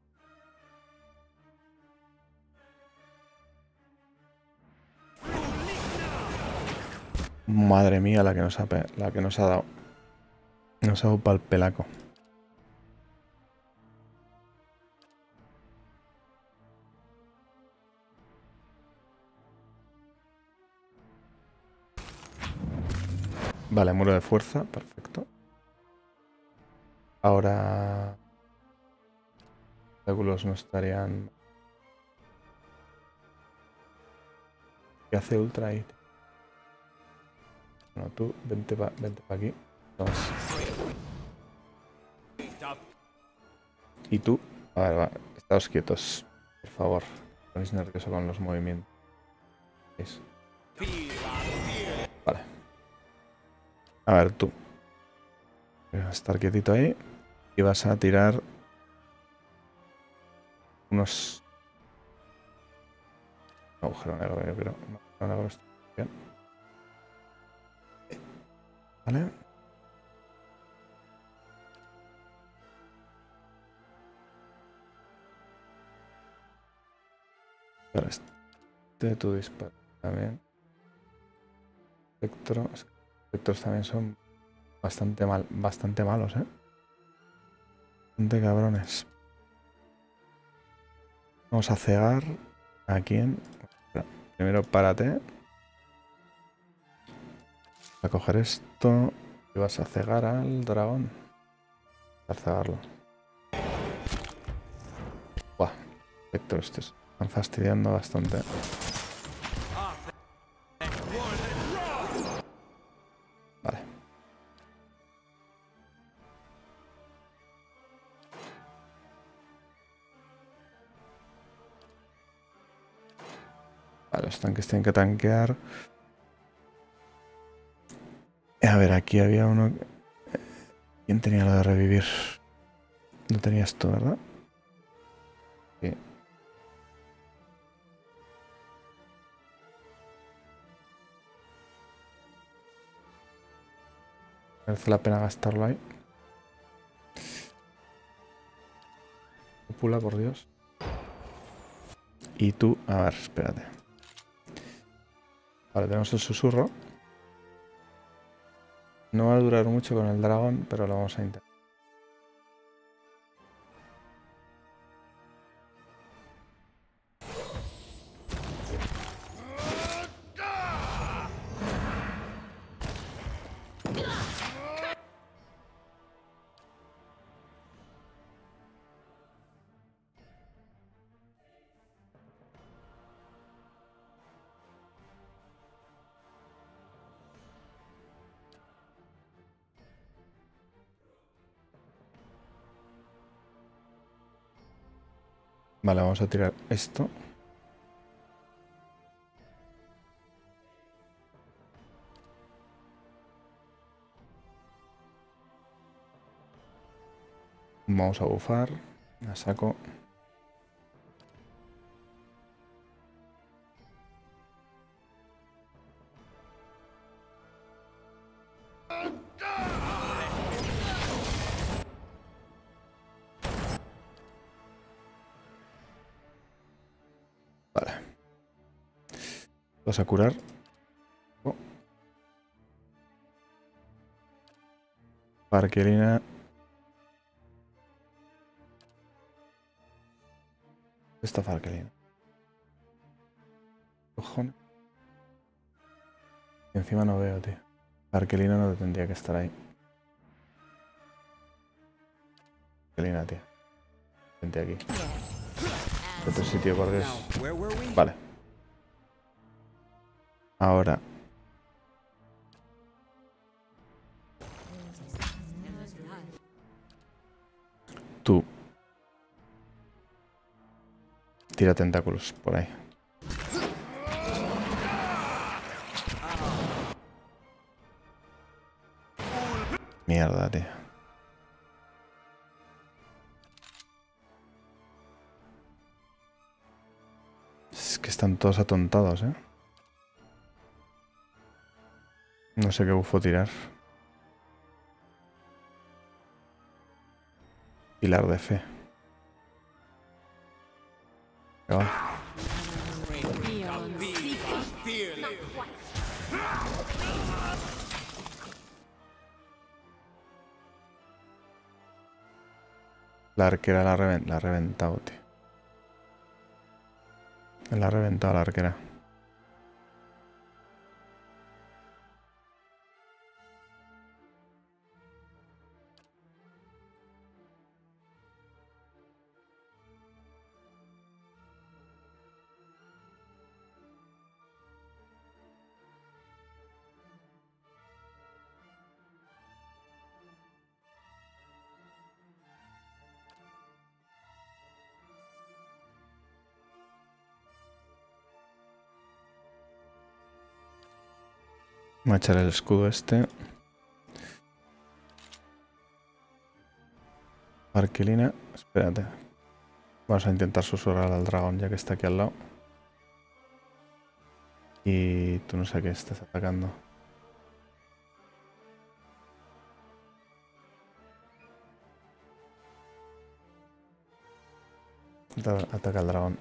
Madre mía, la que nos ha, la que nos ha dado. Nos ha dado pa'l pelaco. Vale, muro de fuerza, perfecto. Ahora... Los obstáculos no estarían... ¿Qué hace Ultra ahí? Bueno, tú, vente para vente pa aquí. Vamos. Y tú, a ver, va, estaos quietos, por favor. Me ponéis nervioso con los movimientos. ¿Veis? Vale. A ver, tú. Vas a estar quietito ahí. Y vas a tirar... Unos... Un agujero negro, yo creo. Un agujero negro está bien. Vale. Ahora este tu disparo también. Espectros. Espectros también son bastante mal, bastante malos, eh. Bastante cabrones. Vamos a cegar a quién. Primero párate. A coger esto y vas a cegar al dragón. A cegarlo. Buah, espectros estos están fastidiando bastante. Vale. Vale, los tanques tienen que tanquear. A ver, aquí había uno... ¿Quién tenía lo de revivir? No tenías tú, ¿verdad? Sí. Merece la pena gastarlo ahí. Cúpula, por Dios. Y tú... A ver, espérate. Vale, tenemos el susurro. No va a durar mucho con el dragón, pero lo vamos a intentar. Vale, vamos a tirar esto. Vamos a bufar. La saco. Vale. Vas a curar. Oh. Parquelina. Esta Farkelina. Cojones. Y encima no veo, tío. Farkelina no tendría que estar ahí. Argelina, tío. Vente aquí. Otro sitio porque es... Now, where were we? Vale. Ahora. Tú. Tira tentáculos por ahí. Mierda, tío. Es que están todos atontados, ¿eh? No sé qué bufo tirar. Pilar de fe. Venga, va. La arquera la ha reven- la ha reventado, tío. La ha reventado la arquera. Voy a echar el escudo este. Arquelina, espérate. Vamos a intentar susurrar al dragón ya que está aquí al lado. Y tú no sé qué estás atacando. Ata- Ataca al dragón.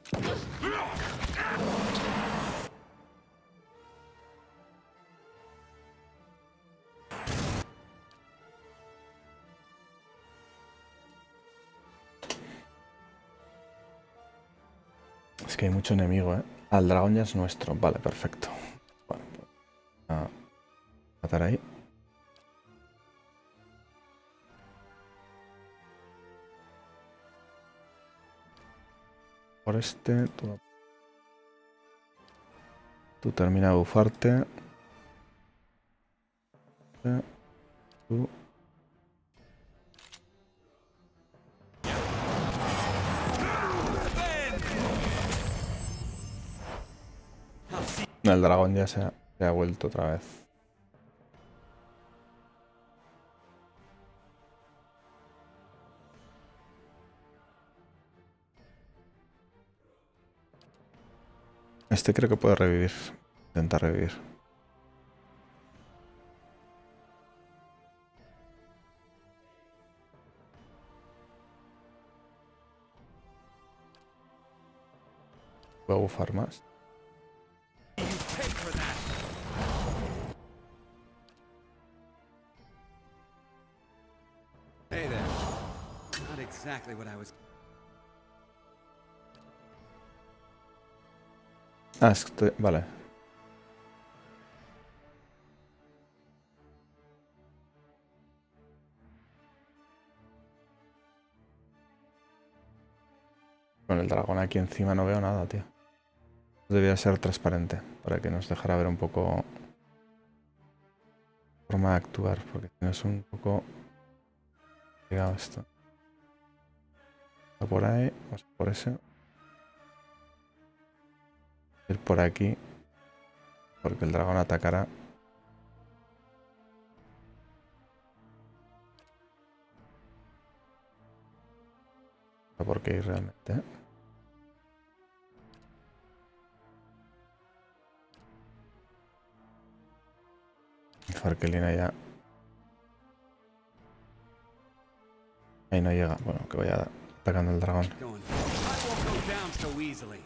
Es que hay mucho enemigo, ¿eh? Al dragón ya es nuestro. Vale, perfecto. Bueno, pues, a matar ahí. Por este, tú, tú termina de bufarte. Tú. El dragón ya se ha, se ha vuelto otra vez. Este creo que puede revivir. Intenta revivir. Voy a bufar más. Hey there. Not exactly what I was. Ah, es que estoy... Vale. Con el dragón aquí encima no veo nada, tío. Debería ser transparente para que nos dejara ver un poco forma de actuar, porque no es un poco llegado esto. Va por ahí, vamos por ese. Ir por aquí, porque el dragón atacará. No sé por qué ir realmente, ¿eh? Argelina ya. Ahí no llega. Bueno, que vaya atacando el dragón. Going. I won't go down so easily.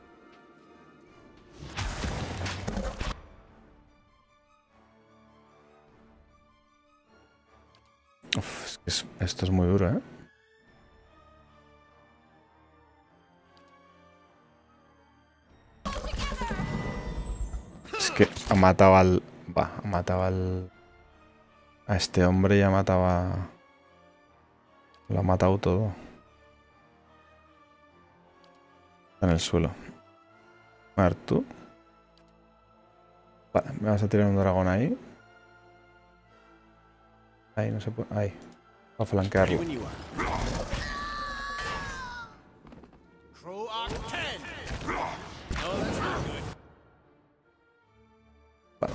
Uf, es que es- esto es muy duro, ¿eh? Es que ha matado al... Va, ha matado al... A este hombre ya mataba... Lo ha matado todo. Está en el suelo. A ver, tú. Vale, me vas a tirar un dragón ahí. Ahí, no se puede. Ahí. Va a flanquearlo. Vale.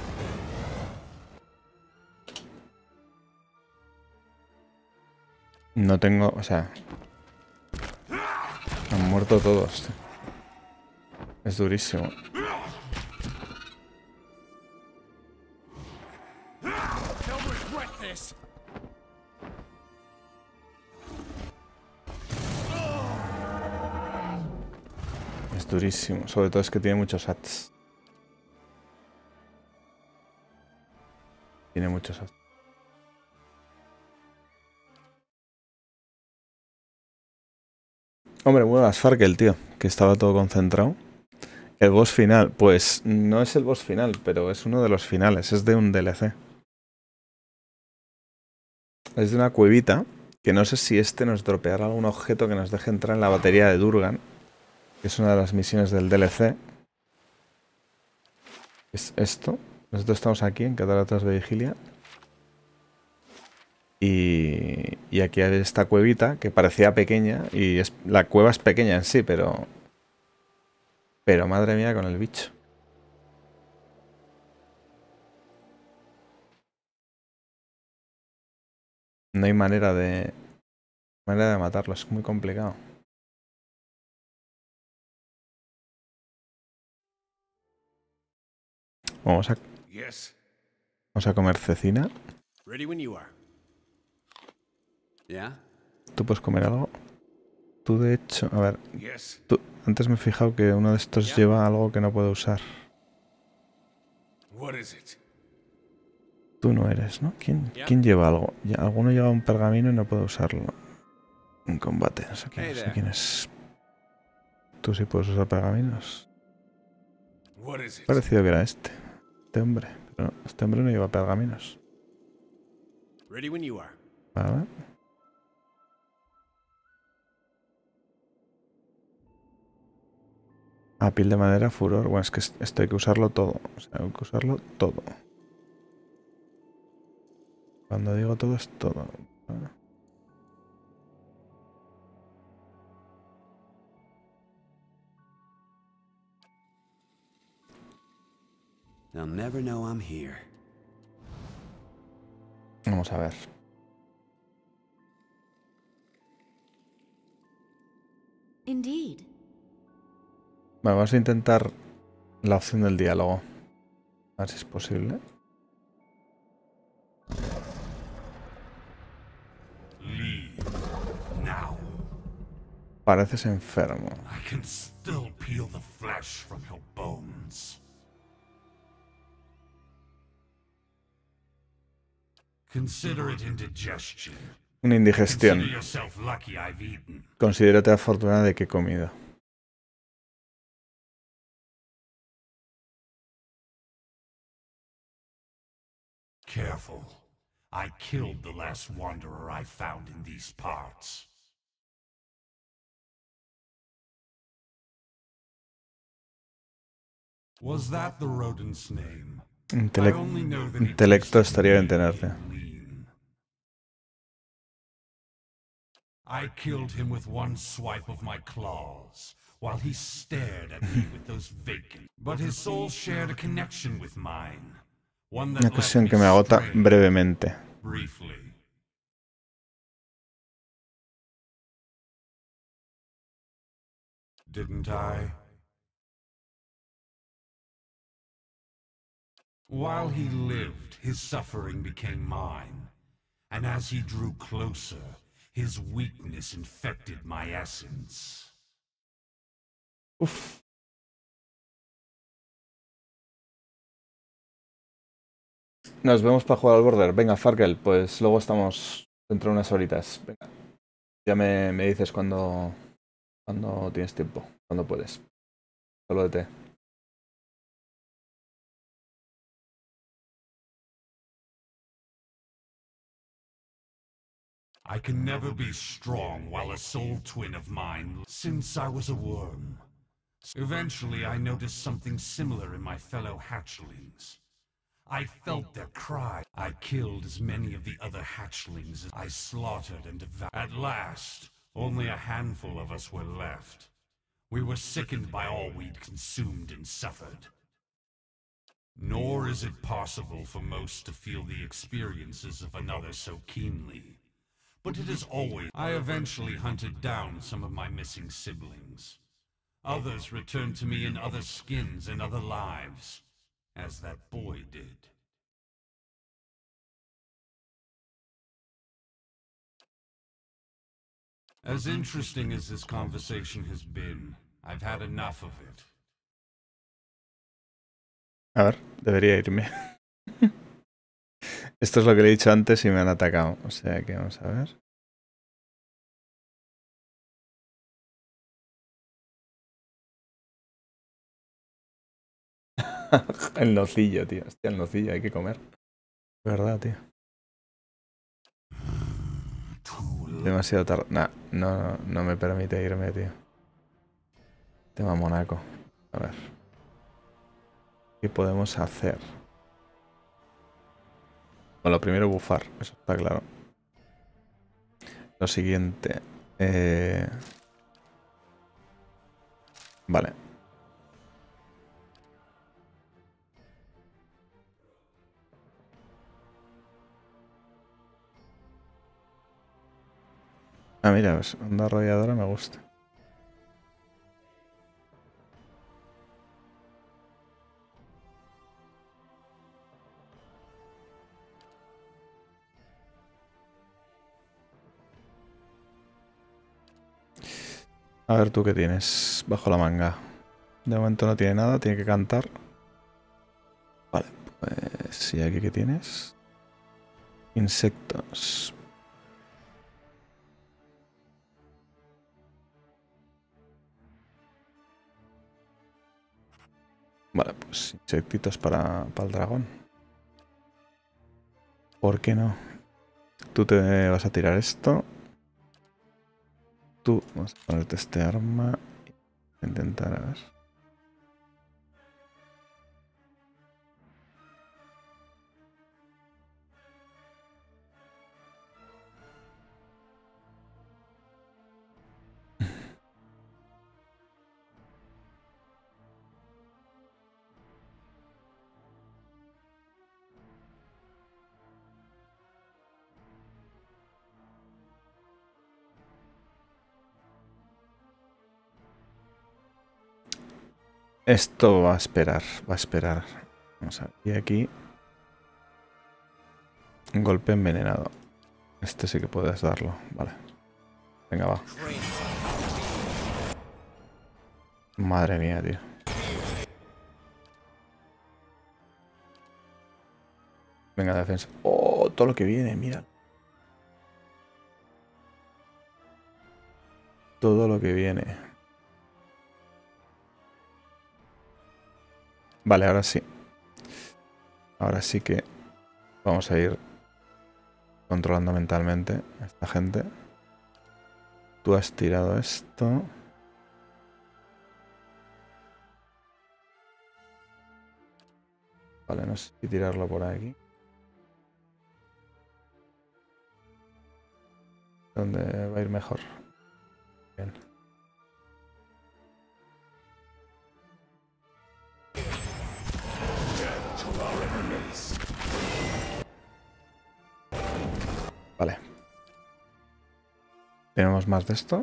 No tengo, o sea, han muerto todos. Es durísimo. Es durísimo, sobre todo es que tiene muchos hats. Tiene muchos hats. Hombre, bueno, las Farkel, tío, que estaba todo concentrado. El boss final, pues no es el boss final, pero es uno de los finales, es de un D L C. Es de una cuevita, que no sé si este nos dropeará algún objeto que nos deje entrar en la batería de Durgan, que es una de las misiones del D L C. Es esto. Nosotros estamos aquí en Cataratas de Vigilia. Y, y aquí hay esta cuevita que parecía pequeña, y es, la cueva es pequeña en sí, pero... Pero madre mía con el bicho. No hay manera de... manera de matarlo, es muy complicado. Vamos a... Vamos a comer cecina. Ready when you are. Yeah? ¿Tú puedes comer algo? Tú de hecho... A ver... Tú, antes me he fijado que uno de estos Yeah. lleva algo que no puedo usar. What is it? Tú no eres, ¿no? ¿Quién, Yeah. ¿quién lleva algo? Ya, alguno lleva un pergamino y no puedo usarlo. En combate, no sé quién, Hey no sé there. quién es. ¿Tú sí puedes usar pergaminos? What is it? Parecido que era este. Este hombre. Pero no, este hombre no lleva pergaminos. Ready when you are. Vale. Ah, piel de madera, furor. Bueno, es que es- esto hay que usarlo todo. O sea, hay que usarlo todo. Cuando digo todo es todo. Ah. They'll never know I'm here. Vamos a ver. Indeed. Vale, vamos a intentar la opción del diálogo. A ver si es posible. Leave now. Pareces enfermo. I can still peel the flesh from your bones. Consider it indigestion. Una indigestión. Consider yourself lucky I've eaten. Considérate afortunada de que he comido. Careful. I killed the last wanderer I found in these parts. Was that the rodent's name? Intele- I only know that he intelecto tasted estaría bien mealy tenerte. and lean. I killed him with one swipe of my claws, while he stared at me with those vacant. But his soul shared a connection with mine. One that Una left cuestión me que me agota stray brevemente. briefly. Didn't I? While he lived, his suffering became mine. And as he drew closer, his weakness infected my essence. Uf. Nos vemos para jugar al Border. Venga, Farkel, pues luego estamos dentro de unas horitas. Venga. Ya me, me dices cuando, cuando tienes tiempo, cuando puedes. Solo de té. I can never be strong while a soul twin of mine since I was a worm. Eventually, I noticed something similar in my fellow hatchlings. I felt their cry. I killed as many of the other hatchlings as I slaughtered and devoured. At last, only a handful of us were left. We were sickened by all we'd consumed and suffered. Nor is it possible for most to feel the experiences of another so keenly. But it is always... I eventually hunted down some of my missing siblings. Others returned to me in other skins and other lives, as that boy did. As interesting as this conversation has been, I've had enough of it. A ver, debería irme. Esto es lo que le he dicho antes y me han atacado. O sea que vamos a ver. El nocillo, tío. Hostia, el nocillo, hay que comer. De verdad, tío. Demasiado tarde. Nah, no, no me permite irme, tío. Tema Monaco. A ver. ¿Qué podemos hacer? Bueno, lo primero bufar, eso está claro. Lo siguiente. Eh... Vale. Ah, mira, pues, onda arrolladora me gusta. A ver tú qué tienes bajo la manga. De momento no tiene nada, tiene que cantar. Vale, pues sí, aquí qué tienes. Insectos. Vale, pues insectitos para, para el dragón. ¿Por qué no? Tú te vas a tirar esto. Tú vas a ponerte este arma. Intentar a ver. Esto va a esperar, va a esperar. Vamos a ver. Y aquí. Un golpe envenenado. Este sí que puedes darlo. Vale. Venga, va. Madre mía, tío. Venga, defensa. Oh, todo lo que viene, mira. Todo lo que viene. Vale, ahora sí. Ahora sí que vamos a ir controlando mentalmente a esta gente. Tú has tirado esto. Vale, no sé si tirarlo por aquí. ¿Dónde va a ir mejor? Bien. Vale. Tenemos más de esto.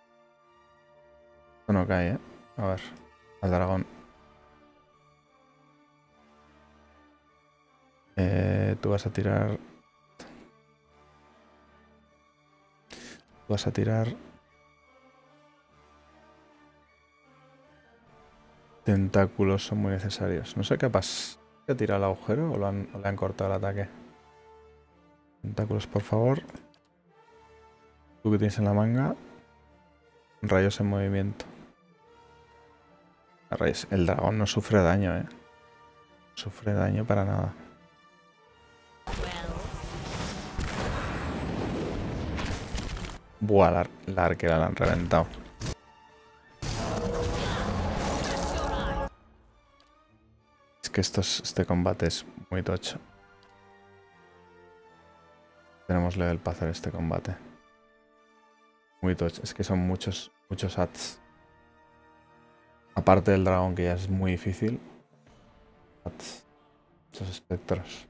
Esto no cae, ¿eh? A ver. Al dragón. Eh, tú vas a tirar... Tú vas a tirar... Tentáculos son muy necesarios. No sé qué pasa. ¿Se ha tirado el agujero o, lo han, o le han cortado el ataque? Tentáculos, por favor. Tú que tienes en la manga. Rayos en movimiento. Rayos. El dragón no sufre daño, eh. No sufre daño para nada. Buah, la, la arquera la han reventado. Es que estos, este combate es muy tocho. Tenemos level para hacer este combate. Muy tocho. Es que son muchos, muchos ads. Aparte del dragón, que ya es muy difícil. Ads. Muchos espectros.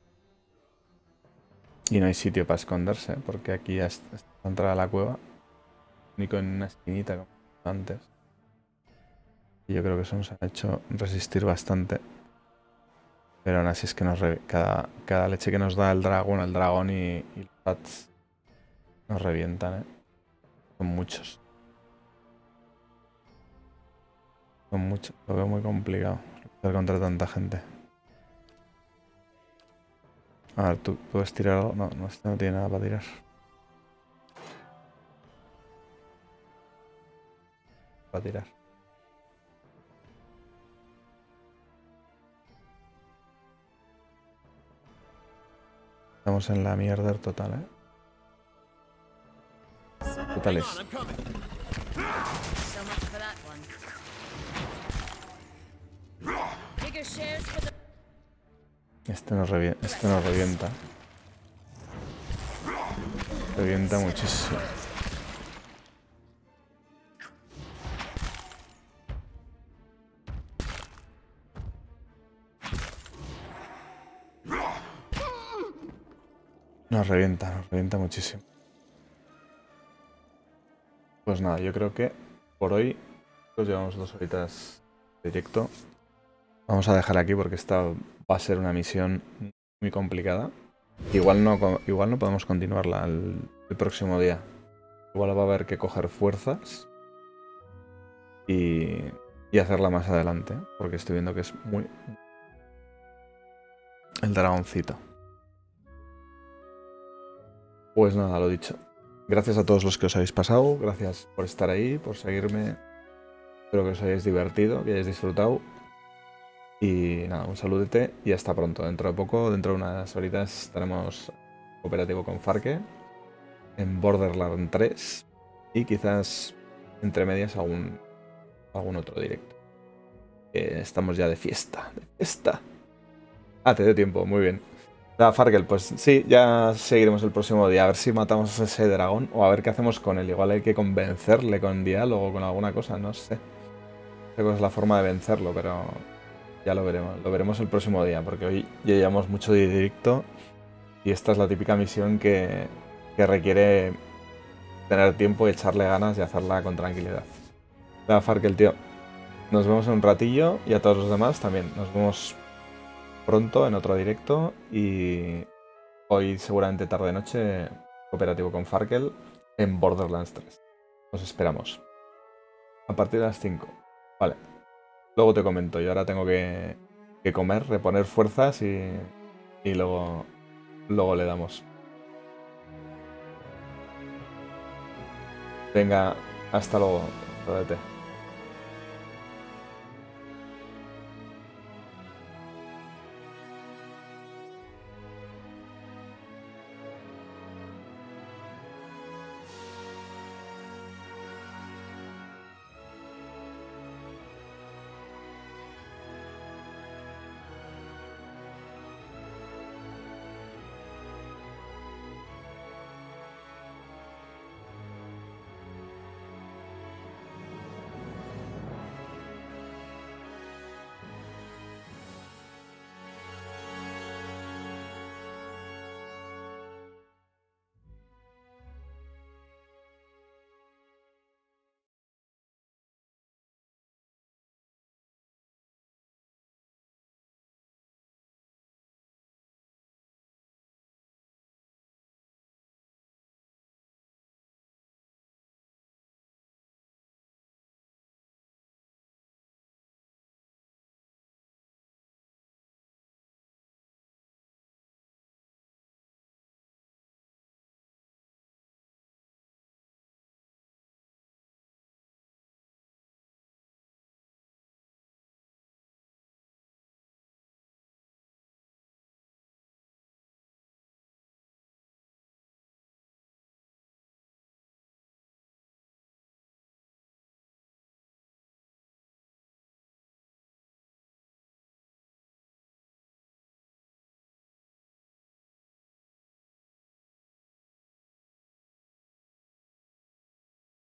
Y no hay sitio para esconderse, porque aquí ya está la entrada a la cueva. Único en una esquinita como antes. Y yo creo que eso nos ha hecho resistir bastante. Pero aún así es que nos cada, cada leche que nos da el dragón, el dragón y, y los bats nos revientan, ¿eh? Son muchos. Son muchos. Lo veo muy complicado luchar contra tanta gente. A ver, ¿tú puedes tirar algo? No, no, este no tiene nada para tirar. Para tirar. Estamos en la mierda total, ¿eh? Total es. Este nos revienta. Este nos revienta. Revienta muchísimo. Nos revienta, nos revienta muchísimo. Pues nada, yo creo que por hoy nos llevamos dos horitas de directo. Vamos a dejar aquí porque esta va a ser una misión muy complicada. Igual no, igual no podemos continuarla el, el próximo día. Igual va a haber que coger fuerzas y, y hacerla más adelante, porque estoy viendo que es muy... El dragoncito. Pues nada, lo dicho. Gracias a todos los que os habéis pasado. Gracias por estar ahí, por seguirme. Espero que os hayáis divertido, que hayáis disfrutado. Y nada, un saludete y hasta pronto. Dentro de poco, dentro de unas horitas, estaremos cooperativo con Farke en Borderlands tres y quizás entre medias algún, algún otro directo. Eh, estamos ya de fiesta, de fiesta. Ah, te dio tiempo, muy bien. Da, Farkel, pues sí, ya seguiremos el próximo día. A ver si matamos a ese dragón o a ver qué hacemos con él. Igual hay que convencerle con diálogo o con alguna cosa, no sé. No sé cuál es la forma de vencerlo, pero ya lo veremos. Lo veremos el próximo día, porque hoy ya llevamos mucho de directo y esta es la típica misión que, que requiere tener tiempo y echarle ganas y hacerla con tranquilidad. Da, Farkel, tío. Nos vemos en un ratillo y a todos los demás también. Nos vemos pronto en otro directo y hoy seguramente tarde noche cooperativo con Farkel en Borderlands tres. Os esperamos a partir de las cinco. Vale, luego te comento. Yo ahora tengo que, que comer, reponer fuerzas y, y luego, luego le damos. Venga, hasta luego. Rodete.